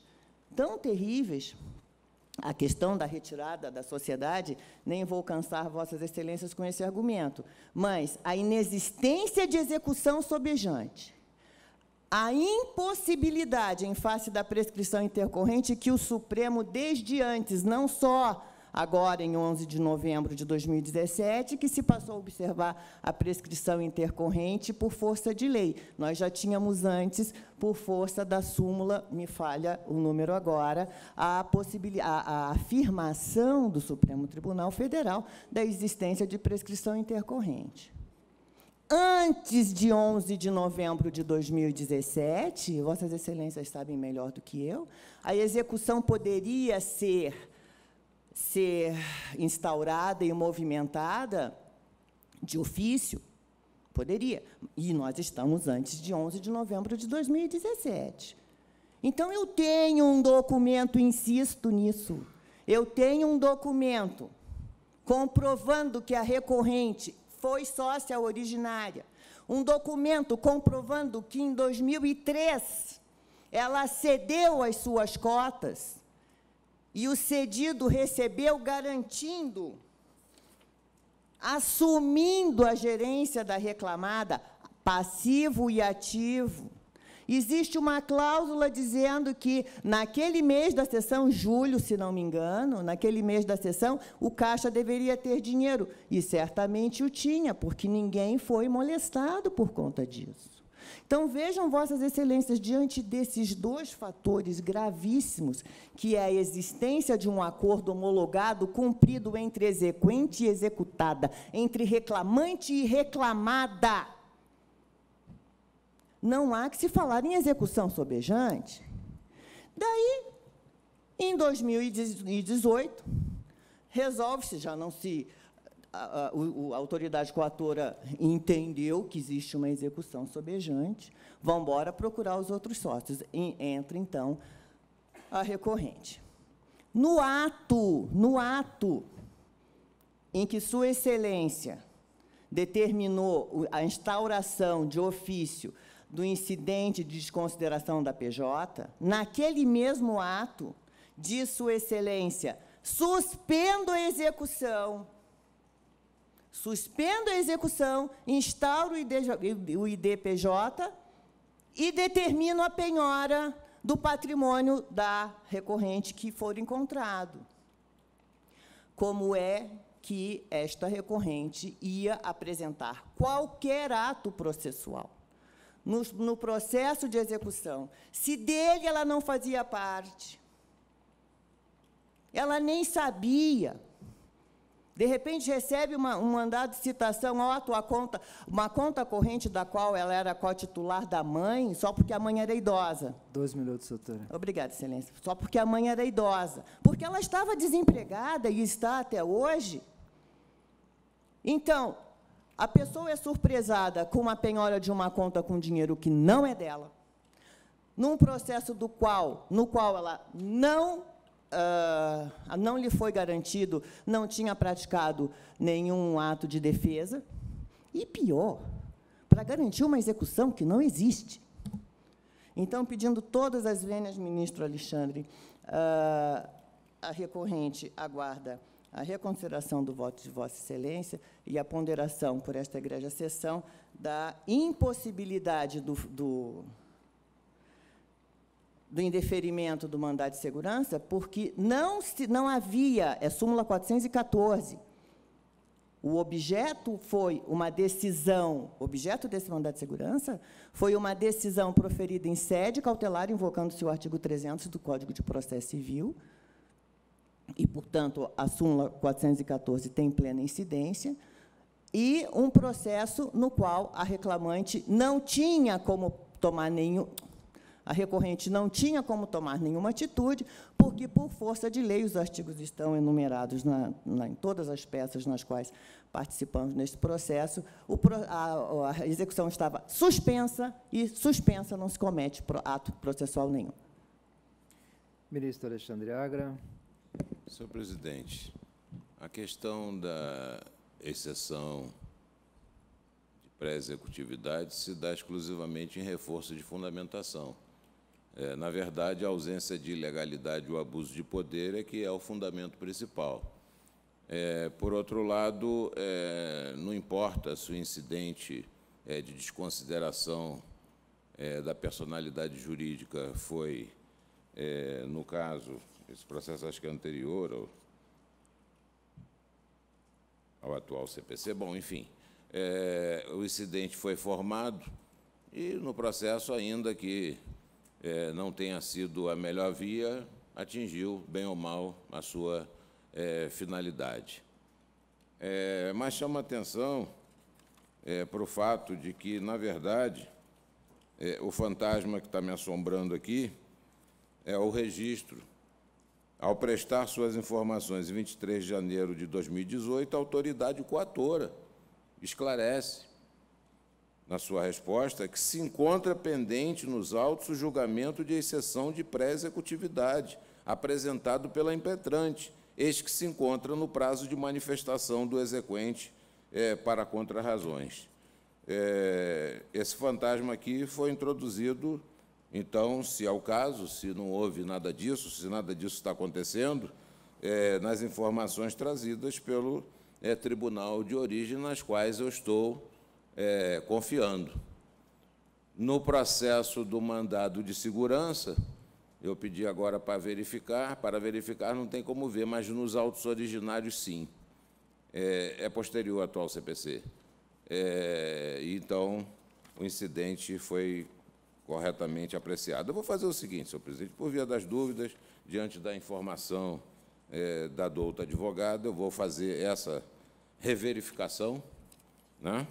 a questão da retirada da sociedade, nem vou cansar Vossas Excelências com esse argumento, mas a inexistência de execução sobejante, a impossibilidade, em face da prescrição intercorrente, que o Supremo, desde antes, não só agora, em 11 de novembro de 2017, que se passou a observar a prescrição intercorrente por força de lei. Nós já tínhamos antes, por força da súmula, me falha o número agora, a afirmação do Supremo Tribunal Federal da existência de prescrição intercorrente. Antes de 11 de novembro de 2017, Vossas Excelências sabem melhor do que eu, a execução poderia ser instaurada e movimentada de ofício? Poderia. E nós estamos antes de 11 de novembro de 2017. Então, eu tenho um documento, insisto nisso, eu tenho um documento comprovando que a recorrente foi sócia originária, um documento comprovando que, em 2003, ela cedeu as suas cotas e o cedido recebeu garantindo, assumindo a gerência da reclamada, passivo e ativo. Existe uma cláusula dizendo que, naquele mês da sessão, julho, se não me engano, naquele mês da sessão, o caixa deveria ter dinheiro. E certamente o tinha, porque ninguém foi molestado por conta disso. Então, vejam, Vossas Excelências, diante desses dois fatores gravíssimos, que é a existência de um acordo homologado, cumprido entre exequente e executada, entre reclamante e reclamada, não há que se falar em execução sobejante. Daí, em 2018, resolve-se, já não se... A autoridade coatora entendeu que existe uma execução sobejante, vão embora procurar os outros sócios. Entra, então, a recorrente. No ato em que Sua Excelência determinou a instauração de ofício do incidente de desconsideração da PJ, naquele mesmo ato, diz Sua Excelência, suspendo a execução, instauro o IDPJ e determino a penhora do patrimônio da recorrente que for encontrado. Como é que esta recorrente ia apresentar qualquer ato processual no processo de execução, se dele ela não fazia parte, ela nem sabia. De repente, recebe um mandado de citação, uma conta corrente da qual ela era co-titular da mãe, só porque a mãe era idosa. 2 minutos, doutora. Obrigada, Excelência. Só porque a mãe era idosa. Porque ela estava desempregada e está até hoje. Então, a pessoa é surpresada com uma penhora de uma conta com dinheiro que não é dela, num processo no qual ela não lhe foi garantido, não tinha praticado nenhum ato de defesa, e pior, para garantir uma execução que não existe. Então, pedindo todas as vênias, ministro Alexandre, a recorrente aguarda a reconsideração do voto de Vossa Excelência e a ponderação por esta egrégia sessão da impossibilidade do indeferimento do mandado de segurança, porque não havia, é súmula 414, o objeto foi uma decisão, o objeto desse mandado de segurança foi uma decisão proferida em sede cautelar, invocando-se o artigo 300 do Código de Processo Civil, e, portanto, a súmula 414 tem plena incidência, e um processo no qual a reclamante não tinha como tomar a recorrente não tinha como tomar nenhuma atitude, porque, por força de lei, os artigos estão enumerados em todas as peças nas quais participamos neste processo, a execução estava suspensa, e suspensa não se comete ato processual nenhum. Ministro Alexandre Agra. Senhor presidente, a questão da exceção de pré-executividade se dá exclusivamente em reforço de fundamentação. Na verdade, a ausência de ilegalidade ou abuso de poder é que é o fundamento principal. Por outro lado, não importa se o incidente de desconsideração da personalidade jurídica foi, no caso, esse processo acho que é anterior ao atual CPC. Bom, enfim, o incidente foi formado e, no processo, ainda que não tenha sido a melhor via, atingiu, bem ou mal, a sua finalidade. Mas chama atenção para o fato de que, na verdade, o fantasma que está me assombrando aqui é o registro. Ao prestar suas informações em 23 de janeiro de 2018, a autoridade coatora esclarece, na sua resposta, que se encontra pendente nos autos o julgamento de exceção de pré-executividade, apresentado pela impetrante, eis que se encontra no prazo de manifestação do exequente para contrarrazões. Esse fantasma aqui foi introduzido, então, se é o caso, se não houve nada disso, se nada disso está acontecendo, nas informações trazidas pelo tribunal de origem, nas quais eu estou confiando. No processo do mandado de segurança, eu pedi agora para verificar não tem como ver, mas nos autos originários, sim. É posterior ao atual CPC. Então, o incidente foi corretamente apreciado. Eu vou fazer o seguinte, senhor presidente, por via das dúvidas, diante da informação da douta advogada, eu vou fazer essa reverificação, né?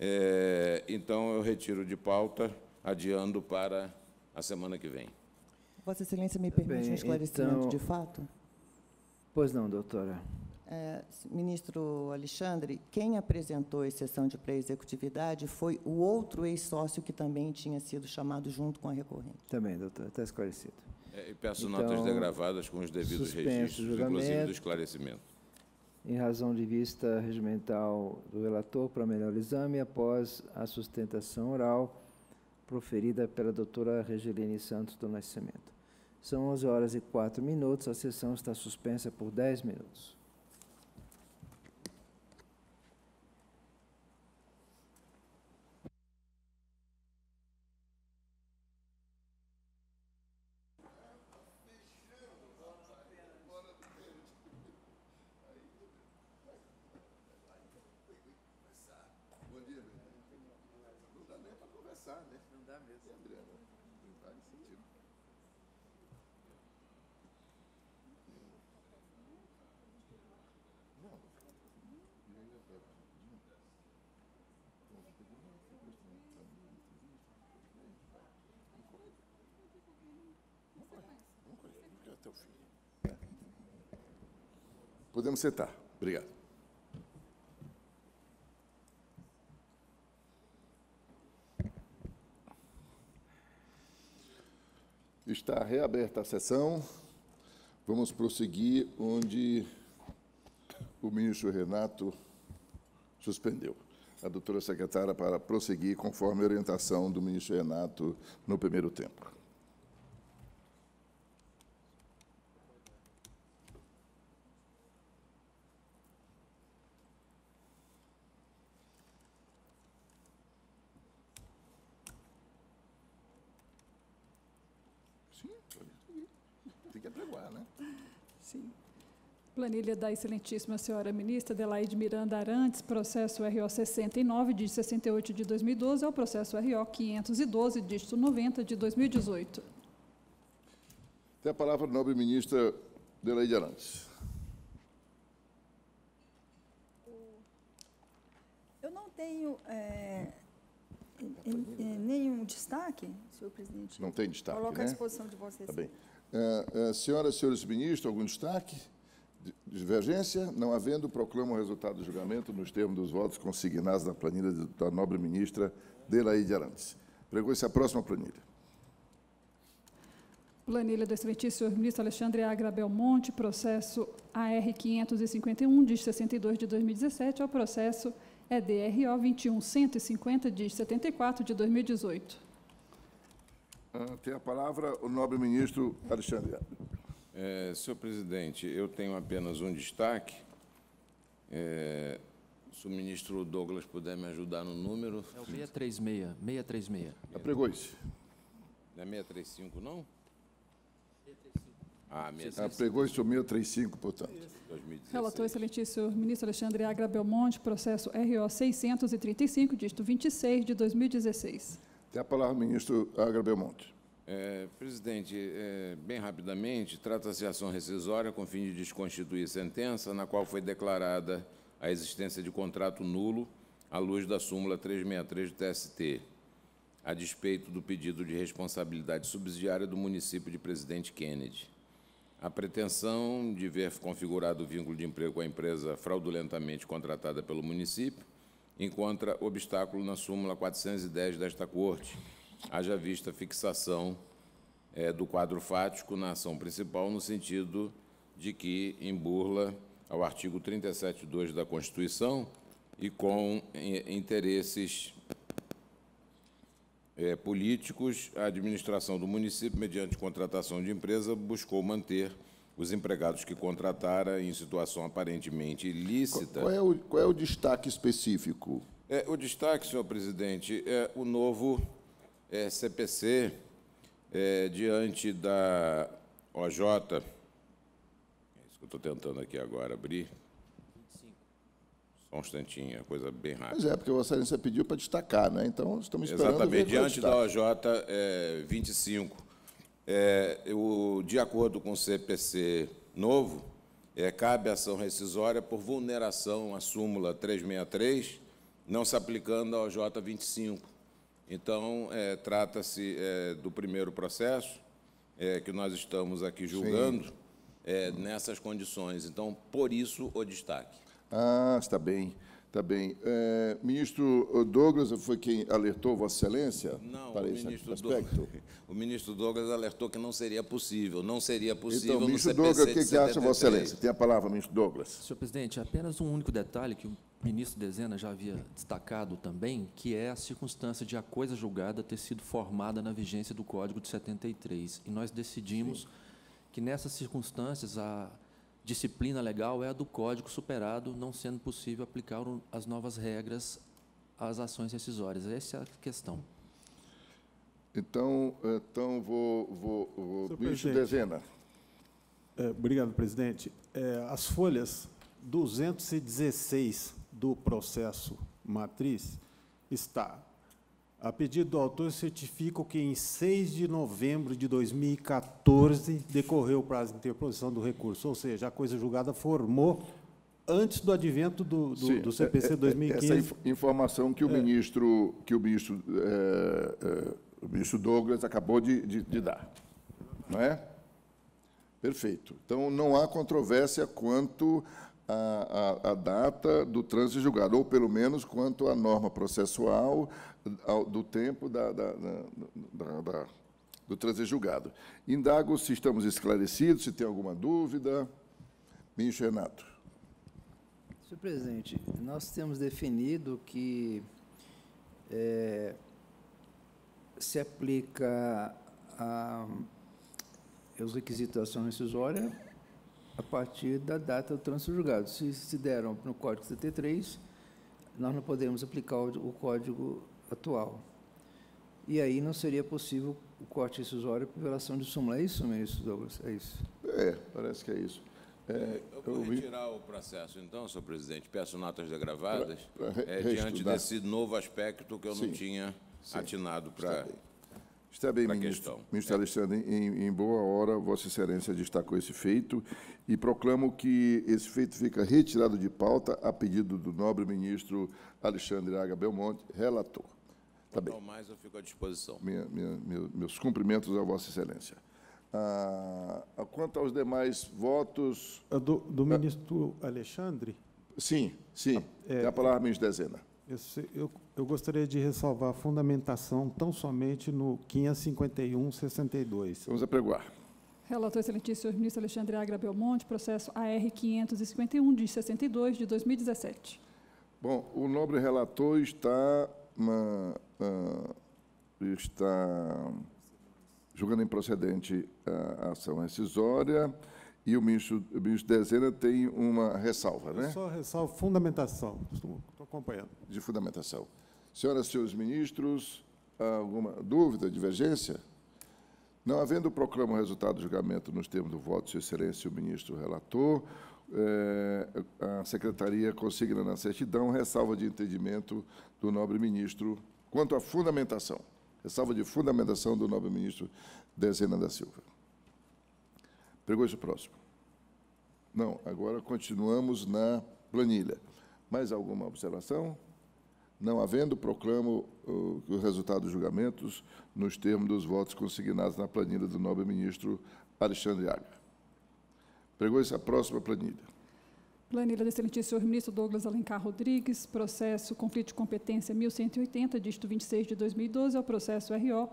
Então, eu retiro de pauta, adiando para a semana que vem. Vossa Excelência me permite um esclarecimento então, de fato? Pois não, doutora. Ministro Alexandre, quem apresentou a exceção de pré-executividade foi o outro ex-sócio que também tinha sido chamado junto com a recorrente. Também, doutora, está esclarecido. E peço notas degravadas com os devidos registros, inclusive do esclarecimento. Em razão de vista regimental do relator, para melhor exame, após a sustentação oral proferida pela doutora Regiline Santos do Nascimento. São 11h04, a sessão está suspensa por 10 minutos. Podemos sentar. Obrigado. Está reaberta a sessão. Vamos prosseguir onde o ministro Renato suspendeu. a doutora secretária para prosseguir conforme a orientação do ministro Renato no primeiro tempo. Sim, tem que apregoar, né? Sim. Planilha da excelentíssima senhora ministra Adelaide Miranda Arantes, processo RO 69, dígito 68 de 2012, ao processo RO 512, dígito 90 de 2018. Tem a palavra a nobre ministra Adelaide Arantes. Eu não tenho nenhum destaque, senhor presidente. Não tem destaque, Coloco né? à disposição de vocês. Tá bem. Senhoras e senhores ministros, algum destaque? Divergência? Não havendo, proclamo o resultado do julgamento nos termos dos votos consignados na planilha da nobre ministra Adelaide Arantes. Pregou-se a próxima planilha. Planilha do excelentíssimo senhor ministro Alexandre Agra Belmonte, processo AR 551, dígito 62 de 2017, ao processo EDRO 21150, dígito 74 de 2018. Tem a palavra o nobre ministro Alexandre Agra. Senhor presidente, eu tenho apenas um destaque. Se o ministro Douglas puder me ajudar no número. É o 636. 636. Apregou-se. Não é 635, não? 635. Apregou-se o 635, portanto. 2016. Relator excelentíssimo senhor ministro Alexandre Agra Belmonte, processo RO 635, dígito 26 de 2016. Tem a palavra o ministro Agra Belmonte. Presidente, bem rapidamente, trata-se de ação rescisória com fim de desconstituir sentença na qual foi declarada a existência de contrato nulo à luz da súmula 363 do TST, a despeito do pedido de responsabilidade subsidiária do município de Presidente Kennedy. A pretensão de ver configurado o vínculo de emprego com a empresa fraudulentamente contratada pelo município encontra obstáculo na súmula 410 desta Corte, haja vista a fixação do quadro fático na ação principal, no sentido de que, em burla ao artigo 37.2 da Constituição e com interesses políticos, a administração do município, mediante contratação de empresa, buscou manter os empregados que contratara em situação aparentemente ilícita. Qual é o destaque específico? O destaque, senhor presidente, é o novo CPC diante da OJ. É isso que eu estou tentando aqui agora abrir. 25. Só um instantinho, coisa bem rápida. Pois porque a Vossa Excelência pediu para destacar, né? Então, estamos esperando. Exatamente, diante da OJ 25. De acordo com o CPC novo, cabe ação rescisória por vulneração à súmula 363, não se aplicando à OJ 25. Então, trata-se do primeiro processo que nós estamos aqui julgando nessas condições. Então, por isso, o destaque. Está bem. Está bem. Ministro Douglas foi quem alertou Vossa Excelência para esse aspecto? O ministro Douglas alertou que não seria possível. Não seria possível então, no ministro CPC Douglas, o que acha Vossa 73. Excelência? Tem a palavra, ministro Douglas. Senhor presidente, apenas um único detalhe que o ministro Dezena já havia destacado também, que é a circunstância de a coisa julgada ter sido formada na vigência do Código de 73. E nós decidimos que, nessas circunstâncias, a disciplina legal é a do Código superado, não sendo possível aplicar as novas regras às ações rescisórias. Essa é a questão. Então vou ministro Dezena. Obrigado, presidente. As folhas 216 do processo matriz está: a pedido do autor, certifico que em 6 de novembro de 2014 decorreu o prazo de interposição do recurso, ou seja, a coisa julgada formou antes do advento do CPC 2015. Essa informação que o ministro Douglas acabou de dar, não é? Perfeito. Então, não há controvérsia quanto à data do trânsito julgado, ou, pelo menos, quanto à norma processual do tempo do trânsito julgado. Indago se estamos esclarecidos, se tem alguma dúvida. Ministro Renato. Senhor presidente, nós temos definido que se aplica os requisitos da ação rescisória a partir da data do trânsito julgado. Se deram no Código 73, nós não podemos aplicar o Código atual. E aí não seria possível o corte rescisório por violação de súmula. É isso, ministro Douglas? É isso? Parece que é isso. Eu vou retirar o processo, então, senhor presidente. Peço notas agravadas diante reestudar. desse novo aspecto que eu não tinha atinado para Está bem, a ministro. questão. Ministro Alexandre, em boa hora, Vossa Excelência destacou esse feito e proclamo que esse feito fica retirado de pauta a pedido do nobre ministro Alexandre Braga Belmonte, relator. Tá bem. Ao mais, eu fico à disposição. Meus cumprimentos a Vossa Excelência. Quanto aos demais votos... Do ministro Alexandre? Sim. Tem a palavra, ministro Dezena. Eu gostaria de ressalvar a fundamentação tão somente no 551/62. Vamos apregoar. Relator excelentíssimo, senhor ministro Alexandre Agra Belmonte, processo AR 551, de 62, de 2017. Bom, o nobre relator está julgando improcedente a ação rescisória e o ministro Dezena tem uma ressalva, né? Eu só ressalvo fundamentação. Estou acompanhando. De fundamentação. Senhoras e senhores ministros, alguma dúvida, divergência? Não havendo, proclamo o resultado do julgamento nos termos do voto de Sua Excelência, o ministro relator. A Secretaria consigna na certidão ressalva de entendimento do nobre ministro quanto à fundamentação. Ressalva de fundamentação do nobre ministro Dezena da Silva. Pregou-se o próximo. Não, agora continuamos na planilha. Mais alguma observação? Não havendo, proclamo o resultado dos julgamentos nos termos dos votos consignados na planilha do nobre ministro Alexandre Agra. Pregou-se a próxima planilha. Planilha do excelentíssimo senhor ministro Douglas Alencar Rodrigues, processo conflito de competência 1180, dígito 26 de 2012, ao processo RO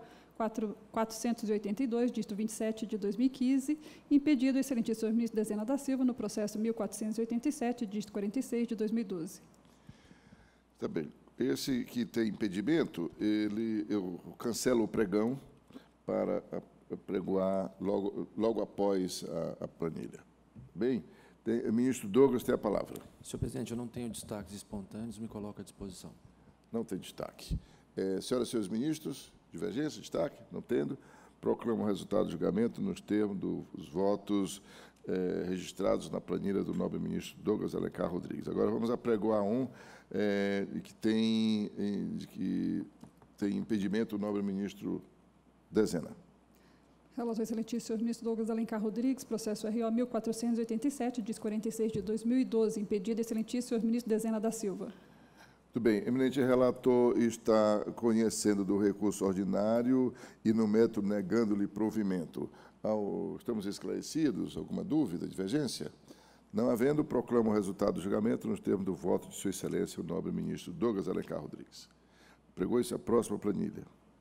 482, dígito 27 de 2015, impedido o excelentíssimo senhor ministro Dezena da Silva no processo 1487, dígito 46 de 2012. Tá bem. Esse que tem impedimento, eu cancelo o pregão para pregoar logo após a planilha. Bem, o ministro Douglas tem a palavra. Senhor presidente, eu não tenho destaques espontâneos, me coloco à disposição. Não tem destaque. Senhoras e senhores ministros, divergência, destaque? Não tendo, proclamo o resultado do julgamento nos termos dos votos registrados na planilha do nobre ministro Douglas Alencar Rodrigues. Agora vamos apregoar que tem impedimento o nobre ministro Dezena. Relator excelentíssimo senhor ministro Douglas Alencar Rodrigues, processo RO 1487, dígito 46 de 2012, impedido excelentíssimo senhor ministro Dezena da Silva. Muito bem. Eminente relator está conhecendo do recurso ordinário e, no método, negando-lhe provimento. Estamos esclarecidos? Alguma dúvida, divergência? Não havendo, proclamo o resultado do julgamento nos termos do voto de Sua Excelência, o nobre ministro Douglas Alencar Rodrigues. Pregou-se a próxima planilha.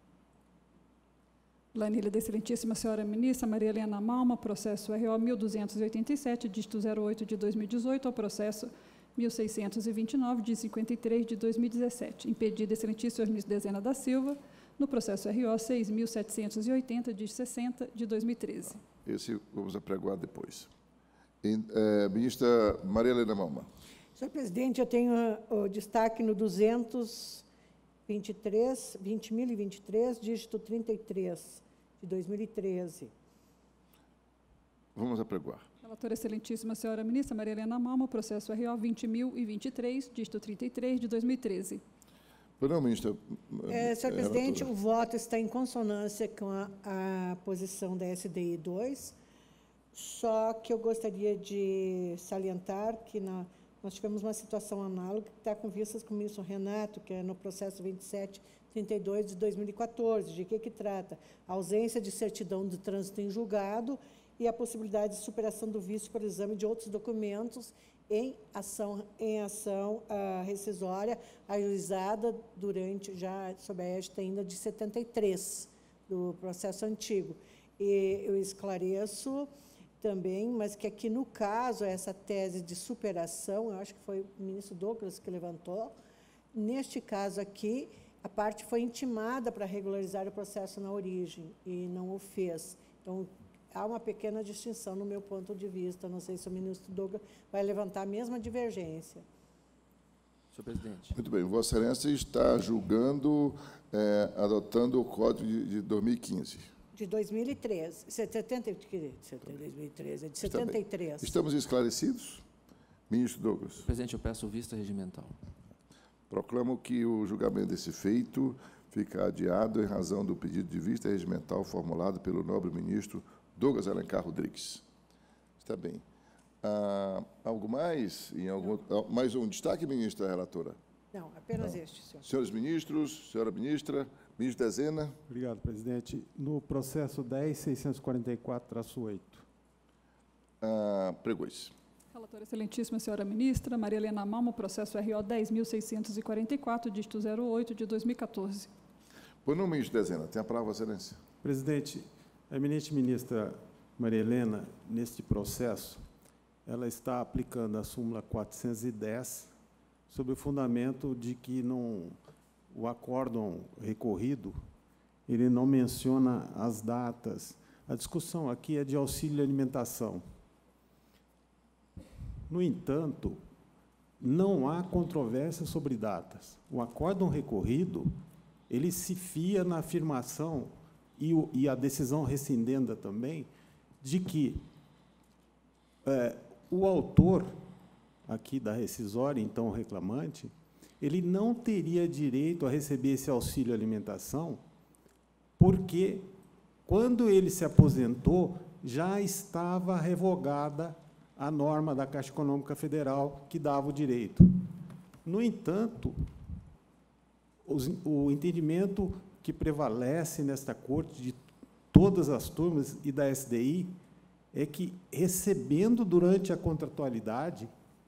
Planilha da excelentíssima senhora ministra Maria Helena Malma, processo RO 1287, dígito 08 de 2018, ao processo 1629, de 53 de 2017. Impedido excelentíssimo senhor ministro Dezena da Silva, no processo RO 6.780, de 60 de 2013. Esse vamos apregoar depois. Ministra Maria Helena Malma. Senhor presidente, eu tenho o destaque no 20.023, dígito 33, de 2013. Vamos apregoar. Relatora excelentíssima senhora ministra Maria Helena Malma, processo RO 20.023, dígito 33, de 2013. Não, ministra. Senhor presidente, o voto está em consonância com a posição da SDI 2, só que eu gostaria de salientar que nós tivemos uma situação análoga que está com vistas com o ministro Renato, que é no processo 2732 de 2014. De que trata? A ausência de certidão de trânsito em julgado e a possibilidade de superação do vício por exame de outros documentos em ação rescisória ajuizada já sob a égide ainda de 73, do processo antigo. E eu esclareço também, mas que aqui, no caso, essa tese de superação, eu acho que foi o ministro Douglas que levantou, neste caso aqui, a parte foi intimada para regularizar o processo na origem e não o fez. Então, há uma pequena distinção no meu ponto de vista. Não sei se o ministro Douglas vai levantar a mesma divergência. Senhor presidente. Muito bem. Vossa Excelência está julgando, adotando o Código de 2015. De 2013. 2013, é de 73. Estamos esclarecidos? Ministro Douglas. Presidente, eu peço vista regimental. Proclamo que o julgamento desse feito fica adiado em razão do pedido de vista regimental formulado pelo nobre ministro Douglas Alencar Rodrigues. Está bem. Algo mais? Mais um destaque, ministra relatora? Não, apenas este, senhor. Senhores ministros, senhora ministra, ministro Dezena. Obrigado, presidente. No processo 10.644-8. Pregões. Relatora excelentíssima senhora ministra, Maria Helena Malma, processo RO 10.644, dígito 08, de 2014. Por não, ministro Dezena, tem a palavra, Vossa Excelência. Presidente, a eminente ministra Maria Helena, neste processo, ela está aplicando a súmula 410 sob o fundamento de que o acórdão recorrido ele não menciona as datas. A discussão aqui é de auxílio alimentação. No entanto, não há controvérsia sobre datas. O acórdão recorrido, ele se fia na afirmação e a decisão rescindenda também, de que o autor aqui da rescisória, então reclamante, ele não teria direito a receber esse auxílio alimentação, porque, quando ele se aposentou, já estava revogada a norma da Caixa Econômica Federal que dava o direito. No entanto, o entendimento que prevalece nesta corte de todas as turmas e da SDI é que, recebendo durante a contratualidade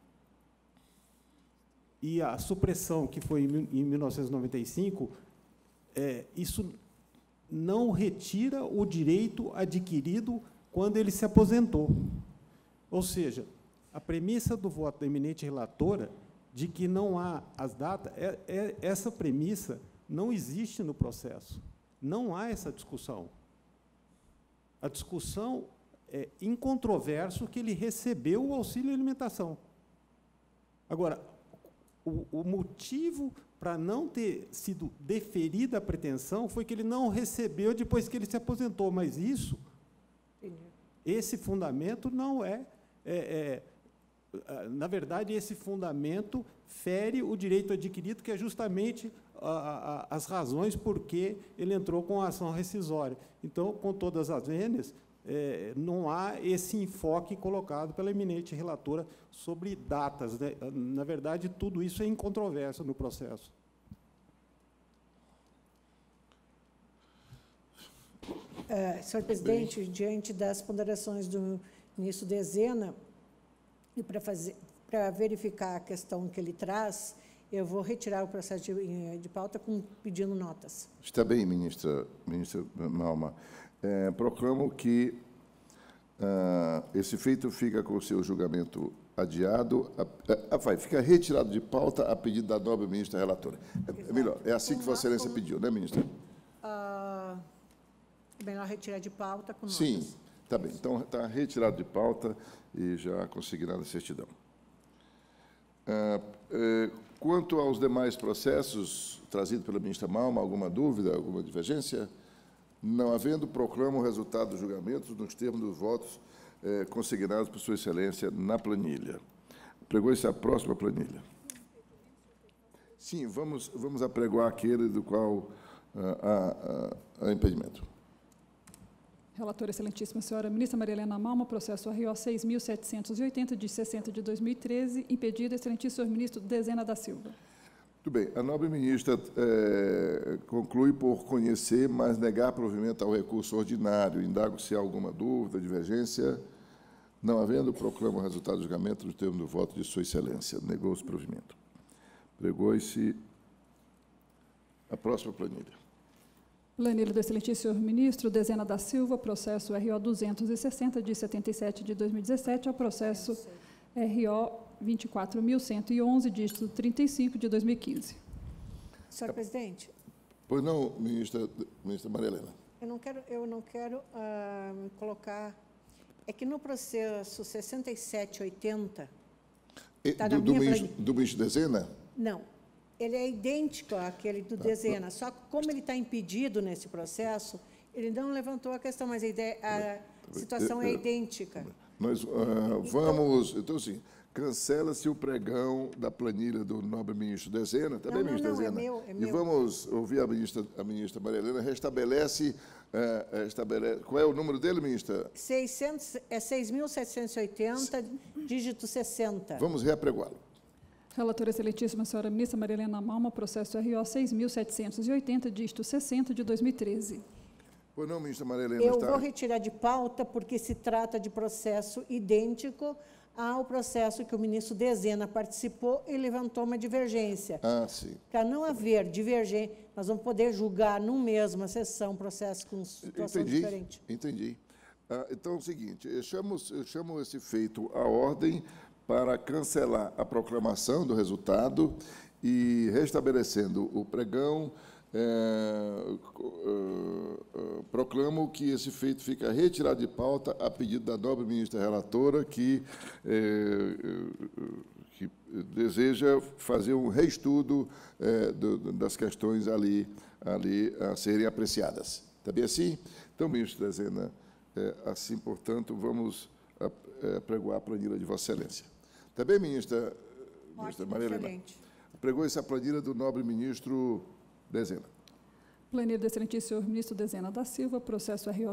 e a supressão que foi em 1995, isso não retira o direito adquirido quando ele se aposentou. Ou seja, a premissa do voto da eminente relatora de que não há as datas, essa premissa não existe no processo. Não há essa discussão. A discussão é incontroverso que ele recebeu o auxílio alimentação. Agora, o motivo para não ter sido deferida a pretensão foi que ele não recebeu depois que ele se aposentou, mas isso, esse fundamento não na verdade, esse fundamento fere o direito adquirido, que é justamente as razões por que ele entrou com a ação rescisória. Então, com todas as vênias, não há esse enfoque colocado pela eminente relatora sobre datas, né? Na verdade, tudo isso é incontroverso no processo. Senhor presidente, diante das ponderações do ministro Dezena, e para verificar a questão que ele traz, eu vou retirar o processo de pauta pedindo notas. Está bem, ministra Malma. Proclamo que esse feito fica com o seu julgamento adiado, fica retirado de pauta a pedido da nobre ministra relatora. Melhor, é assim que Vossa Excelência pediu, né, ministra? É melhor retirar de pauta com notas. Sim, está bem. Então, está retirado de pauta e já consignada a certidão. Quanto aos demais processos trazidos pela ministra Malma, alguma dúvida, alguma divergência? Não havendo, proclamo o resultado dos julgamentos nos termos dos votos consignados por Sua Excelência na planilha. Pregou-se a próxima planilha. Sim, vamos apregoar aquele do qual há impedimento. Relatora excelentíssima senhora ministra Maria Helena Malma, processo RO 6.780, de 60 de 2013, impedido, excelentíssimo senhor ministro Dezena da Silva. Muito bem. A nobre ministra conclui por conhecer, mas negar provimento ao recurso ordinário. Indago se há alguma dúvida, divergência. Não havendo, proclamo o resultado do julgamento no termo do voto de Sua Excelência. Negou-se o provimento. Pregou-se a próxima planilha. Planilha do excelentíssimo senhor ministro, Dezena da Silva, processo RO 260, de 77 de 2017, ao processo RO 24.111, dígito 35, de 2015. Senhor presidente. Pois não, ministra Maria Helena. Eu não quero colocar... É que no processo 6780... Do ministro Dezena? Não. Ele é idêntico àquele do Dezena, só que como ele está impedido nesse processo, ele não levantou a questão, mas a situação é idêntica. Nós vamos... Então, assim, cancela-se o pregão da planilha do nobre ministro Dezena, também, ministro Dezena. É meu. E vamos ouvir a ministra Maria Helena, restabelece... qual é o número dele, ministra? 6.780, dígito 60. Vamos reapregá-lo. Relatora excelentíssima senhora ministra Maria Helena Malma, processo RO 6.780, dígito 60, de 2013. Pois não, ministra Maria Helena. Eu vou retirar de pauta porque se trata de processo idêntico ao processo que o ministro Dezena participou e levantou uma divergência. Ah, sim. Para não haver divergência, nós vamos poder julgar numa mesma sessão processo com situação diferente. Entendi. Então, é o seguinte, eu chamo esse feito à ordem para cancelar a proclamação do resultado e, restabelecendo o pregão, proclamo que esse feito fica retirado de pauta a pedido da nobre ministra relatora, que deseja fazer um reestudo das questões ali a serem apreciadas. Está bem assim? Então, ministro Dezena, assim, portanto, vamos apregoar a planilha de Vossa Excelência. Está bem, ministra Maria Helena? Apregou essa planilha do nobre ministro Dezena. Planilha do excelentíssimo senhor ministro Dezena da Silva, processo RO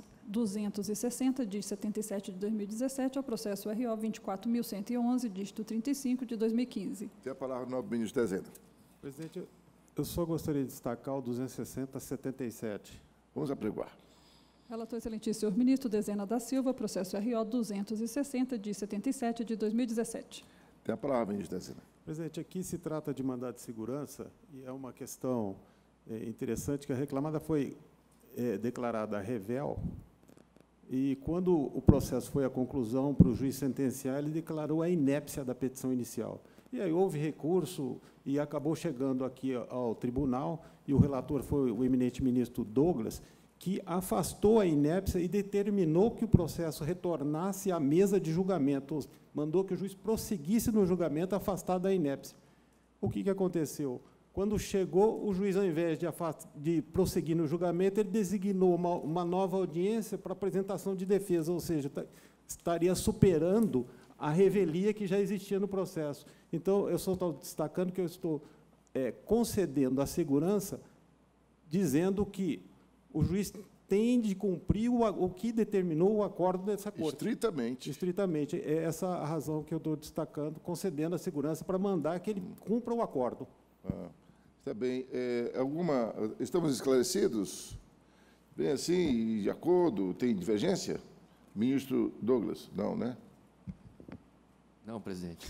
260, de 77 de 2017, ao processo RO 24.111, dígito 35, de 2015. Tem a palavra o nobre ministro Dezena. Presidente, eu só gostaria de destacar o 260-77. Vamos apregoar. Relator excelentíssimo senhor ministro Dezena da Silva, processo RO 260, de 77, de 2017. Tem a palavra, ministro Dezena. Presidente, aqui se trata de mandado de segurança e é uma questão interessante que a reclamada foi declarada revel e, quando o processo foi à conclusão para o juiz sentenciar, ele declarou a inépcia da petição inicial. E aí houve recurso e acabou chegando aqui ao tribunal e o relator foi o eminente ministro Douglas, que afastou a inépcia e determinou que o processo retornasse à mesa de julgamento, mandou que o juiz prosseguisse no julgamento afastado da inépcia. O que aconteceu? Quando chegou, o juiz, ao invés de prosseguir no julgamento, ele designou uma nova audiência para apresentação de defesa, ou seja, estaria superando a revelia que já existia no processo. Então, eu só estou destacando que eu estou concedendo a segurança, dizendo que o juiz tem de cumprir o que determinou o acordo dessa corte. Estritamente. Estritamente. É essa a razão que eu estou destacando, concedendo a segurança para mandar que ele cumpra o acordo. Está bem. Estamos esclarecidos? Bem assim, de acordo? Tem divergência? Ministro Douglas? Não, né? Não, presidente.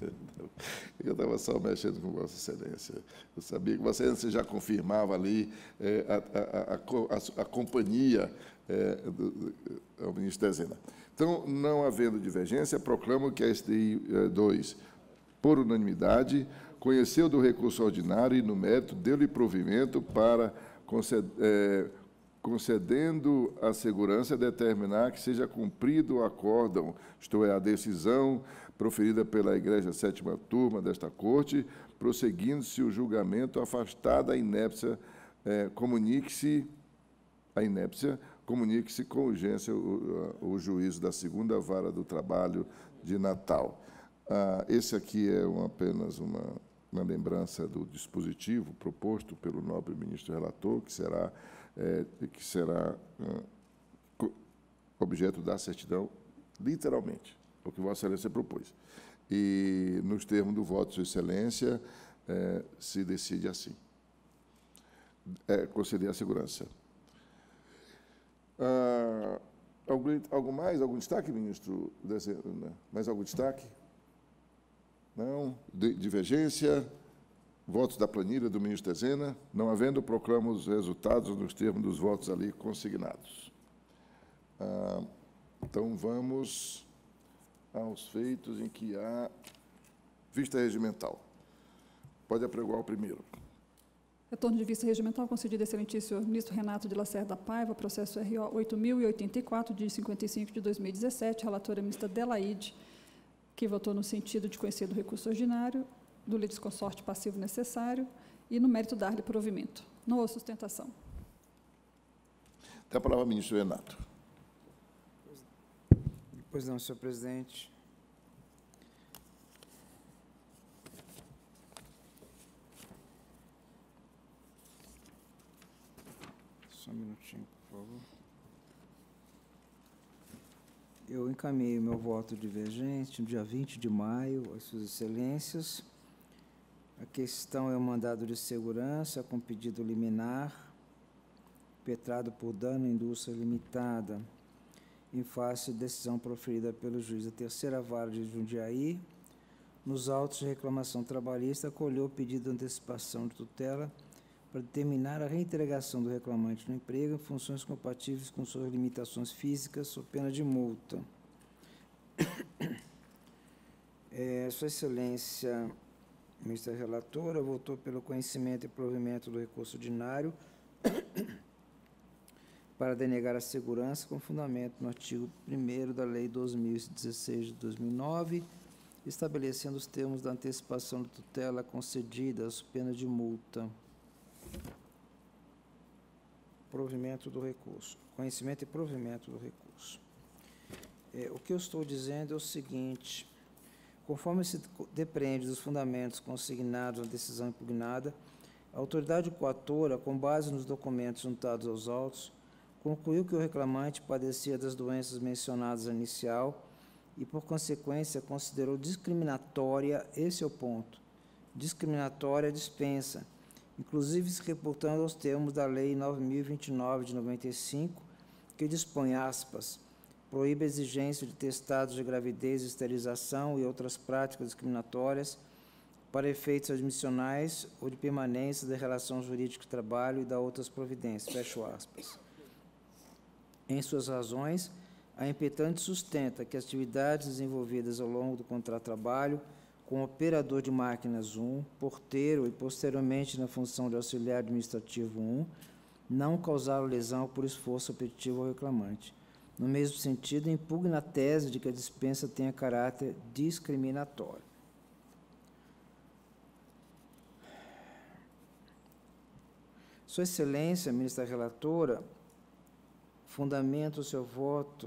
Eu estava só mexendo com Vossa Excelência. Eu sabia que Vossa Excelência já confirmava ali a companhia ao ministro Dezena. Então, não havendo divergência, proclamo que a STI 2, por unanimidade, conheceu do recurso ordinário e, no mérito, deu-lhe provimento para, concedendo a segurança, determinar que seja cumprido o acórdão, isto é, a decisão proferida pela Igreja Sétima Turma desta Corte, prosseguindo-se o julgamento, afastada a inépcia, comunique-se com urgência o juízo da segunda vara do trabalho de Natal. Esse aqui é apenas uma lembrança do dispositivo proposto pelo nobre ministro relator, que será objeto da certidão, literalmente, o que Vossa Excelência propôs. E, nos termos do voto de Sua Excelência, se decide assim. Conceder a segurança. Algum destaque, ministro? Mais algum destaque? Não? Divergência? Votos da planilha do ministro Tezena. Não havendo, proclamo os resultados nos termos dos votos ali consignados. Então, vamos aos feitos em que há vista regimental. Pode apregoar o primeiro. Retorno de vista regimental concedido ao excelentíssimo ministro Renato de Lacerda Paiva, processo RO 8084, de 55 de 2017, relatora a ministra Delaide, que votou no sentido de conhecer do recurso ordinário, do litisconsorte passivo necessário e no mérito dar-lhe provimento. Não houve sustentação. Tem a palavra o ministro Renato. Pois não, senhor presidente. Só um minutinho, por favor. Eu encaminhei meu voto divergente no dia 20 de maio às suas excelências. A questão é o mandado de segurança com pedido liminar, impetrado por dano à indústria limitada, em face de decisão proferida pelo juiz da terceira vara de Jundiaí. Nos autos de reclamação trabalhista, acolheu o pedido de antecipação de tutela para determinar a reintegração do reclamante no emprego em funções compatíveis com suas limitações físicas, sob pena de multa. Sua Excelência, ministra relatora, votou pelo conhecimento e provimento do recurso ordinário para denegar a segurança com fundamento no artigo 1º da Lei 2016 de 2009, estabelecendo os termos da antecipação de tutela concedida, sob pena de multa. Provimento do recurso. Conhecimento e provimento do recurso. O que eu estou dizendo é o seguinte: conforme se depreende dos fundamentos consignados na decisão impugnada, a autoridade coatora, com base nos documentos juntados aos autos, concluiu que o reclamante padecia das doenças mencionadas na inicial e, por consequência, considerou discriminatória, esse é o ponto, discriminatória a dispensa, inclusive se reportando aos termos da Lei 9.029 de 95, que dispõe, aspas, proíbe a exigência de testados de gravidez, esterilização e outras práticas discriminatórias para efeitos admissionais ou de permanência da relação jurídica de trabalho e da outras providências, fecho aspas. Em suas razões, a impetente sustenta que atividades desenvolvidas ao longo do contrato de trabalho com operador de máquinas 1, porteiro e posteriormente na função de auxiliar administrativo 1, não causaram lesão por esforço repetitivo ao reclamante. No mesmo sentido, impugna a tese de que a dispensa tenha caráter discriminatório. Sua Excelência, ministra relatora, fundamenta o seu voto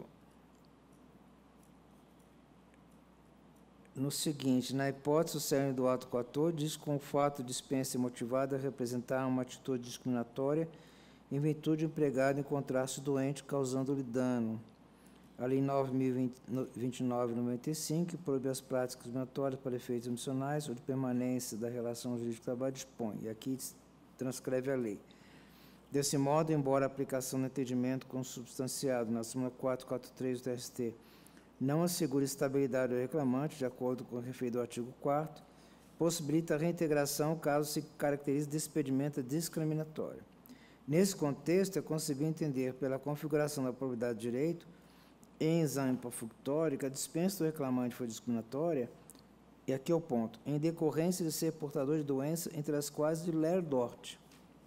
no seguinte: na hipótese, o cerne do ato coator diz que com o fato de dispensa motivada representar uma atitude discriminatória em virtude de empregado encontrar-se doente, causando-lhe dano. A Lei 9.029/95, que proíbe as práticas discriminatórias para efeitos admissionais ou de permanência da relação jurídica de trabalho, dispõe, e aqui transcreve a lei. Desse modo, embora a aplicação do entendimento consubstanciado na súmula 443 do TST não assegure estabilidade ao reclamante, de acordo com o referido artigo 4º, possibilita a reintegração caso se caracterize despedimento discriminatório. Nesse contexto, é concebível entender, pela configuração da probidade de direito, em exame profunctório, que a dispensa do reclamante foi discriminatória, e aqui é o ponto, em decorrência de ser portador de doença, entre as quais de Ler-Dort.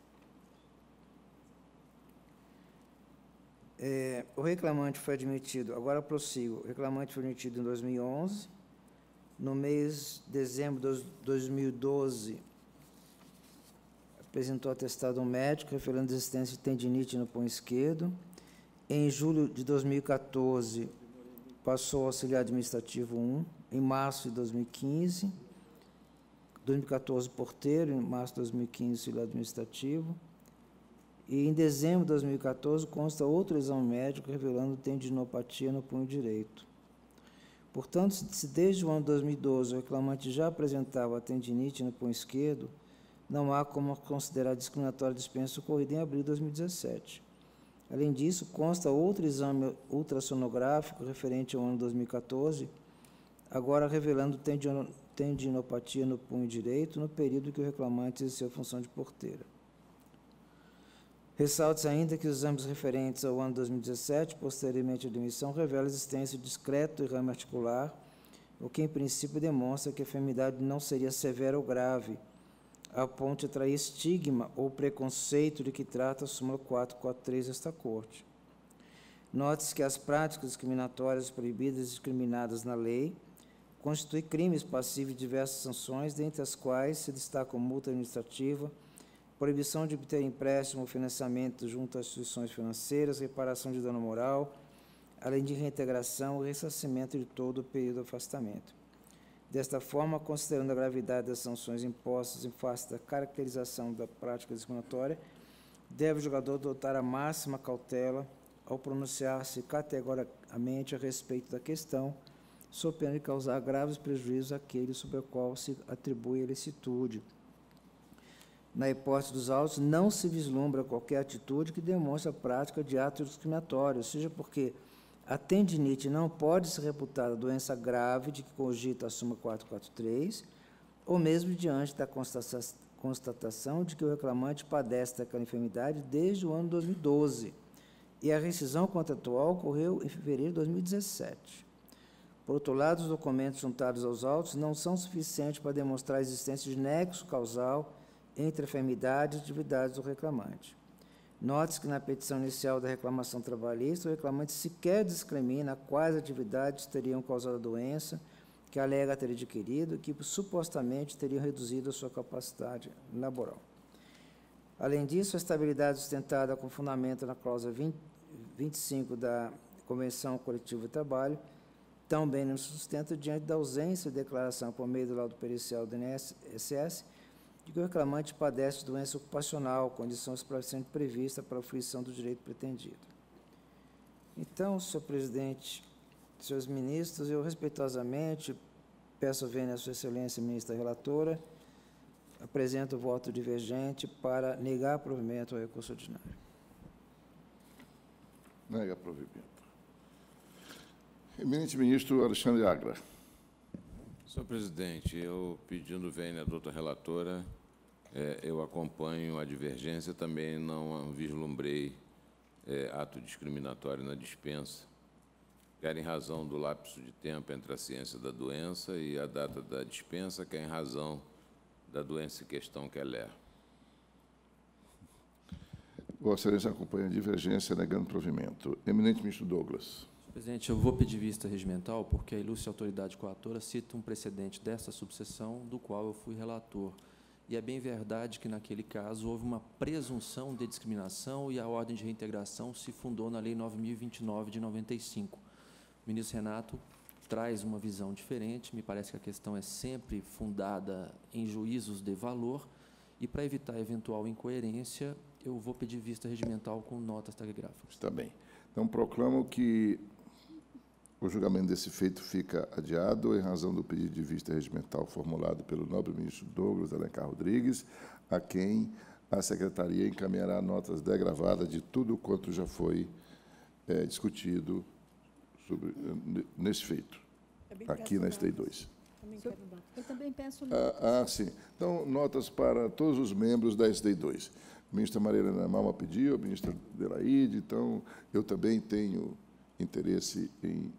O reclamante foi admitido, agora prossigo, o reclamante foi admitido em 2011, no mês de dezembro de 2012, apresentou atestado médico referendo a existência de tendinite no punho esquerdo. Em julho de 2014, passou ao auxiliar administrativo 1, em março de 2015, 2014 porteiro, em março de 2015 auxiliar administrativo, e em dezembro de 2014 consta outro exame médico revelando tendinopatia no punho direito. Portanto, se desde o ano de 2012 o reclamante já apresentava tendinite no punho esquerdo, não há como considerar discriminatória a dispensa ocorrida em abril de 2017. Além disso, consta outro exame ultrassonográfico referente ao ano 2014, agora revelando tendinopatia no punho direito no período que o reclamante exerceu a função de porteira. Ressalta-se ainda que os exames referentes ao ano 2017, posteriormente à admissão, revelam a existência de discreto derrame articular, o que, em princípio, demonstra que a enfermidade não seria severa ou grave, a ponto de atrair estigma ou preconceito de que trata a súmula 443 desta Corte. Note-se que as práticas discriminatórias proibidas e discriminadas na lei constituem crimes passíveis de diversas sanções, dentre as quais se destacam multa administrativa, proibição de obter empréstimo ou financiamento junto às instituições financeiras, reparação de dano moral, além de reintegração e ressarcimento de todo o período de afastamento. Desta forma, considerando a gravidade das sanções impostas em face da caracterização da prática discriminatória, deve o julgador adotar a máxima cautela ao pronunciar-se categoricamente a respeito da questão, sob pena de causar graves prejuízos àquele sobre o qual se atribui a ilicitude. Na hipótese dos autos, não se vislumbra qualquer atitude que demonstre a prática de ato discriminatório, seja porque a tendinite não pode ser reputada doença grave de que cogita a súmula 443, ou mesmo diante da constatação de que o reclamante padece daquela enfermidade desde o ano 2012, e a rescisão contratual ocorreu em fevereiro de 2017. Por outro lado, os documentos juntados aos autos não são suficientes para demonstrar a existência de nexo causal entre a enfermidade e atividades do reclamante. Note-se que na petição inicial da reclamação trabalhista, o reclamante sequer discrimina quais atividades teriam causado a doença que alega ter adquirido e que supostamente teriam reduzido a sua capacidade laboral. Além disso, a estabilidade sustentada com fundamento na cláusula 25 da Convenção Coletiva de Trabalho também não se sustenta diante da ausência de declaração por meio do laudo pericial do INSS de que o reclamante padece de doença ocupacional, condição expressamente prevista para a fruição do direito pretendido. Então, senhor presidente, senhores ministros, eu respeitosamente peço a vênia à sua excelência, ministra relatora, apresento o voto divergente para negar provimento ao recurso ordinário. Nega provimento. Eminente ministro Alexandre Agra. Senhor presidente, eu pedindo vênia à doutora relatora, eu acompanho a divergência, também não vislumbrei ato discriminatório na dispensa, quer em razão do lapso de tempo entre a ciência da doença e a data da dispensa, quer em razão da doença em questão que ela é. Vossa Excelência acompanha a divergência negando provimento. Eminente ministro Douglas. Presidente, eu vou pedir vista regimental porque a ilustre autoridade coatora cita um precedente dessa subseção do qual eu fui relator. E é bem verdade que, naquele caso, houve uma presunção de discriminação e a ordem de reintegração se fundou na Lei 9.029 de 95. O ministro Renato traz uma visão diferente, me parece que a questão é sempre fundada em juízos de valor e, para evitar eventual incoerência, eu vou pedir vista regimental com notas taquigráficas. Está bem. Então, proclamo que o julgamento desse feito fica adiado em razão do pedido de vista regimental formulado pelo nobre ministro Douglas Alencar Rodrigues, a quem a Secretaria encaminhará notas degravadas de tudo quanto já foi discutido nesse feito, aqui na STI2. Eu também peço notas. Sim. Então, notas para todos os membros da STI2. A ministra Maria Helena Malma pediu, a ministra Adelaide, então eu também tenho interesse em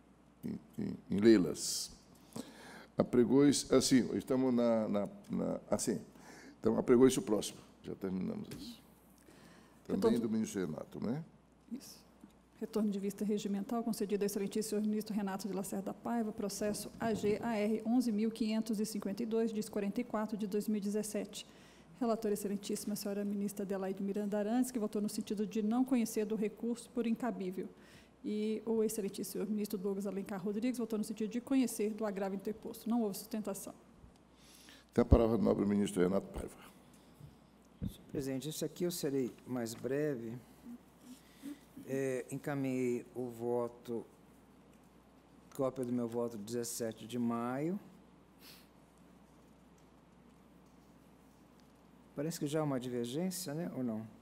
lê-las. Apregou-se, assim, estamos assim, então apregou-se o próximo, já terminamos isso. Também do ministro Renato, não é? Isso. Retorno de vista regimental concedido ao excelentíssimo senhor ministro Renato de Lacerda Paiva, processo AG-AR 11.552, diz 44, de 2017. Relatora excelentíssima senhora ministra Adelaide Miranda Arantes, que votou no sentido de não conhecer do recurso por incabível. E o excelentíssimo senhor ministro Douglas Alencar Rodrigues votou no sentido de conhecer do agravo interposto. Não houve sustentação. Tem a palavra do nobre ministro Renato Paiva. Senhor presidente, isso aqui eu serei mais breve. Encaminhei o voto, cópia do meu voto, 17 de maio. Parece que já há uma divergência, né, ou não?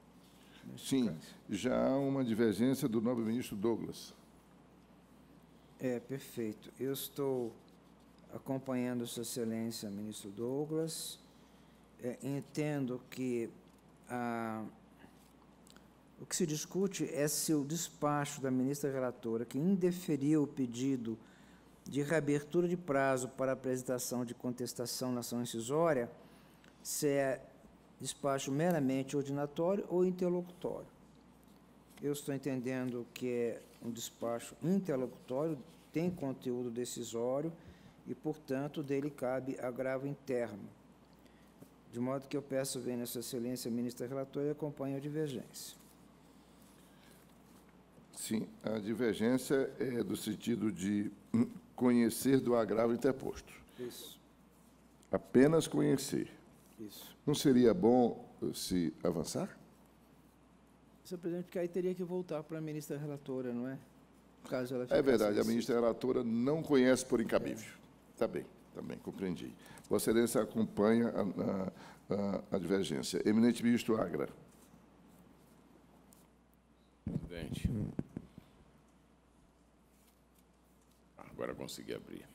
Sim, já há uma divergência do nobre ministro Douglas. Perfeito. Eu estou acompanhando Sua Excelência, ministro Douglas. Entendo que o que se discute é se o despacho da ministra relatora, que indeferiu o pedido de reabertura de prazo para apresentação de contestação na ação incisória, se é despacho meramente ordinatório ou interlocutório. Eu estou entendendo que é um despacho interlocutório, tem conteúdo decisório e, portanto, dele cabe agravo interno. De modo que eu peço, vênia Sua Excelência, ministra relatora, e acompanhe a divergência. Sim, a divergência é do sentido de conhecer do agravo interposto. Isso. Apenas conhecer. Isso. Não seria bom se avançar? Senhor presidente, porque aí teria que voltar para a ministra relatora, não é? Caso ela É verdade, a assim. ministra relatora não conhece por incabível. Está bem, compreendi. Vossa Excelência acompanha a divergência. Eminente ministro Agra. Presidente. Agora consegui abrir.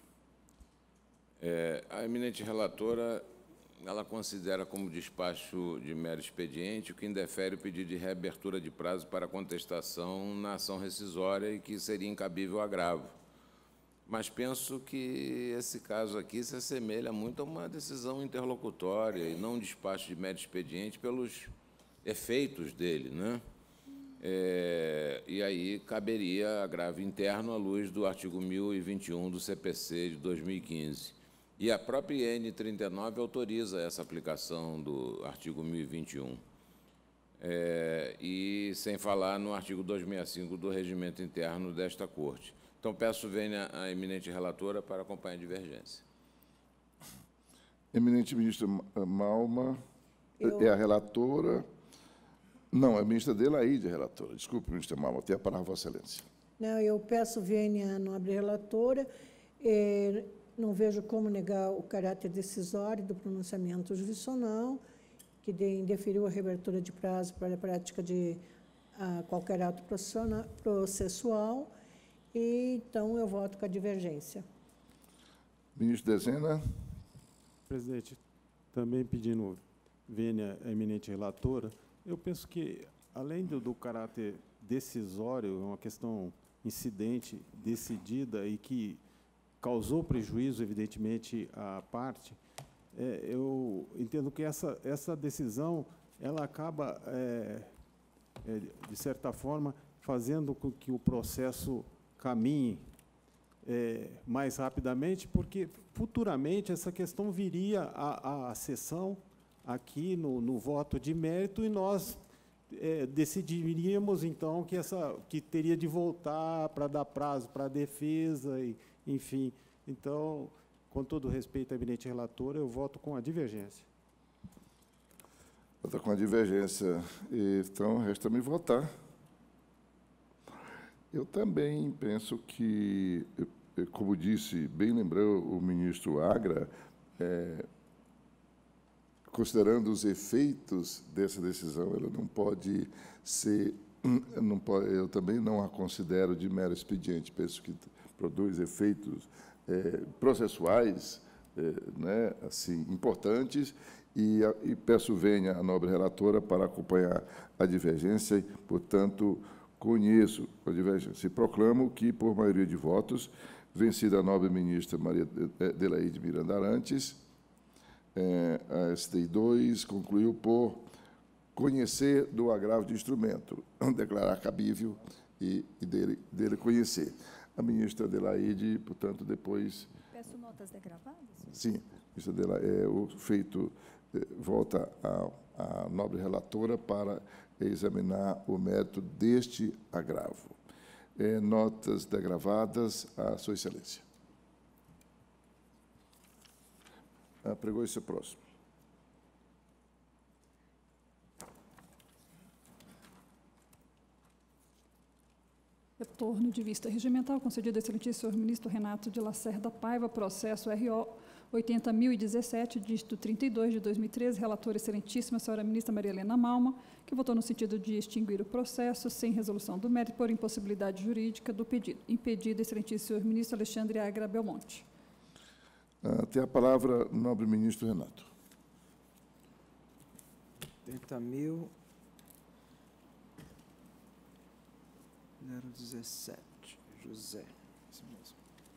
A eminente relatora, ela considera como despacho de mero expediente o que indefere o pedido de reabertura de prazo para contestação na ação rescisória e que seria incabível agravo. Mas penso que esse caso aqui se assemelha muito a uma decisão interlocutória e não um despacho de mero expediente pelos efeitos dele, né? E aí caberia agravo interno à luz do artigo 1021 do CPC de 2015. E a própria IN 39 autoriza essa aplicação do artigo 1021. E sem falar no artigo 265 do regimento interno desta Corte. Então, peço vênia à eminente relatora para acompanhar a divergência. Eminente ministra Malma é a relatora. Não, é a ministra Adelaide, a relatora. Desculpe, ministra Malma, tem a palavra, Vossa Excelência. Não, eu peço vênia à nobre relatora. Não vejo como negar o caráter decisório do pronunciamento jurisdicional, que indeferiu a reabertura de prazo para a prática de qualquer ato processual. E, então, eu voto com a divergência. Ministro Dezena. Presidente, também pedindo vênia à eminente relatora, eu penso que, além do caráter decisório, é uma questão incidente, decidida e que causou prejuízo, evidentemente, à parte, eu entendo que essa decisão ela acaba, de certa forma, fazendo com que o processo caminhe mais rapidamente, porque futuramente essa questão viria à sessão aqui no voto de mérito e nós decidiríamos então que teria de voltar para dar prazo para a defesa, enfim. Então, com todo respeito à eminente relatora, eu voto com a divergência. Vota com a divergência. Então, resta-me votar. Eu também penso que, como disse, bem lembrou o ministro Agra, considerando os efeitos dessa decisão, ela não pode ser, eu também não a considero de mero expediente, penso que produz efeitos processuais né, assim, importantes, e peço vênia à nobre relatora para acompanhar a divergência e, portanto, conheço a divergência e proclamo que, por maioria de votos, vencida a nobre ministra Maria Adelaide Miranda Arantes, a STI 2 concluiu por conhecer do agravo de instrumento, declarar cabível e dele conhecer. A ministra Adelaide, portanto, depois... Peço notas degravadas? Sim, ministra Adelaide, o feito volta à nobre relatora para examinar o mérito deste agravo. Notas degravadas à Sua Excelência. Pregou-se o próximo. Retorno de vista regimental concedido ao excelentíssimo senhor ministro Renato de Lacerda Paiva, processo RO 80.017, dígito 32, de 2013, relatora excelentíssima senhora ministra Maria Helena Malma, que votou no sentido de extinguir o processo sem resolução do mérito por impossibilidade jurídica do pedido. Impedido, excelentíssimo senhor ministro Alexandre Agra Belmonte. Tem a palavra o nobre ministro Renato. 80.017, José. Isso mesmo.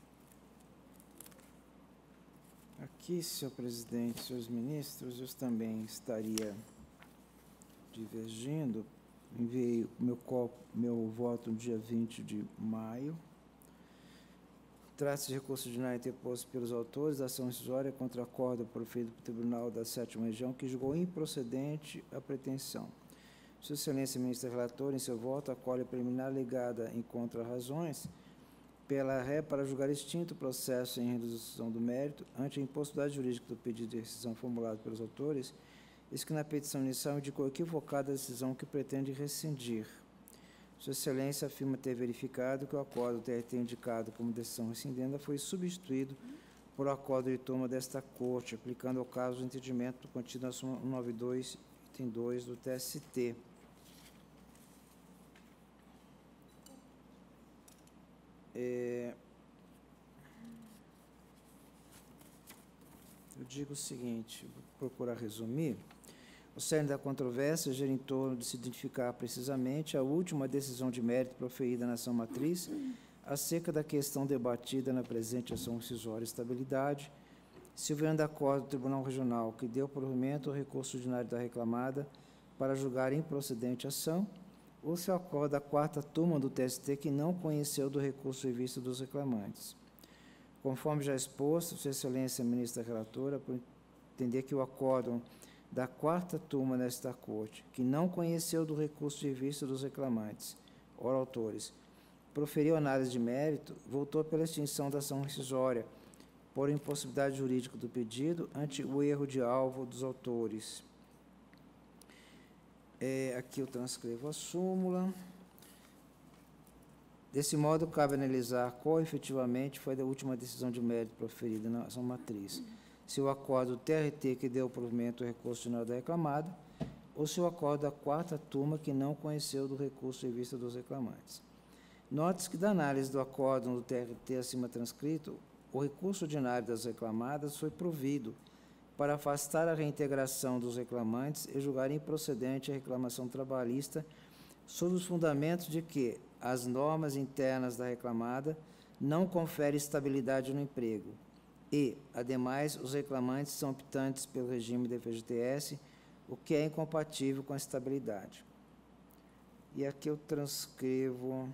Aqui, senhor presidente, senhores ministros, eu também estaria divergindo. Enviei meu voto no dia 20 de maio. Trata-se de recurso ordinário interposto pelos autores da ação rescisória contra acordo proferido pelo Tribunal da 7ª Região, que julgou improcedente a pretensão. Sua Excelência, ministra relatora, em seu voto, acolhe a preliminar alegada em contra-razões pela ré para julgar extinto o processo em resolução do mérito ante a impossibilidade jurídica do pedido de rescisão formulado pelos autores, eis que na petição inicial indicou equivocada a decisão que pretende rescindir. Sua Excelência afirma ter verificado que o acordo TRT indicado como decisão rescindenda foi substituído por acordo de turma desta Corte, aplicando ao caso o entendimento contido na súmula 192, item 2 do TST. Eu digo o seguinte, vou procurar resumir. O cerne da controvérsia gira em torno de se identificar precisamente a última decisão de mérito proferida na ação matriz acerca da questão debatida na presente ação rescisória estabilidade, se houver de acordo do Tribunal Regional que deu provimento ao recurso ordinário da reclamada para julgar improcedente a ação, ou se acorda a 4ª turma do TST que não conheceu do recurso em vista dos reclamantes. Conforme já exposto, Sua Excelência, ministra relatora, por entender que o acórdão da 4ª turma desta Corte, que não conheceu do recurso de vista dos reclamantes, ora autores, proferiu análise de mérito, voltou pela extinção da ação rescisória, por impossibilidade jurídica do pedido, ante o erro de alvo dos autores. Aqui eu transcrevo a súmula. Desse modo, cabe analisar qual efetivamente foi a última decisão de mérito proferida na ação matriz. Se o acordo TRT que deu provimento ao recurso ordinário da reclamada, ou se o acordo da 4ª turma que não conheceu do recurso em vista dos reclamantes. Note-se que da análise do acórdão do TRT acima transcrito, o recurso ordinário das reclamadas foi provido para afastar a reintegração dos reclamantes e julgar improcedente a reclamação trabalhista sob os fundamentos de que as normas internas da reclamada não conferem estabilidade no emprego e, ademais, os reclamantes são optantes pelo regime da FGTS, o que é incompatível com a estabilidade. E aqui eu transcrevo.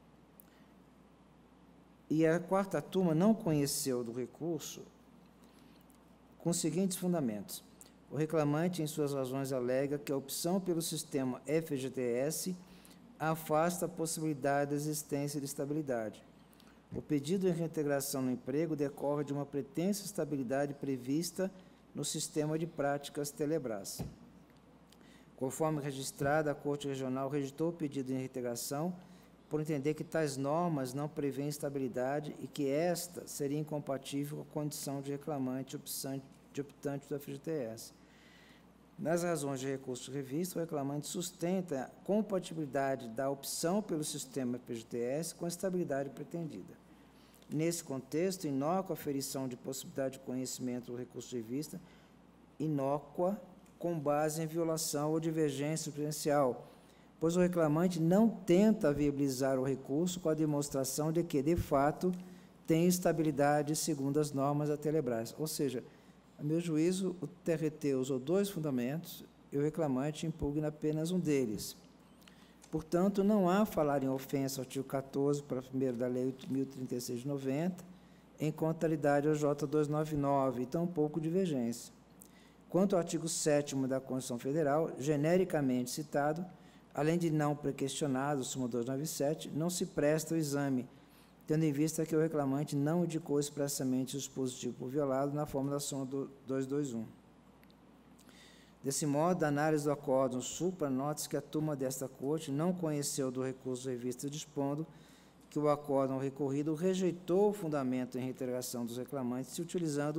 E a 4ª turma não conheceu do recurso com os seguintes fundamentos. O reclamante, em suas razões, alega que a opção pelo sistema FGTS afasta a possibilidade da existência de estabilidade. O pedido de reintegração no emprego decorre de uma pretensa estabilidade prevista no sistema de práticas Telebrás. Conforme registrado, a Corte Regional rejeitou o pedido de reintegração por entender que tais normas não prevêem estabilidade e que esta seria incompatível com a condição de reclamante optante do FGTS. Nas razões de recurso revisto, o reclamante sustenta a compatibilidade da opção pelo sistema FGTS com a estabilidade pretendida. Nesse contexto, inócua a aferição de possibilidade de conhecimento do recurso de vista, inócua com base em violação ou divergência substancial, pois o reclamante não tenta viabilizar o recurso com a demonstração de que, de fato, tem estabilidade segundo as normas da Telebrás. Ou seja, a meu juízo, o TRT usou 2 fundamentos e o reclamante impugna apenas um deles. Portanto, não há falar em ofensa ao artigo 14, parágrafo 1º da Lei 8.036 de 90, em contrariedade ao J299, e tampouco divergência. Quanto ao artigo 7º da Constituição Federal, genericamente citado, além de não prequestionado, súmula 297, não se presta o exame, tendo em vista que o reclamante não indicou expressamente o dispositivo por violado na forma da súmula 221. Desse modo, a análise do acórdão supra, nota-se que a turma desta Corte não conheceu do recurso revisto dispondo que o acórdão recorrido rejeitou o fundamento em reintegração dos reclamantes, se utilizando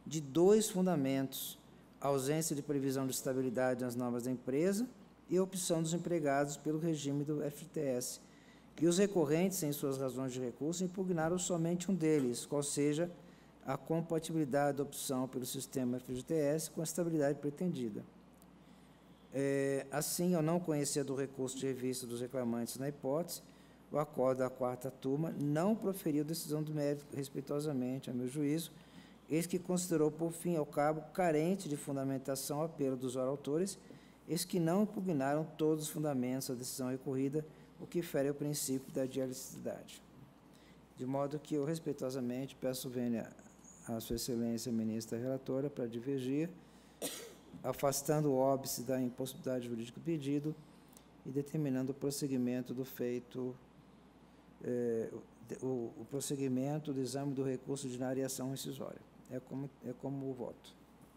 de 2 fundamentos: a ausência de previsão de estabilidade nas normas da empresa e a opção dos empregados pelo regime do FGTS. E os recorrentes, em suas razões de recurso, impugnaram somente um deles, qual seja a compatibilidade da opção pelo sistema FGTS com a estabilidade pretendida. Assim, ao não conhecer do recurso de revista dos reclamantes na hipótese, o acordo da 4ª turma não proferiu decisão do mérito respeitosamente, a meu juízo, eis que considerou, por fim e ao cabo, carente de fundamentação o apelo dos orautores, eis que não impugnaram todos os fundamentos da decisão recorrida, o que fere o princípio da dialeticidade. De modo que eu, respeitosamente, peço vênia à Sua Excelência, Ministra Relatora, para divergir, afastando o óbice da impossibilidade jurídica do pedido e determinando o prosseguimento do feito, o prosseguimento do exame do recurso ordinário e ação rescisória. É como o voto.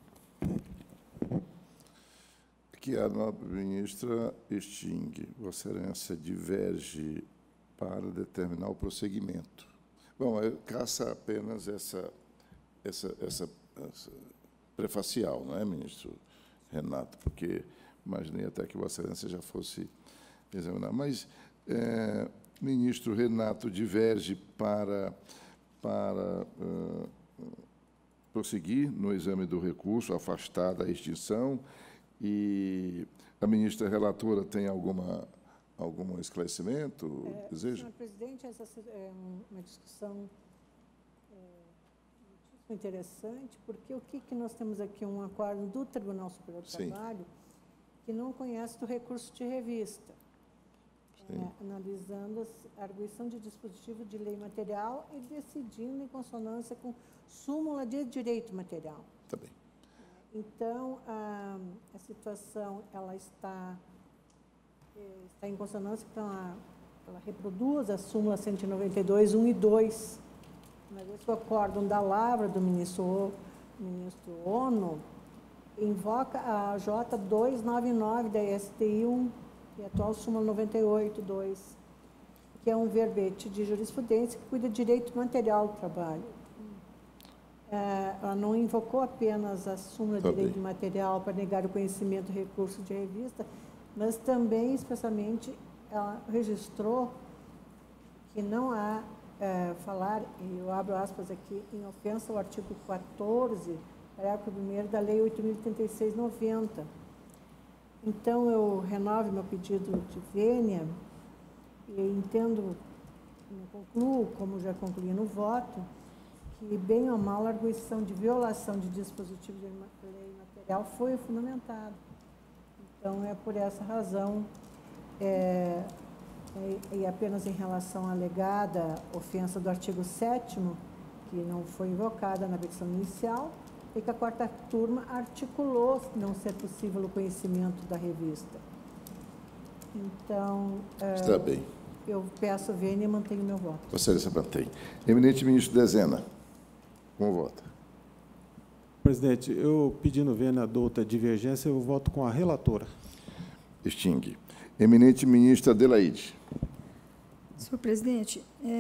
Que a nobre ministra extingue. Vossa Excelência diverge para determinar o prosseguimento. Bom, eu caça apenas essa prefacial, não é, ministro Renato? Porque imaginei até que Vossa Excelência já fosse examinar. Mas, ministro Renato diverge para prosseguir no exame do recurso, afastada a extinção. E a ministra relatora tem algum esclarecimento? Deseja? Senhor presidente, essa é uma discussão muito interessante, porque o que nós temos aqui? Um acordo do Tribunal Superior do Trabalho que não conhece do recurso de revista, analisando a arguição de dispositivo de lei material e decidindo em consonância com súmula de direito material. Tá bem. Então, a situação ela está em consonância com ela reproduz a súmula 192, 1 e 2. Mas esse acórdão da lavra do ministro ONU invoca a J 299 da STI 1, que é a atual súmula 98, 2, que é um verbete de jurisprudência que cuida de direito material do trabalho. Ela não invocou apenas a súmula de direito material para negar o conhecimento do recurso de revista, mas também, especialmente, ela registrou que não há falar, e eu abro aspas aqui, em ofensa ao artigo 14, parágrafo 1º da Lei 8.036/90. Então, eu renovo meu pedido de vênia e entendo, concluo, como já concluí no voto, que, bem ou mal, a arguição de violação de dispositivo de lei material foi fundamentada. Então, é por essa razão, e apenas em relação à alegada ofensa do artigo 7º, que não foi invocada na versão inicial, e que a 4ª turma articulou não ser possível o conhecimento da revista. Então, está bem. Eu peço vênia e mantenho meu voto. Vossa Excelência mantém. Eminente ministro Dezena, como vota? Presidente, eu pedindo vênia da outra divergência, eu voto com a relatora. Extingue. Eminente ministra Adelaide. Senhor presidente,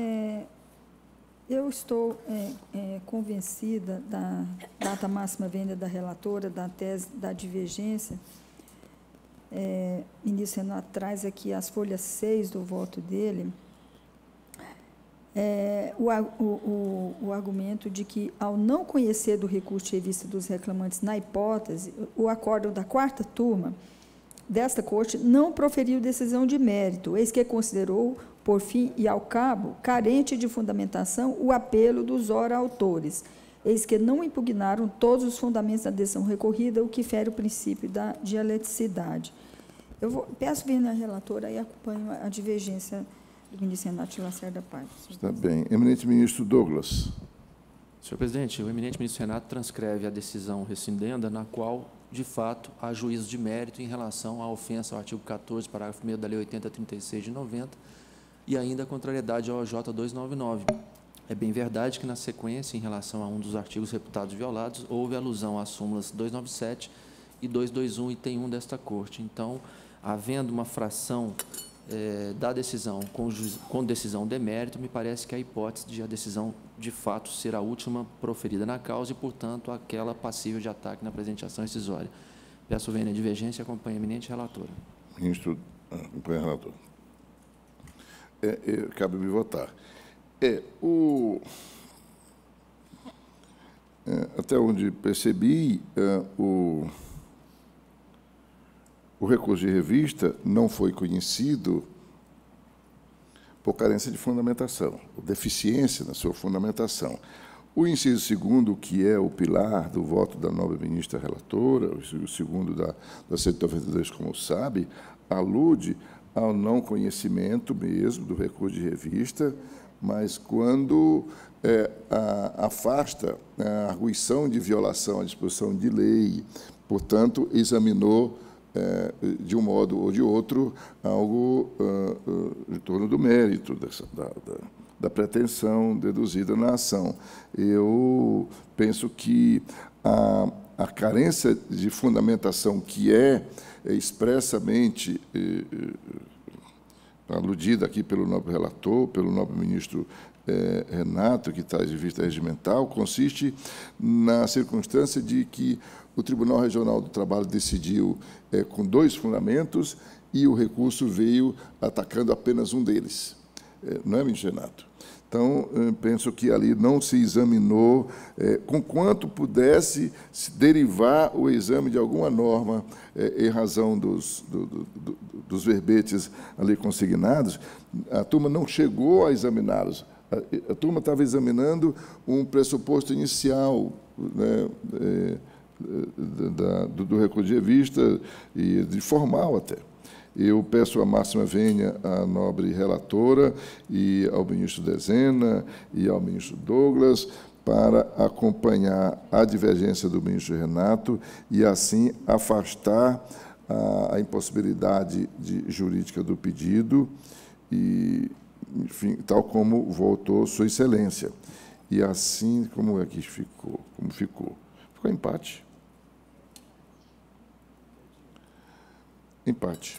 eu estou convencida da data máxima vênia da relatora, da tese da divergência. Ministro Renato traz aqui as folhas 6 do voto dele, o argumento de que, ao não conhecer do recurso de revista dos reclamantes na hipótese, o acórdão da 4ª turma desta Corte não proferiu decisão de mérito, eis que considerou, por fim e ao cabo, carente de fundamentação o apelo dos ora-autores, eis que não impugnaram todos os fundamentos da decisão recorrida, o que fere o princípio da dialeticidade. Eu peço vênia à relatora e acompanho a divergência do ministro Renato Lacerda Paiva. Está bem. Eminente ministro Douglas. Senhor presidente, o eminente ministro Renato transcreve a decisão rescindenda, na qual, de fato, há juízo de mérito em relação à ofensa ao artigo 14, parágrafo 1º da Lei 8036 de 90, e ainda a contrariedade ao OJ 299. É bem verdade que, na sequência, em relação a um dos artigos reputados violados, houve alusão às súmulas 297 e 221, item 1 desta Corte. Então, havendo uma fração da decisão com decisão de mérito, me parece que a hipótese de a decisão, de fato, ser a última proferida na causa e, portanto, aquela passível de ataque na presente ação rescisória. Peço vênia a divergência e acompanho a eminente relatora. Ministro, acompanha a relatora. Cabe-me votar. Até onde percebi, o recurso de revista não foi conhecido por carência de fundamentação, por deficiência na sua fundamentação. O inciso segundo, que é o pilar do voto da nobre ministra relatora, o segundo da 192, como sabe, alude ao não conhecimento mesmo do recurso de revista, mas quando afasta a arguição de violação à disposição de lei, portanto, examinou, de um modo ou de outro, algo em torno do mérito da pretensão deduzida na ação. Eu penso que a carência de fundamentação que é expressamente aludida aqui pelo nobre relator, pelo nobre ministro Renato, que traz de vista regimental, consiste na circunstância de que o Tribunal Regional do Trabalho decidiu com 2 fundamentos e o recurso veio atacando apenas um deles. Não é, ministro Renato? Então, penso que ali não se examinou com quanto pudesse se derivar o exame de alguma norma em razão dos verbetes ali consignados. A turma não chegou a examiná-los. A turma estava examinando um pressuposto inicial, né, do recurso de revista e de formal até. Eu peço a máxima vênia à nobre relatora e ao ministro Dezena e ao ministro Douglas para acompanhar a divergência do ministro Renato e, assim, afastar a impossibilidade jurídica do pedido e, enfim, tal como voltou Sua Excelência. E assim, como é que ficou? Como ficou? Ficou empate. Empate.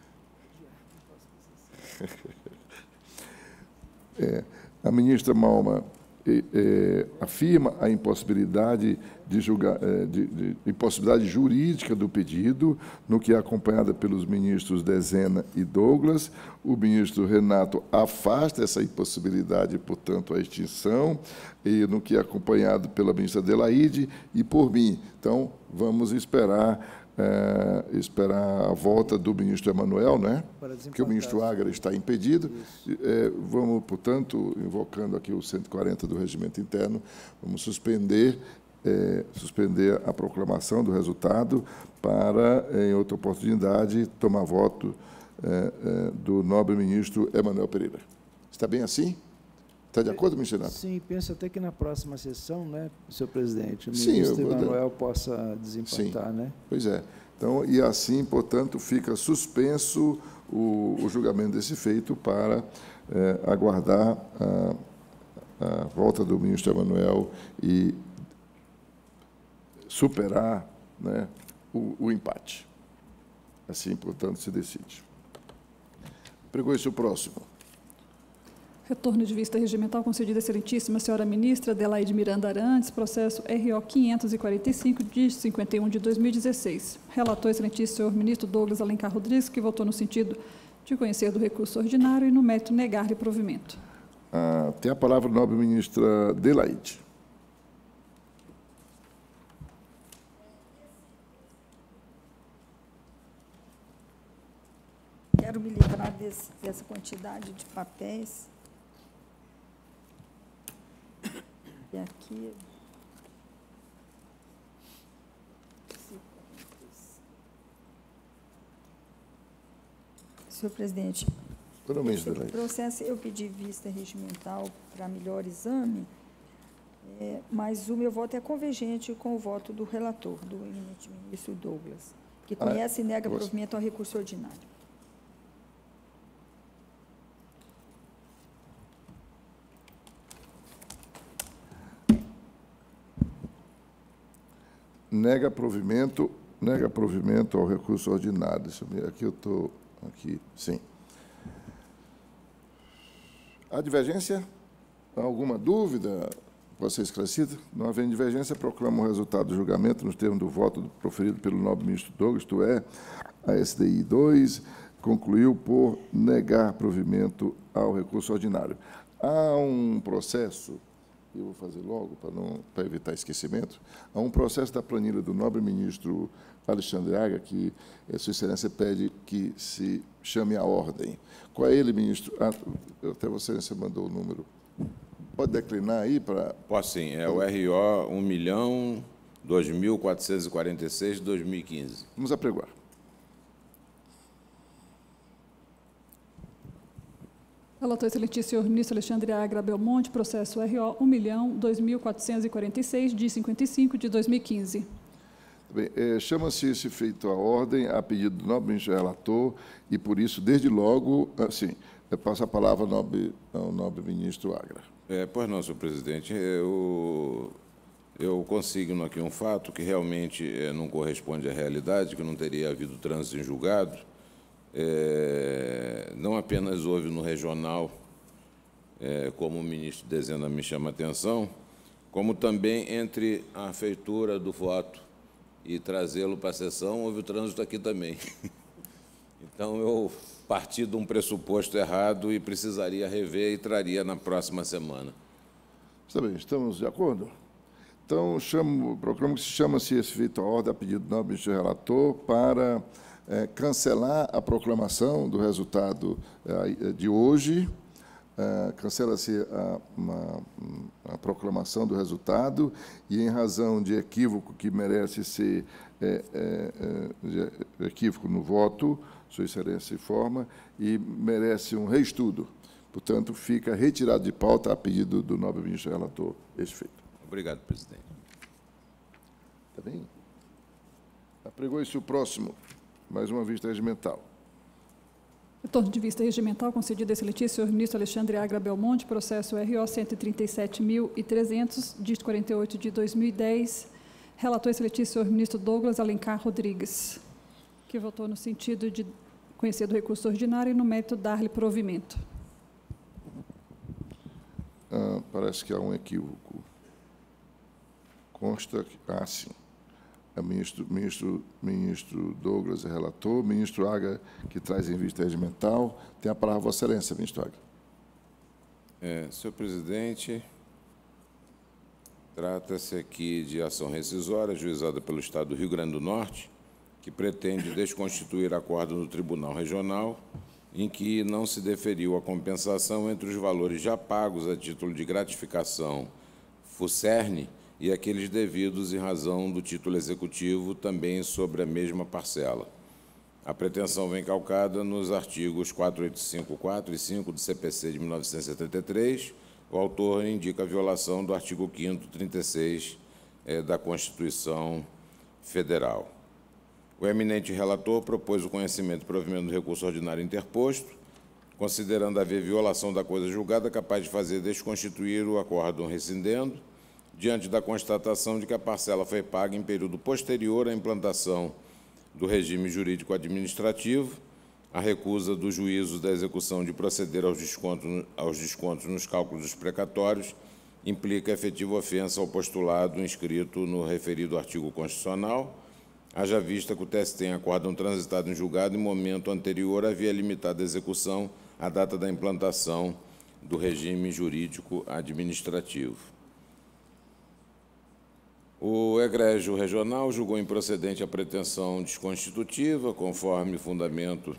A ministra Malma afirma a impossibilidade impossibilidade jurídica do pedido, no que é acompanhada pelos ministros Dezena e Douglas. O ministro Renato afasta essa impossibilidade, portanto, a extinção, e no que é acompanhado pela ministra Adelaide e por mim. Então, vamos esperar a volta do ministro Emanuel, né? Porque o ministro Agra está impedido. Vamos, portanto, invocando aqui o 140 do Regimento Interno, vamos suspender a proclamação do resultado para, em outra oportunidade, tomar voto do nobre ministro Emanuel Pereira. Está bem assim? Está de acordo, ministro Renato? Sim, penso até que na próxima sessão, né, senhor presidente, o ministro Emanuel possa desempatar, né? Pois é. Então, e assim, portanto, fica suspenso o julgamento desse feito para aguardar a volta do ministro Emanuel e superar, né, o empate. Assim, portanto, se decide. Pregou-se o próximo. Retorno de vista regimental concedido à excelentíssima senhora ministra Adelaide Miranda Arantes, processo RO 545, dígito 51 de 2016. Relator, excelentíssimo senhor ministro Douglas Alencar Rodrigues, que votou no sentido de conhecer do recurso ordinário e, no mérito, negar-lhe provimento. Tem a palavra a nobre ministra Adelaide. Quero me livrar dessa quantidade de papéis. E aqui... Senhor presidente, esse processo eu pedi vista regimental para melhor exame, mas o meu voto é convergente com o voto do relator, do eminente ministro Douglas, que conhece e nega provimento ao recurso ordinário. Nega provimento ao recurso ordinário. Aqui eu estou, aqui, sim. Há divergência? Há alguma dúvida? Pode ser esclarecida? Não havendo divergência, proclamo o resultado do julgamento nos termos do voto proferido pelo nobre ministro Douglas, isto é, a SDI 2 concluiu por negar provimento ao recurso ordinário. Há um processo, eu vou fazer logo para evitar esquecimento, há um processo da planilha do nobre ministro Alexandre Agra, que Sua Excelência pede que se chame à ordem. Qual é ele, ministro? Até Vossa Excelência mandou o número. Pode declinar aí para... Posso sim, é o RO 1.002.446 de 2015. Vamos apregoar. Relator excelentíssimo senhor ministro Alexandre Agra Belmonte, processo RO 1.002.446, de 55 de 2015. Bem, chama-se esse feito à ordem a pedido do nobre ministro relator e, por isso, desde logo, assim, passo a palavra ao nobre ministro Agra. Pois não, senhor presidente. Eu consigno aqui um fato que realmente não corresponde à realidade, que não teria havido trânsito em julgado. Não apenas houve no regional, como o ministro Dezena me chama a atenção, como também entre a feitura do voto e trazê-lo para a sessão, houve o trânsito aqui também. Então, eu parti de um pressuposto errado e precisaria rever e traria na próxima semana. Está bem, estamos de acordo? Então, proclamo que chama-se esse feito à ordem a pedido do nobre ministro relator para cancelar a proclamação do resultado de hoje. Cancela-se a proclamação do resultado e, em razão de equívoco que merece ser equívoco no voto, Sua Excelência informa, e merece um reestudo. Portanto, fica retirado de pauta a pedido do nobre ministro relator esse feito. Obrigado, presidente. Está bem? Apregou-se o próximo. Mais uma vista regimental. Retorno de vista regimental concedido a excelentíssimo senhor ministro Alexandre Agra Belmonte, processo RO 137.300, dígito 48 de 2010. Relator excelentíssimo senhor ministro Douglas Alencar Rodrigues, que votou no sentido de conhecer do recurso ordinário e no mérito dar-lhe provimento. Parece que há um equívoco. Consta que... sim. Ministro Douglas é relator, ministro Agra, que traz em vista regimental. Tem a palavra Vossa Excelência, ministro Agra. Senhor presidente, trata-se aqui de ação rescisória ajuizada pelo Estado do Rio Grande do Norte, que pretende desconstituir acordo do Tribunal Regional, em que não se deferiu a compensação entre os valores já pagos a título de gratificação FUSERN e aqueles devidos em razão do título executivo também sobre a mesma parcela. A pretensão vem calcada nos artigos 485.4 e 5 do CPC de 1973. O autor indica a violação do artigo 5º, 36 da Constituição Federal. O eminente relator propôs o conhecimento e provimento do recurso ordinário interposto, considerando haver violação da coisa julgada capaz de fazer desconstituir o acórdão rescindendo, diante da constatação de que a parcela foi paga em período posterior à implantação do regime jurídico administrativo, a recusa do juízo da execução de proceder aos descontos nos cálculos dos precatórios implica efetiva ofensa ao postulado inscrito no referido artigo constitucional, haja vista que o TST em acórdão transitado em julgado em momento anterior havia limitado a execução à data da implantação do regime jurídico administrativo. O egrégio regional julgou improcedente a pretensão desconstitutiva, conforme fundamento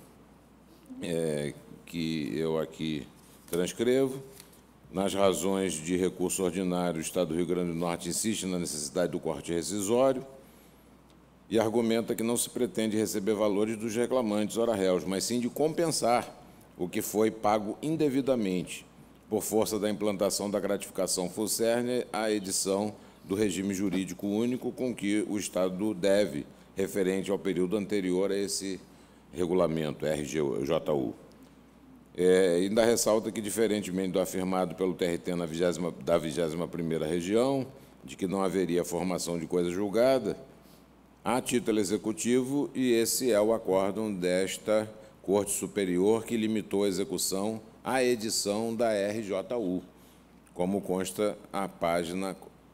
que eu aqui transcrevo. Nas razões de recurso ordinário, o Estado do Rio Grande do Norte insiste na necessidade do corte rescisório e argumenta que não se pretende receber valores dos reclamantes ora réus, mas sim de compensar o que foi pago indevidamente por força da implantação da gratificação FUSERN à edição do regime jurídico único com que o Estado deve, referente ao período anterior a esse regulamento, RGJU. Ainda ressalta que, diferentemente do afirmado pelo TRT da 21ª Região, de que não haveria formação de coisa julgada, há título executivo e esse é o acórdão desta Corte Superior que limitou a execução à edição da RJU, como consta a página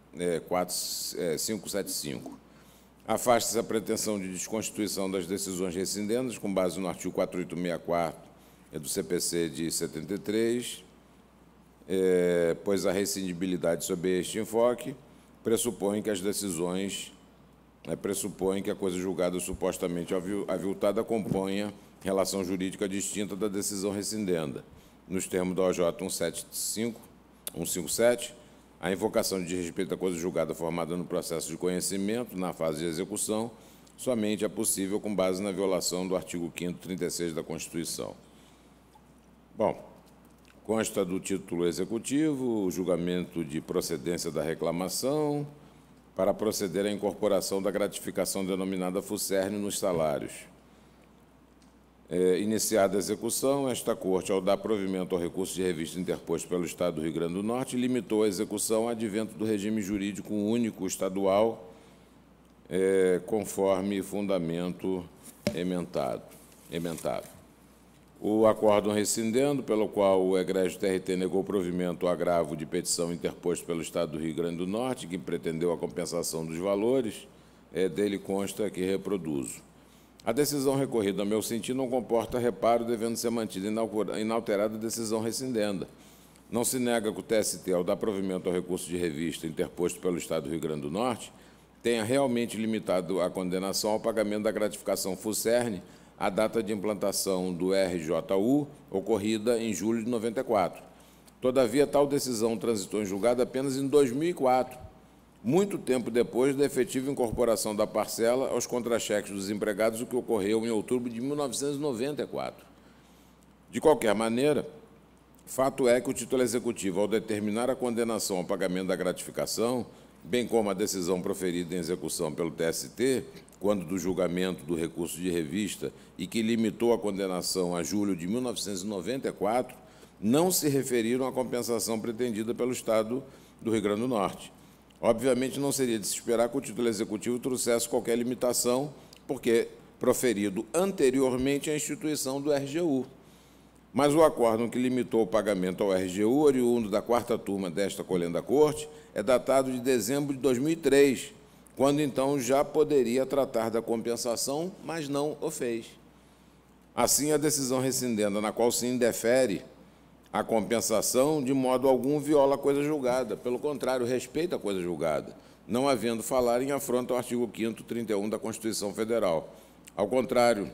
575. Afasta-se a pretensão de desconstituição das decisões rescindendas, com base no artigo 4864 do CPC de 73, pois a rescindibilidade sob este enfoque pressupõe que as decisões, pressupõe que a coisa julgada supostamente aviltada componha relação jurídica distinta da decisão rescindenda. Nos termos da OJ 157, a invocação de respeito à coisa julgada formada no processo de conhecimento, na fase de execução, somente é possível com base na violação do artigo 5º, 36 da Constituição. Bom, consta do título executivo o julgamento de procedência da reclamação para proceder à incorporação da gratificação denominada FUSERN nos salários. Iniciada a execução, esta Corte, ao dar provimento ao recurso de revista interposto pelo Estado do Rio Grande do Norte, limitou a execução ao advento do regime jurídico único estadual, conforme fundamento emendado. O acórdão rescindendo, pelo qual o egrégio TRT negou provimento ao agravo de petição interposto pelo Estado do Rio Grande do Norte, que pretendeu a compensação dos valores, dele consta que reproduzo. A decisão recorrida, a meu sentir, não comporta reparo, devendo ser mantida inalterada a decisão rescindenda. Não se nega que o TST, ao dar provimento ao recurso de revista interposto pelo Estado do Rio Grande do Norte, tenha realmente limitado a condenação ao pagamento da gratificação FUSERN à data de implantação do RJU, ocorrida em julho de 94. Todavia, tal decisão transitou em julgado apenas em 2004, muito tempo depois da efetiva incorporação da parcela aos contra-cheques dos empregados, o que ocorreu em outubro de 1994. De qualquer maneira, fato é que o título executivo, ao determinar a condenação ao pagamento da gratificação, bem como a decisão proferida em execução pelo TST, quando do julgamento do recurso de revista e que limitou a condenação a julho de 1994, não se referiram à compensação pretendida pelo Estado do Rio Grande do Norte. Obviamente, não seria de se esperar que o título executivo trouxesse qualquer limitação, porque proferido anteriormente à instituição do RGU. Mas o acórdão que limitou o pagamento ao RGU, oriundo da 4ª turma desta Colenda Corte, é datado de dezembro de 2003, quando então já poderia tratar da compensação, mas não o fez. Assim, a decisão rescindenda, na qual se indefere a compensação, de modo algum viola a coisa julgada. Pelo contrário, respeita a coisa julgada, não havendo falar em afronta ao artigo 5º, 31 da Constituição Federal. Ao contrário,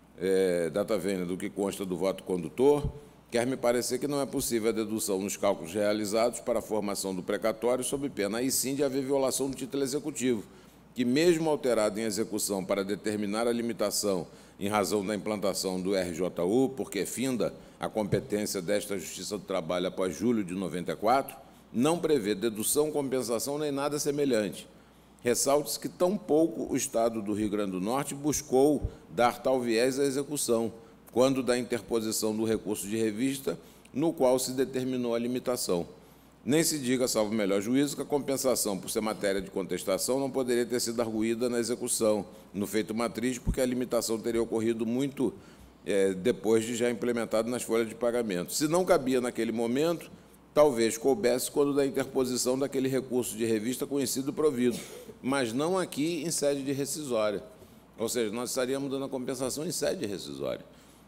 data vênia do que consta do voto condutor, quer-me parecer que não é possível a dedução nos cálculos realizados para a formação do precatório, sob pena, aí sim, de haver violação do título executivo, que, mesmo alterado em execução para determinar a limitação em razão da implantação do RJU, porque finda a competência desta Justiça do Trabalho após julho de 94, não prevê dedução, compensação nem nada semelhante. Ressalte-se que tampouco o Estado do Rio Grande do Norte buscou dar tal viés à execução, quando da interposição do recurso de revista, no qual se determinou a limitação. Nem se diga, salvo o melhor juízo, que a compensação, por ser matéria de contestação, não poderia ter sido arguída na execução, no feito matriz, porque a limitação teria ocorrido muito depois de já implementado nas folhas de pagamento. Se não cabia naquele momento, talvez coubesse quando da interposição daquele recurso de revista conhecido e provido, mas não aqui em sede de rescisória. Ou seja, nós estaríamos dando a compensação em sede rescisória.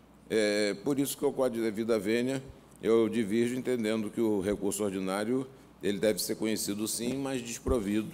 Por isso que o Código de Devida Vênia, eu divirjo entendendo que o recurso ordinário ele deve ser conhecido sim, mas desprovido,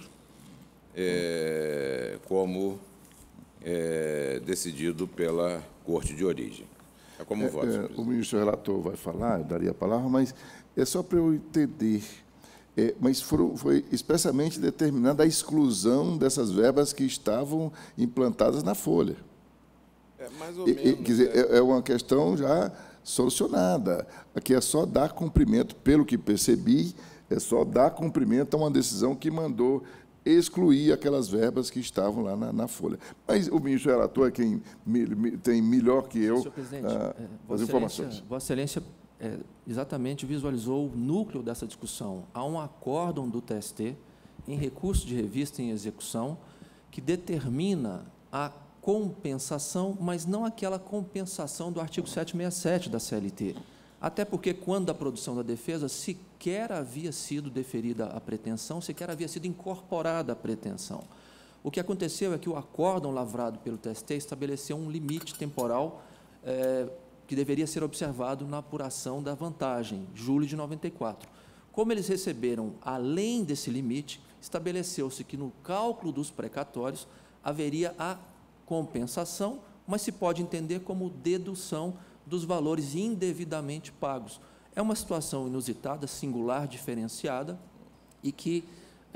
como decidido pela Corte de Origem. É como voto. O ministro relator vai falar, eu daria a palavra, mas é só para eu entender. Mas foi expressamente determinada a exclusão dessas verbas que estavam implantadas na folha. Mais ou menos. Quer dizer, é uma questão já solucionada. Aqui é só dar cumprimento, pelo que percebi, é só dar cumprimento a uma decisão que mandou excluir aquelas verbas que estavam lá na folha. Mas o ministro relator é quem tem melhor que eu as informações. Vossa Excelência exatamente visualizou o núcleo dessa discussão. Há um acórdão do TST em recurso de revista em execução que determina a compensação, mas não aquela compensação do artigo 767 da CLT. até porque, quando da produção da defesa, sequer havia sido deferida a pretensão, sequer havia sido incorporada a pretensão. O que aconteceu é que o acórdão lavrado pelo TST estabeleceu um limite temporal que deveria ser observado na apuração da vantagem, julho de 94. Como eles receberam além desse limite, estabeleceu-se que, no cálculo dos precatórios, haveria a compensação, mas se pode entender como dedução dos valores indevidamente pagos. É uma situação inusitada, singular, diferenciada, e que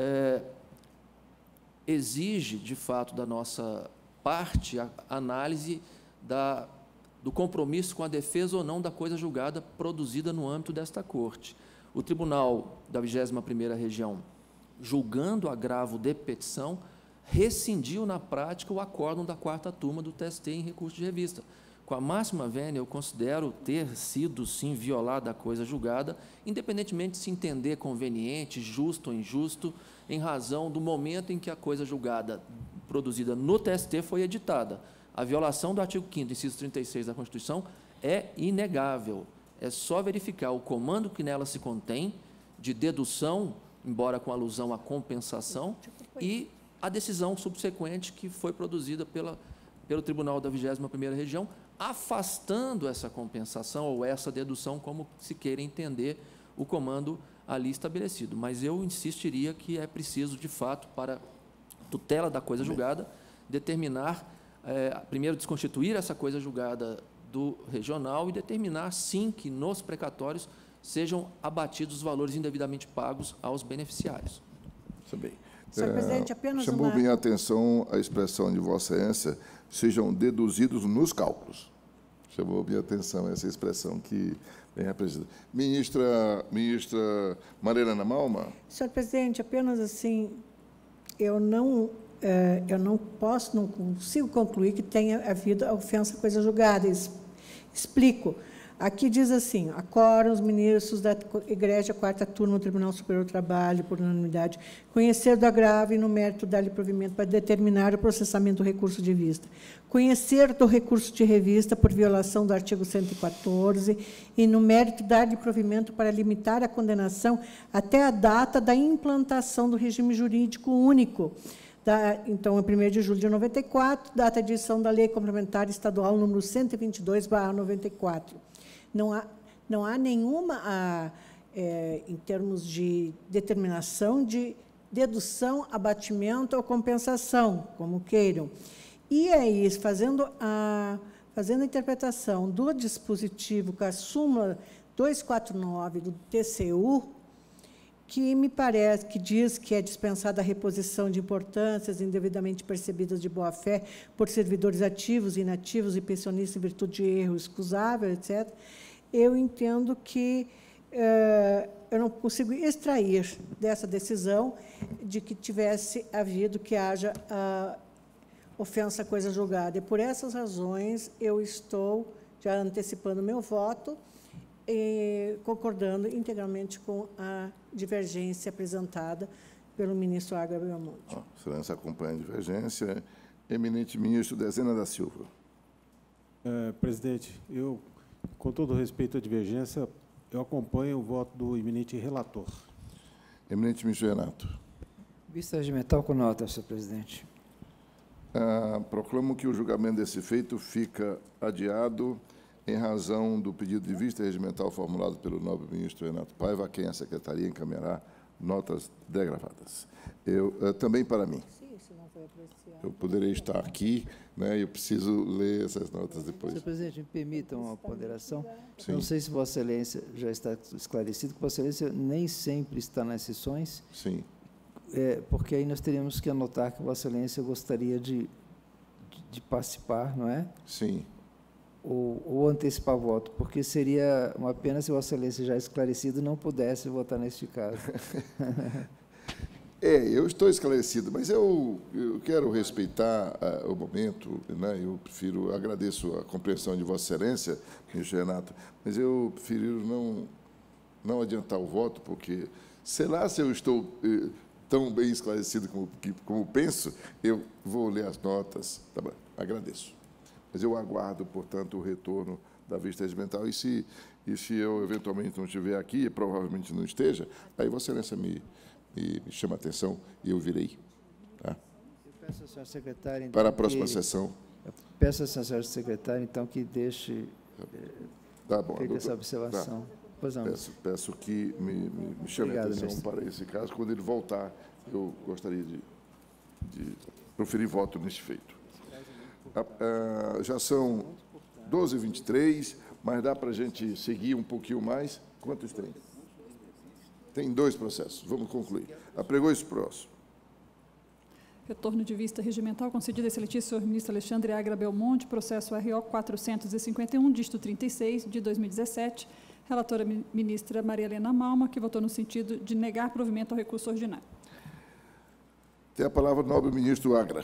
exige, de fato, da nossa parte, a análise do compromisso com a defesa ou não da coisa julgada produzida no âmbito desta Corte. O Tribunal da 21ª Região, julgando agravo de petição, rescindiu na prática o acórdão da 4ª turma do TST em recurso de revista. Com a máxima vênia, eu considero ter sido, sim, violada a coisa julgada, independentemente de se entender conveniente, justo ou injusto, em razão do momento em que a coisa julgada produzida no TST foi editada. A violação do artigo 5º, inciso 36 da Constituição, é inegável. É só verificar o comando que nela se contém, de dedução, embora com alusão à compensação, e a decisão subsequente que foi produzida pelo Tribunal da 21ª Região, afastando essa compensação ou essa dedução, como se queira entender o comando ali estabelecido. Mas eu insistiria que é preciso, de fato, para tutela da coisa julgada, determinar, primeiro, desconstituir essa coisa julgada do regional e determinar, sim, que nos precatórios sejam abatidos os valores indevidamente pagos aos beneficiários. Muito bem. Senhor presidente, apenas chamou minha atenção a expressão de Vossa Excelência, sejam deduzidos nos cálculos. Chamou minha atenção essa expressão que vem apresentada. Ministra Marilena Malma. Senhor presidente, apenas assim, eu não consigo concluir que tenha havido a ofensa à coisa julgada. Explico. Aqui diz assim: acórdão os ministros da Igreja 4ª Turma do Tribunal Superior do Trabalho, por unanimidade, conhecer do agravo e no mérito dar-lhe provimento para determinar o processamento do recurso de vista. Conhecer do recurso de revista por violação do artigo 114 e no mérito dar-lhe provimento para limitar a condenação até a data da implantação do regime jurídico único. Então, é 1º de julho de 94, data de edição da Lei Complementar Estadual número 122/94. Não há nenhuma, em termos de determinação de dedução, abatimento ou compensação, como queiram. E aí, fazendo a interpretação do dispositivo com a súmula 249 do TCU, que me parece que diz que é dispensada a reposição de importâncias indevidamente percebidas de boa-fé por servidores ativos, inativos e pensionistas em virtude de erro excusável, etc., eu entendo que eu não consigo extrair dessa decisão de que tivesse havido, que haja ofensa à coisa julgada. E, por essas razões, eu estou já antecipando meu voto, concordando integralmente com a divergência apresentada pelo ministro Agra Belmonte. Excelência acompanha a divergência. Eminente ministro Dezena da Silva. Presidente, eu, com todo respeito à divergência, eu acompanho o voto do eminente relator. Eminente ministro Renato. Vista regimental com nota, senhor presidente. Proclamo que o julgamento desse feito fica adiado em razão do pedido de vista regimental formulado pelo nobre ministro Renato Paiva, a quem a secretaria encaminhará notas degravadas. Também para mim. Eu poderei estar aqui, né? Eu preciso ler essas notas depois. Senhor presidente, me permita uma ponderação. Sim. Não sei se Vossa Excelência já está esclarecido que Vossa Excelência nem sempre está nas sessões. Sim. Porque aí nós teríamos que anotar que Vossa Excelência gostaria de participar, não é? Sim. Ou antecipar voto, porque seria uma pena se Vossa Excelência já esclarecido não pudesse votar neste caso. Eu estou esclarecido, mas eu quero respeitar o momento, né? Eu agradeço a compreensão de Vossa Excelência, ministro Renato, mas eu prefiro não adiantar o voto, porque, sei lá se eu estou tão bem esclarecido como penso, eu vou ler as notas, tá bom, agradeço. Mas eu aguardo, portanto, o retorno da vista regimental. E se eu, eventualmente, não estiver aqui, e provavelmente não esteja, aí Vossa Excelência me chama a atenção e eu virei. Tá? Eu peço à senhora secretária, então, para a próxima sessão. Eu peço à senhora secretária, então, que deixe tá bom, feita essa observação. Tá. Pois não. Peço que me chame Obrigado, a atenção mestre. para esse caso. Quando ele voltar, eu gostaria de proferir voto neste feito. Já são 12h23, mas dá para a gente seguir um pouquinho mais. Quantos tem? Tem 2 processos. Vamos concluir. Apregou esse próximo. Retorno de vista regimental concedido a excelentíssimo senhor ministro Alexandre Agra Belmonte, processo RO 451, dígito 36, de 2017. Relatora ministra Maria Helena Malma, que votou no sentido de negar provimento ao recurso ordinário. Tem a palavra o nobre ministro Agra.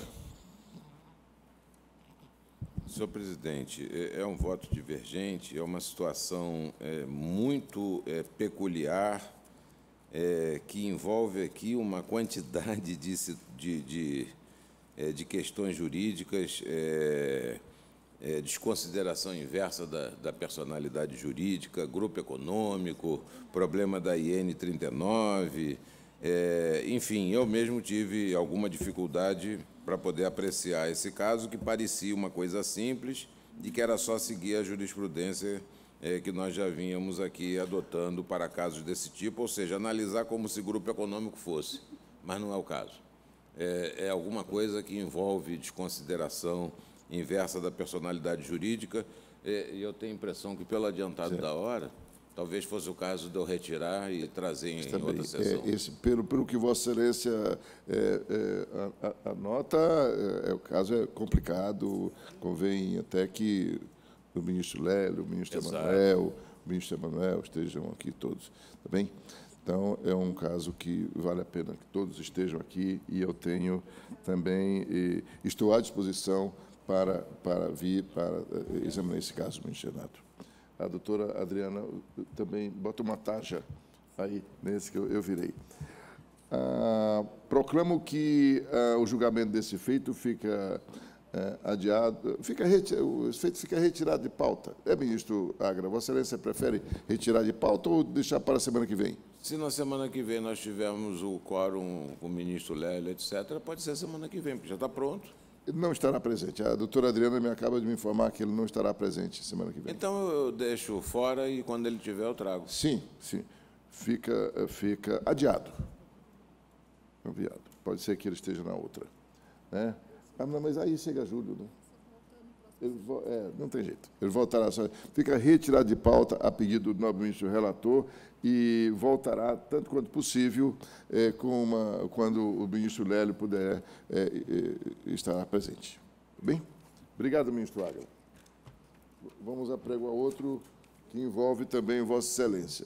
Senhor presidente, é um voto divergente, é uma situação muito peculiar, que envolve aqui uma quantidade de questões jurídicas, desconsideração inversa da personalidade jurídica, grupo econômico, problema da IN 39, enfim, eu mesmo tive alguma dificuldade para poder apreciar esse caso, que parecia uma coisa simples e que era só seguir a jurisprudência que nós já vínhamos aqui adotando para casos desse tipo, ou seja, analisar como se grupo econômico fosse, mas não é o caso. É alguma coisa que envolve desconsideração inversa da personalidade jurídica, e eu tenho a impressão que, pelo adiantado da hora, talvez fosse o caso de eu retirar e trazer em outra sessão. Pelo que Vossa Excelência anota, o caso é complicado, convém até que o ministro Lélio, o ministro Emanuel estejam aqui todos, tá bem? Então, é um caso que vale a pena que todos estejam aqui, e eu tenho também, estou à disposição para vir para examinar esse caso no Senado. A doutora Adriana também bota uma taxa aí, nesse que eu virei. Proclamo que o julgamento desse feito fica adiado, o feito fica retirado de pauta. Ministro Agra, Vossa Excelência prefere retirar de pauta ou deixar para a semana que vem? Se na semana que vem nós tivermos o quórum com o ministro Lélio, etc., pode ser semana que vem, porque já está pronto. Ele não estará presente. A doutora Adriana me acaba de me informar que ele não estará presente semana que vem. Então, eu deixo fora e, quando ele tiver, eu trago. Sim, sim. Fica adiado. Enviado. Pode ser que ele esteja na outra. Né? Mas aí chega julho, né? Não tem jeito. Ele voltará. Fica retirado de pauta a pedido do nobre ministro relator e voltará, tanto quanto possível, quando o ministro Lélio puder estar presente. Bem? Obrigado, ministro Agra. Vamos apregoar outro que envolve também Vossa Excelência.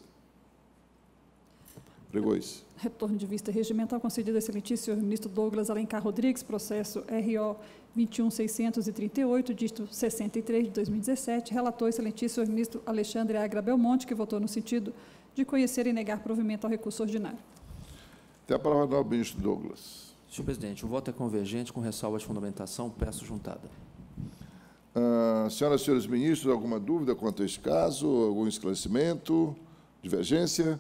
Pregões. Retorno de vista regimental concedido a excelentíssimo senhor ministro Douglas Alencar Rodrigues, processo RO 21.638, dígito 63, de 2017, relator excelentíssimo senhor ministro Alexandre Agra Belmonte, que votou no sentido de conhecer e negar provimento ao recurso ordinário. Tem a palavra do ministro Douglas. Senhor presidente, o voto é convergente com ressalva de fundamentação, peço juntada. Senhoras e senhores ministros, alguma dúvida quanto a este caso? Algum esclarecimento? Divergência?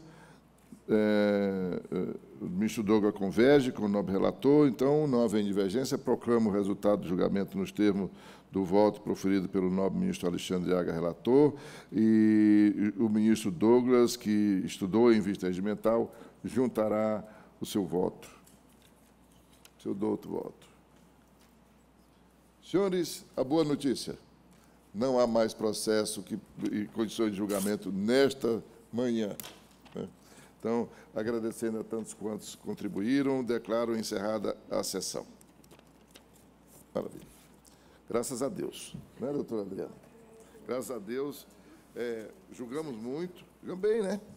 O ministro Douglas converge com o nobre relator, então, não havendo divergência, proclamo o resultado do julgamento nos termos do voto proferido pelo nobre ministro Alexandre Agra, relator, e o ministro Douglas, que estudou em vista regimental, juntará o seu voto. Se eu dou outro voto. Senhores, a boa notícia. Não há mais processo e condições de julgamento nesta manhã. Né? Então, agradecendo a tantos quantos contribuíram, declaro encerrada a sessão. Maravilha. Graças a Deus. Não é, doutora Adriana? Graças a Deus, julgamos muito. Julgamos bem, né?